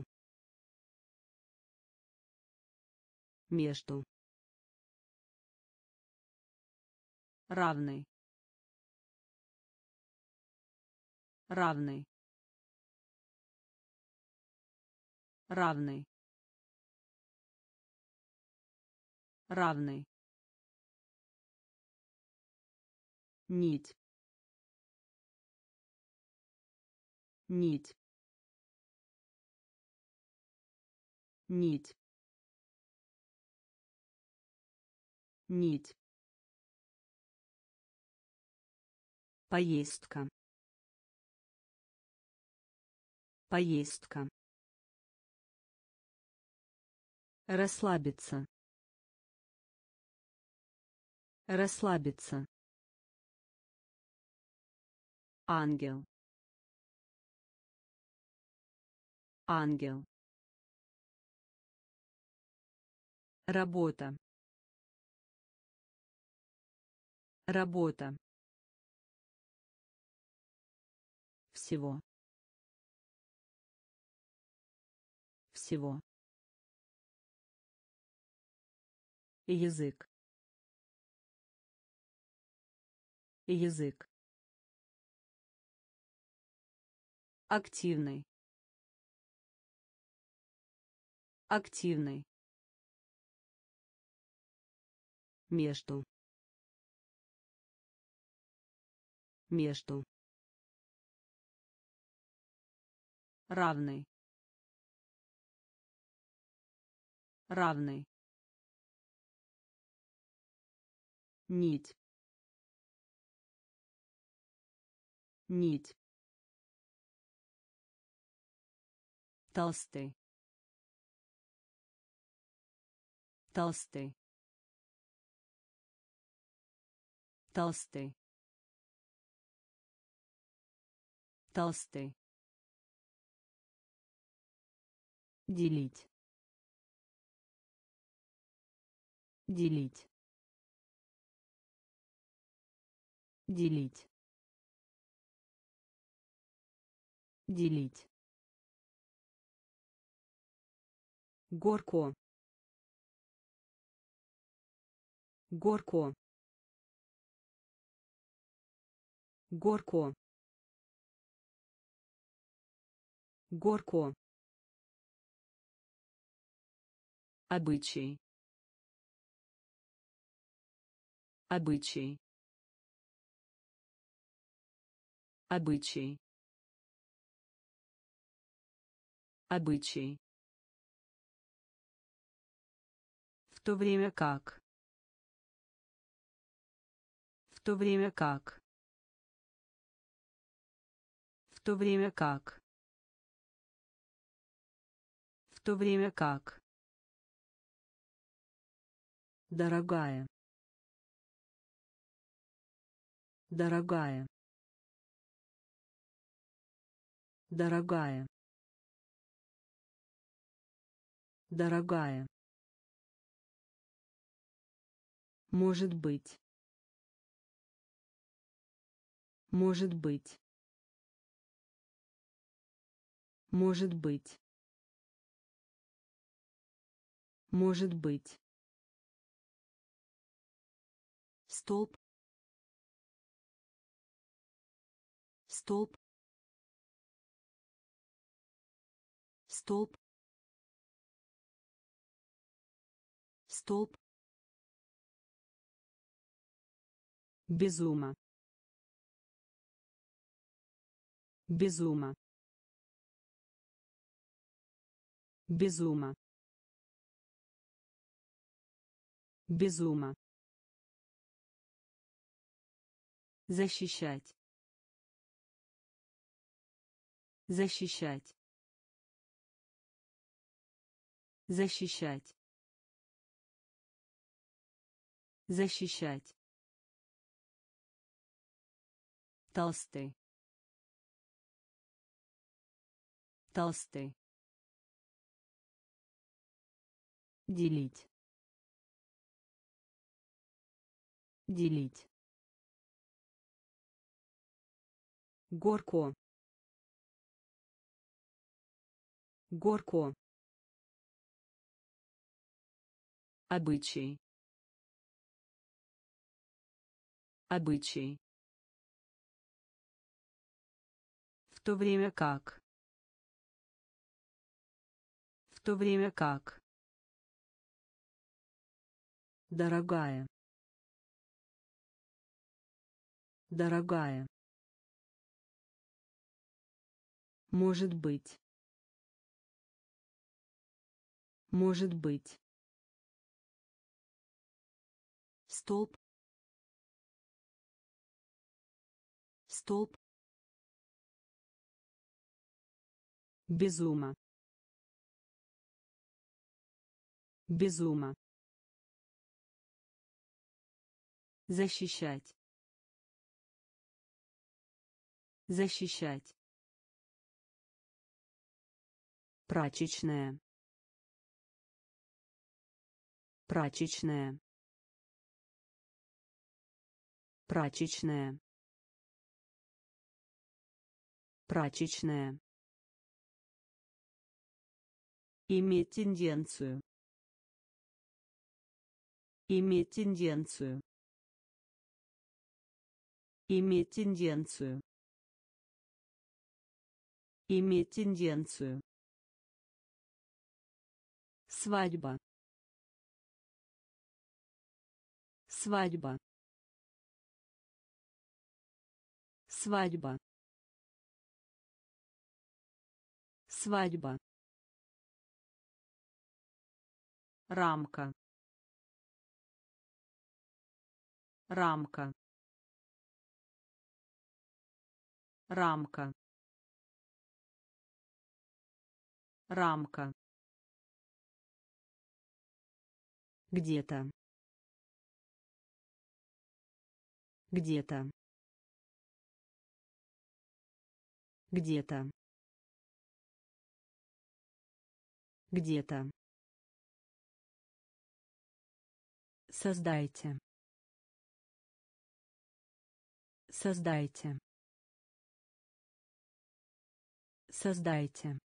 Между. Равный. Равный. Равный. Равный. Нить. Нить. Нить. Нить. Поездка. Поездка. Расслабиться. Расслабиться. Ангел. Ангел. Работа. Работа. Всего. Всего. Язык. Язык. Активный. Активный. Между. Между. Равный. Равный. Нить. Нить. толстый, толстый, толстый, толстый, делить, делить, делить, делить, горко, горко, горко, горко, обычай, обычай, обычай, обычай, в то время как, в то время как, в то время как, в то время как, дорогая, дорогая, дорогая, дорогая, может быть, может быть, может быть, может быть, столб, столб, столб, столб, безума, безума, безума, безума, защищать, защищать, защищать, защищать, толстый, толстый, делить, делить, горко, горко, обычай, обычай, в то время как, в то время как, дорогая, дорогая, может быть, может быть, столб, столб, безума, безума, защищать, защищать, прачечная, прачечная, прачечная, прачечная, иметь тенденцию, иметь тенденцию, иметь тенденцию, иметь тенденцию, свадьба, свадьба, свадьба, свадьба, рамка, рамка, рамка, рамка, где-то, где-то, где-то, где-то. Создайте. Создайте. Создайте.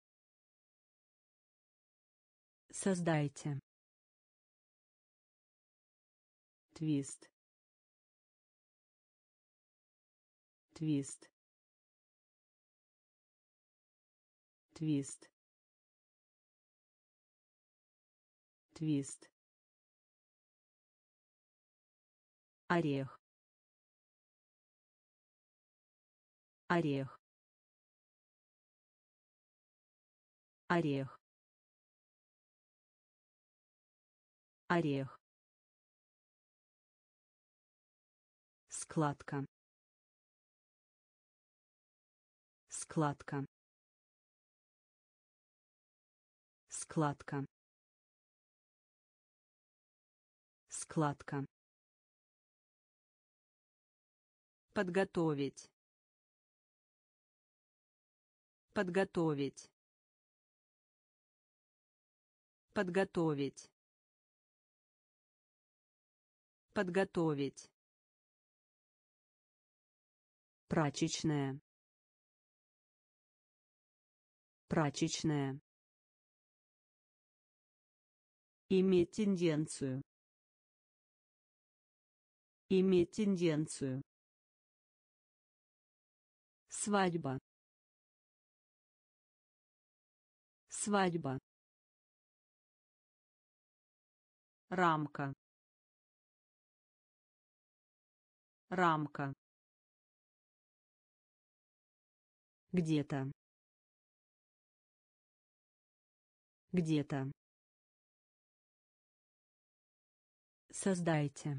Создайте. Твист. Твист. Твист. Твист. Орех. Орех. Орех. Орех. Складка. Складка. Складка. Складка. подготовить, подготовить, подготовить, подготовить, Прачечная. Прачечная. иметь тенденцию, иметь тенденцию, свадьба, свадьба, рамка, рамка, Где-то. Где-то. Создайте.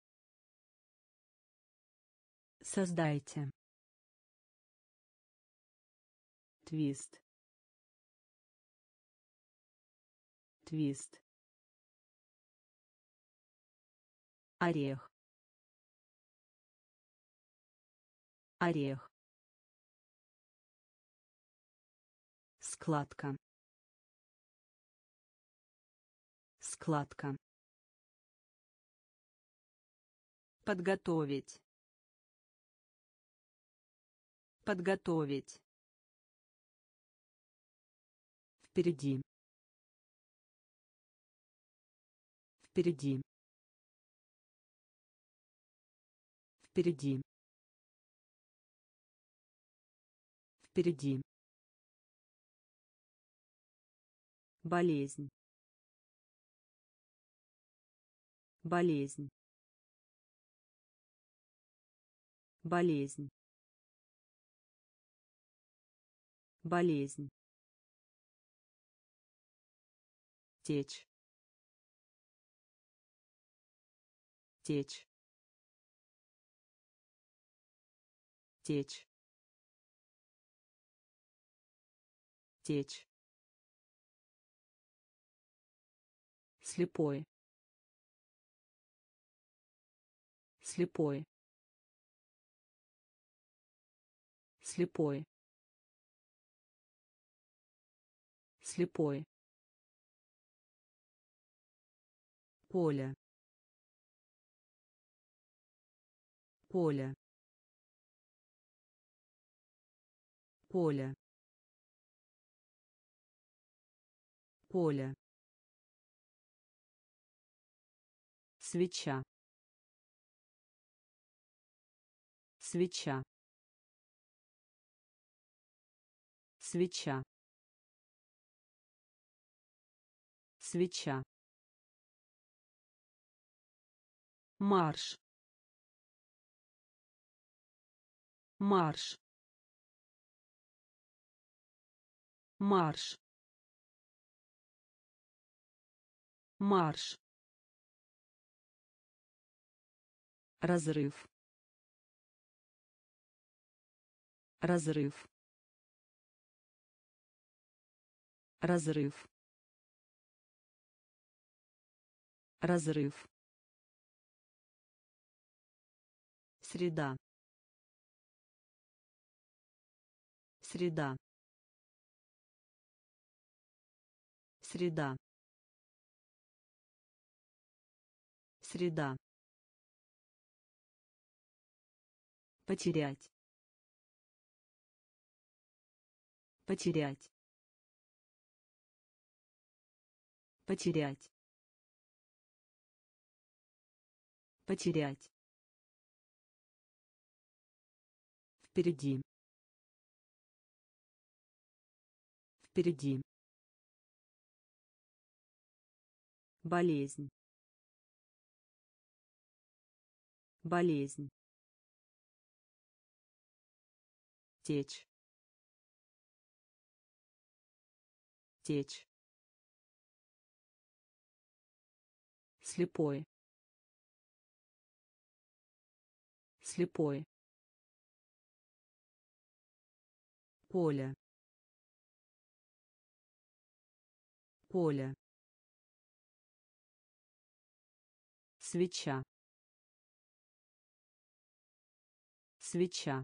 Создайте. твист, твист, Орех. Орех. Складка. Складка. подготовить, подготовить, Впереди. Впереди. Впереди. Впереди. Болезнь. Болезнь. Болезнь. Болезнь. Течь. Течь. Течь. Течь. Слепой. Слепой. Слепой. Слепой. Поле. Поле. Поле. Поле. Свеча. Свеча. Свеча. Свеча. Марш. Марш. Марш. Марш. Разрыв. Разрыв. Разрыв. Разрыв. Среда. Среда. Среда. Среда. Потерять. Потерять. Потерять. Потерять. Впереди. Впереди. Болезнь. Болезнь. Течь. Течь. Слепой. Слепой. Поле. Поле. Свеча. Свеча.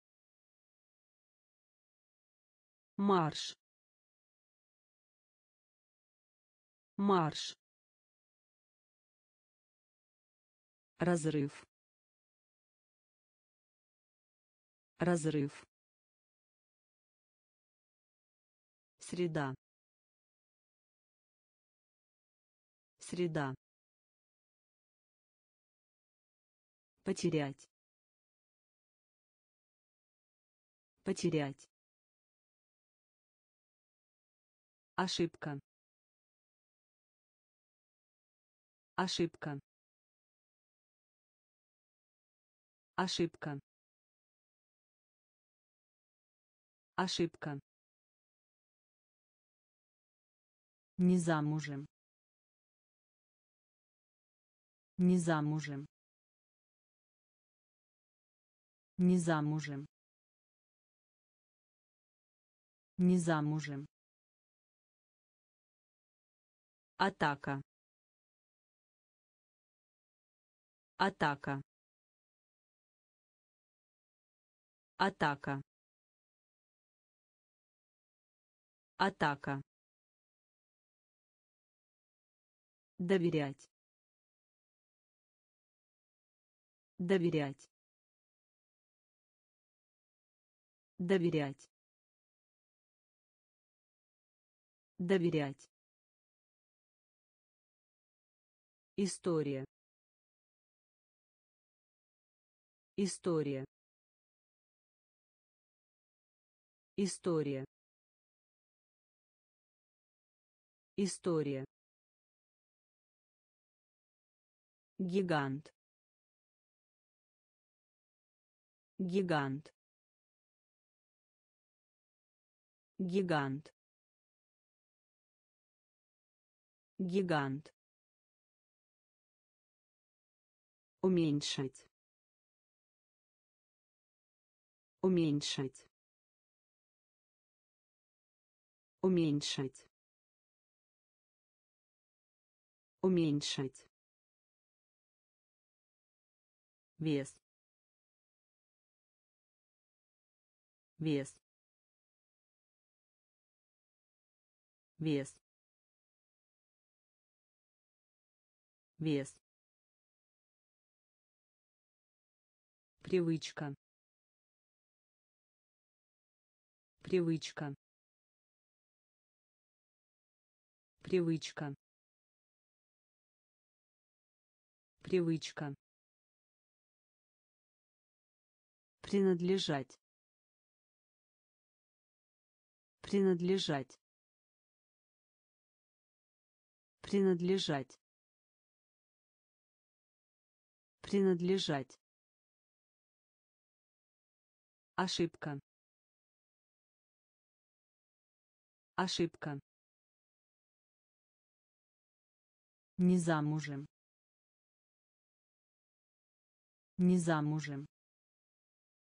Марш. Марш. Разрыв. Разрыв. Среда. Среда. Потерять. Потерять. Ошибка. Ошибка. Ошибка. Ошибка. Не замужем. Не замужем. Не замужем. Не замужем. Атака. Атака. Атака. Атака. Доверять. Доверять. Доверять. Доверять. История. История. История. История. Гигант. Гигант. Гигант. Гигант. Уменьшить. Уменьшить. Уменьшить. Уменьшить. Вес. Вес. Вес. Вес. Привычка. Привычка. Привычка. Привычка. Принадлежать. Принадлежать. Принадлежать. Принадлежать. Ошибка. Ошибка. Не замужем. Не замужем.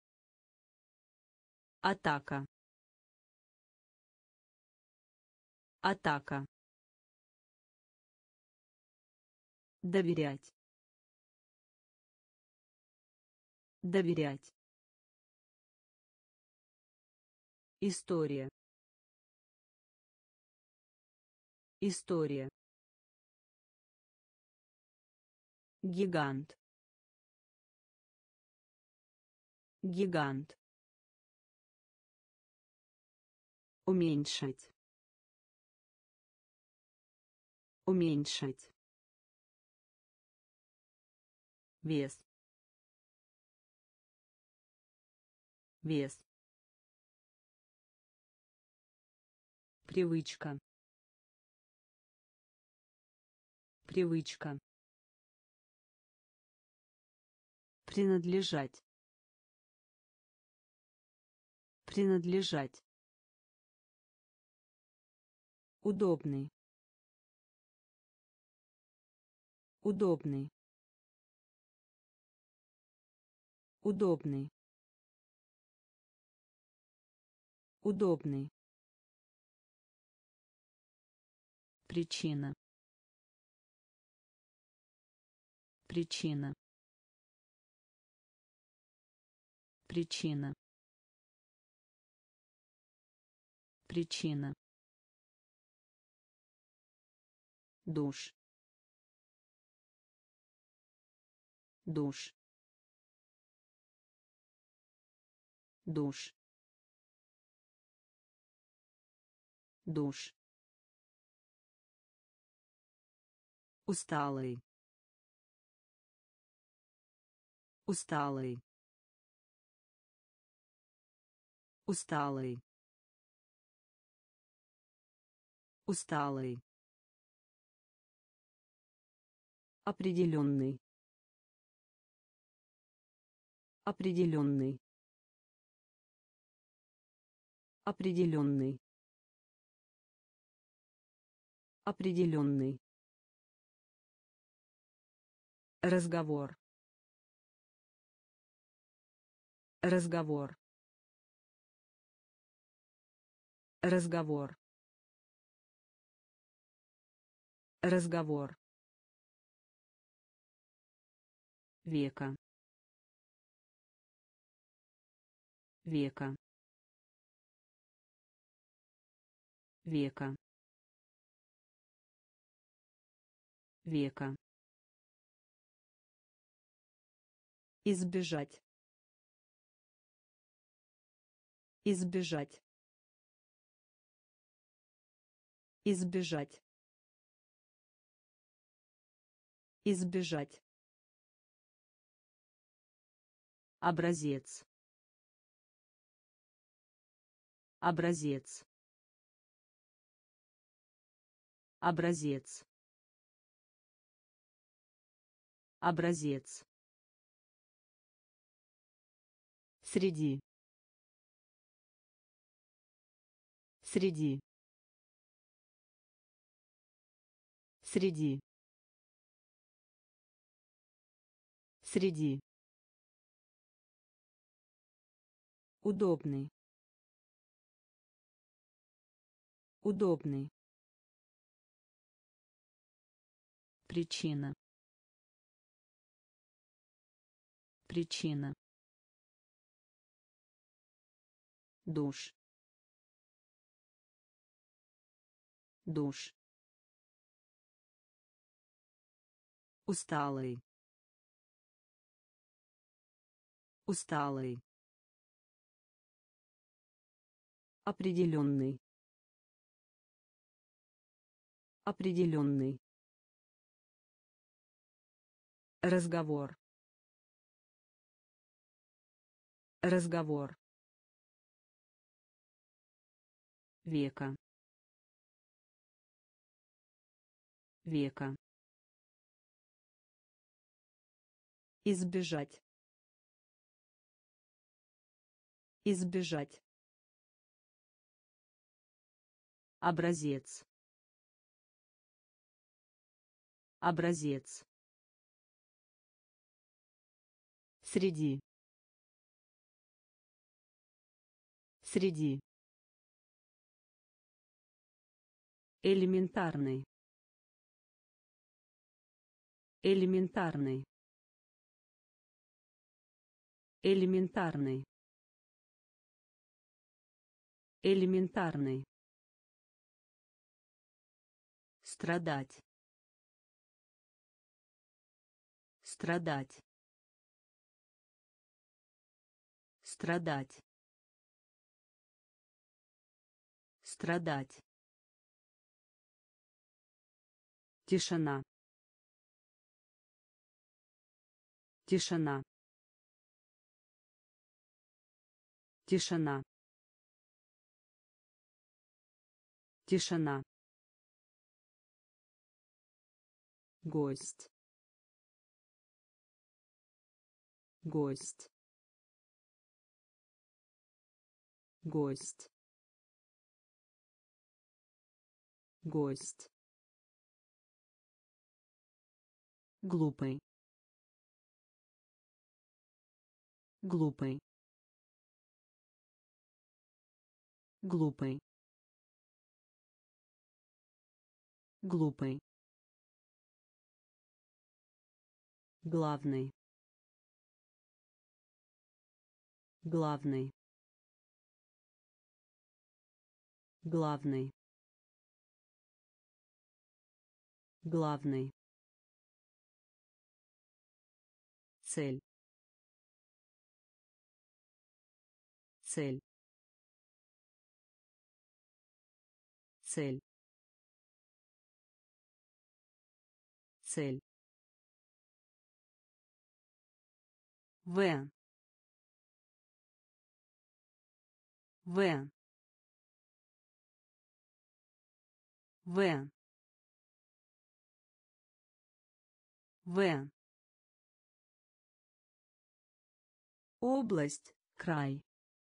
Атака. Атака. Доверять. Доверять. История. История. Гигант. Гигант. Уменьшить. Уменьшить. Вес. Вес. Привычка. Привычка. Принадлежать. Принадлежать. Удобный. Удобный. Удобный. Удобный. Причина. Причина. Причина. Причина. Душ. Душ. Душ. Душ. Усталый. Усталый. Усталый. Усталый. Определенный. Определенный. Определенный. Определенный. Разговор. Разговор. Разговор. Разговор. Века. Века. Века. Века. Избежать. Избежать. Избежать. Избежать. Образец. Образец. Образец. Образец. Среди. Среди. Среди. Среди. Удобный. Удобный. Причина. Причина. Душ. Душ. Усталый. Усталый. Определенный. Определенный. Разговор. Разговор. Века. Века. Избежать. Избежать. Образец. Образец. Среди. Среди. Элементарный. Элементарный. Элементарный. Элементарный. Страдать. Страдать. Страдать. Страдать. Тишина. Тишина. Тишина. Тишина. Гость. Гость. Гость. Гость. Глупый. Глупый. Глупый. Глупый. Главный. Главный. Главный. Главный. Цель. Цель. Цель. Цель. В. В. В. В. Область, край.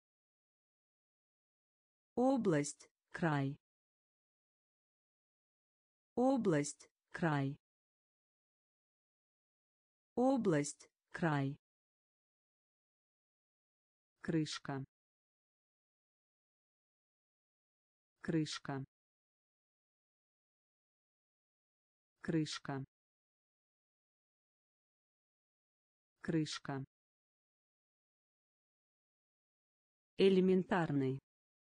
Область, край. Область, край. Область, край. Крышка. Крышка. Крышка. Крышка. Элементарный.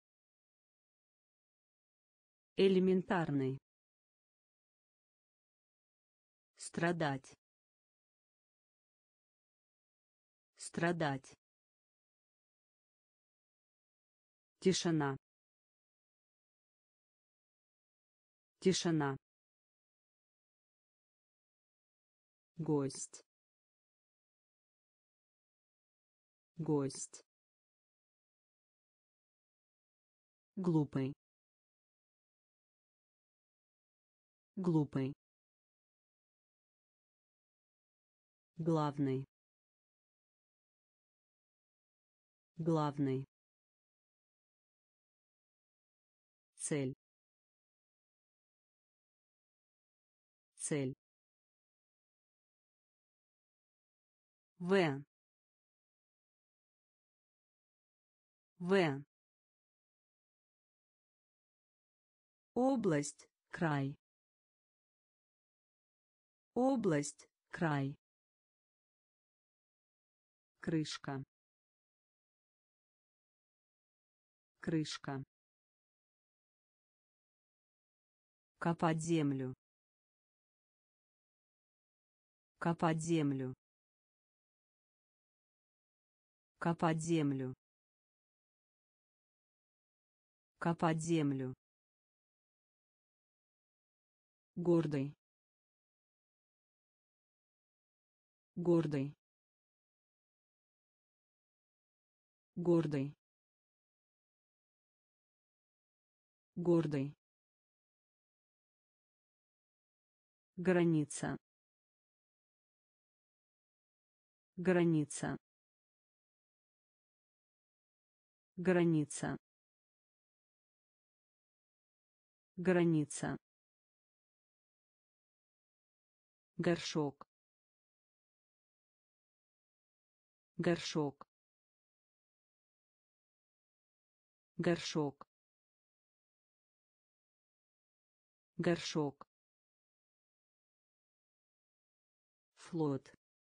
Элементарный. Страдать. Страдать. Тишина. Тишина. Гость. Гость. Глупый. Глупый. Главный. Главный. Цель. Цель. В. В. Область, край. Область, край. Крышка. Крышка. Копать землю. Копать землю. Копать землю. Копать землю. Гордый. Гордый. Гордый. Гордый. Граница. Граница. Граница. Граница. Горшок. Горшок. Горшок. горшок, флот,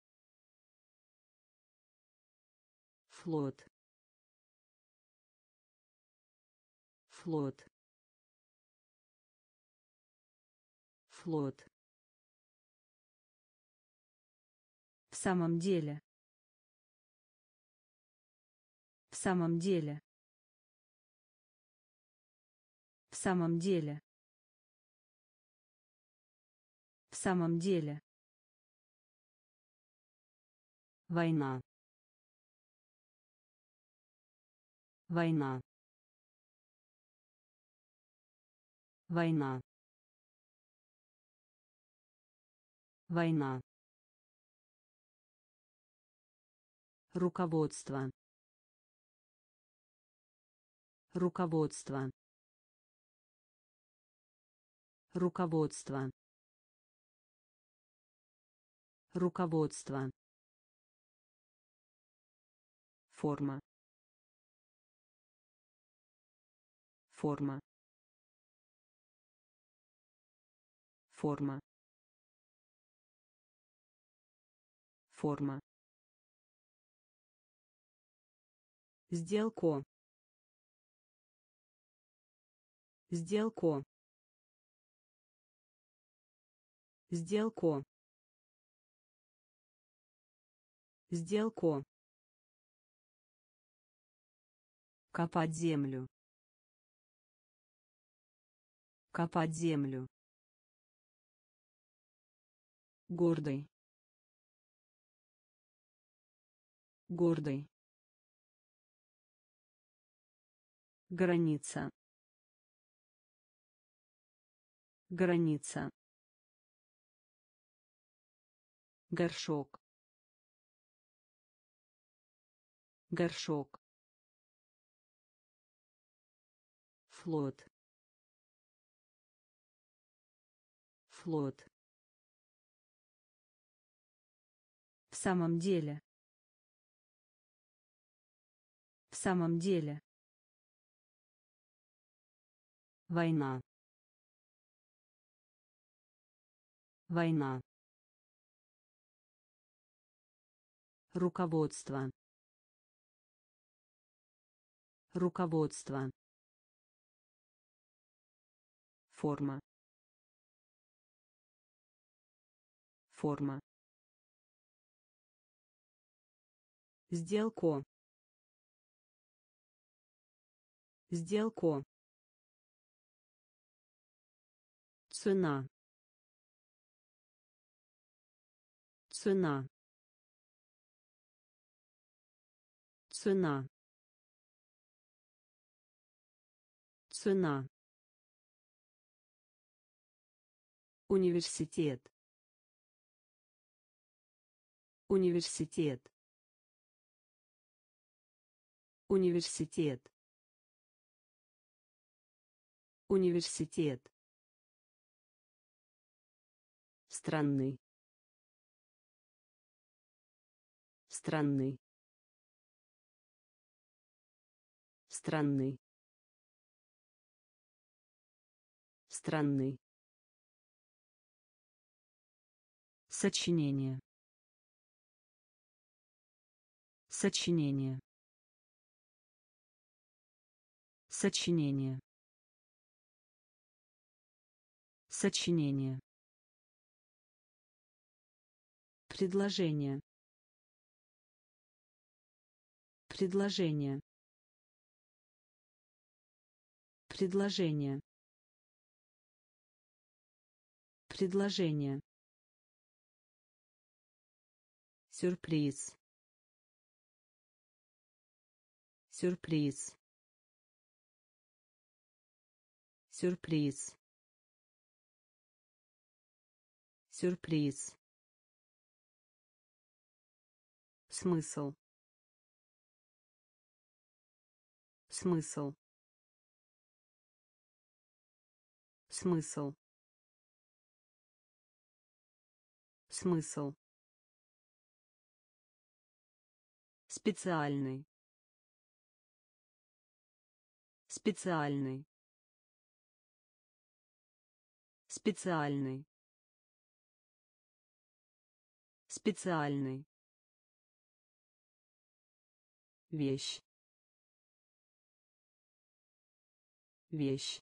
флот, флот, флот, в самом деле, в самом деле, в самом деле, в самом деле, война, война, война, война, руководство, руководство, руководство, руководство, форма, форма, форма, форма, сделку, сделку, сделку, сделку, копать землю, копать землю, гордый, гордый, граница, граница, горшок, горшок, флот, флот, в самом деле, в самом деле, война, война, руководство, руководство, форма, форма, сделку, сделку, цена, цена, цена, цена, университет, университет, университет, университет, странный, странный, странный, странный, сочинение, сочинение, сочинение, сочинение, предложение, предложение, предложение, предложение, сюрприз, сюрприз, сюрприз, сюрприз, смысл, смысл, смысл, смысл, специальный, специальный, Специальный. Специальный. Вещь. Вещь.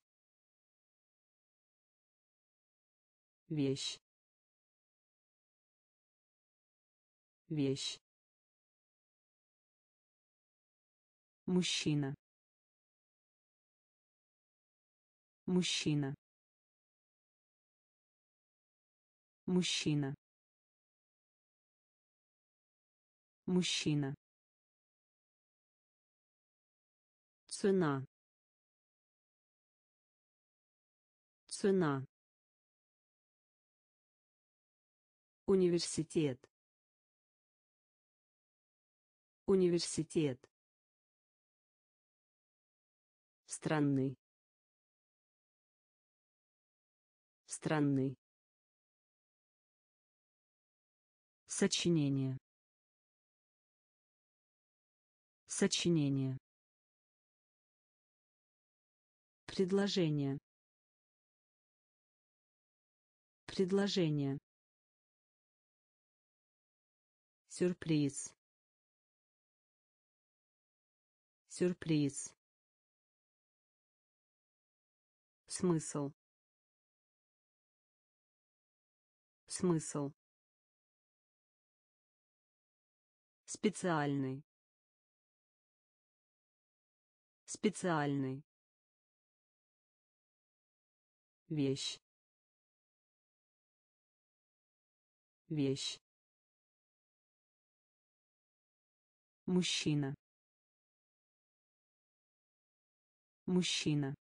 Вещь. Вещь. Мужчина. Мужчина. Мужчина. Мужчина. Цена. Цена. Университет. Университет. Странный. Странный. Сочинение. Сочинение. Предложение. Предложение. Сюрприз. Сюрприз. Смысл. Смысл. Специальный. Специальный. Вещь. Вещь. Мужчина. Мужчина.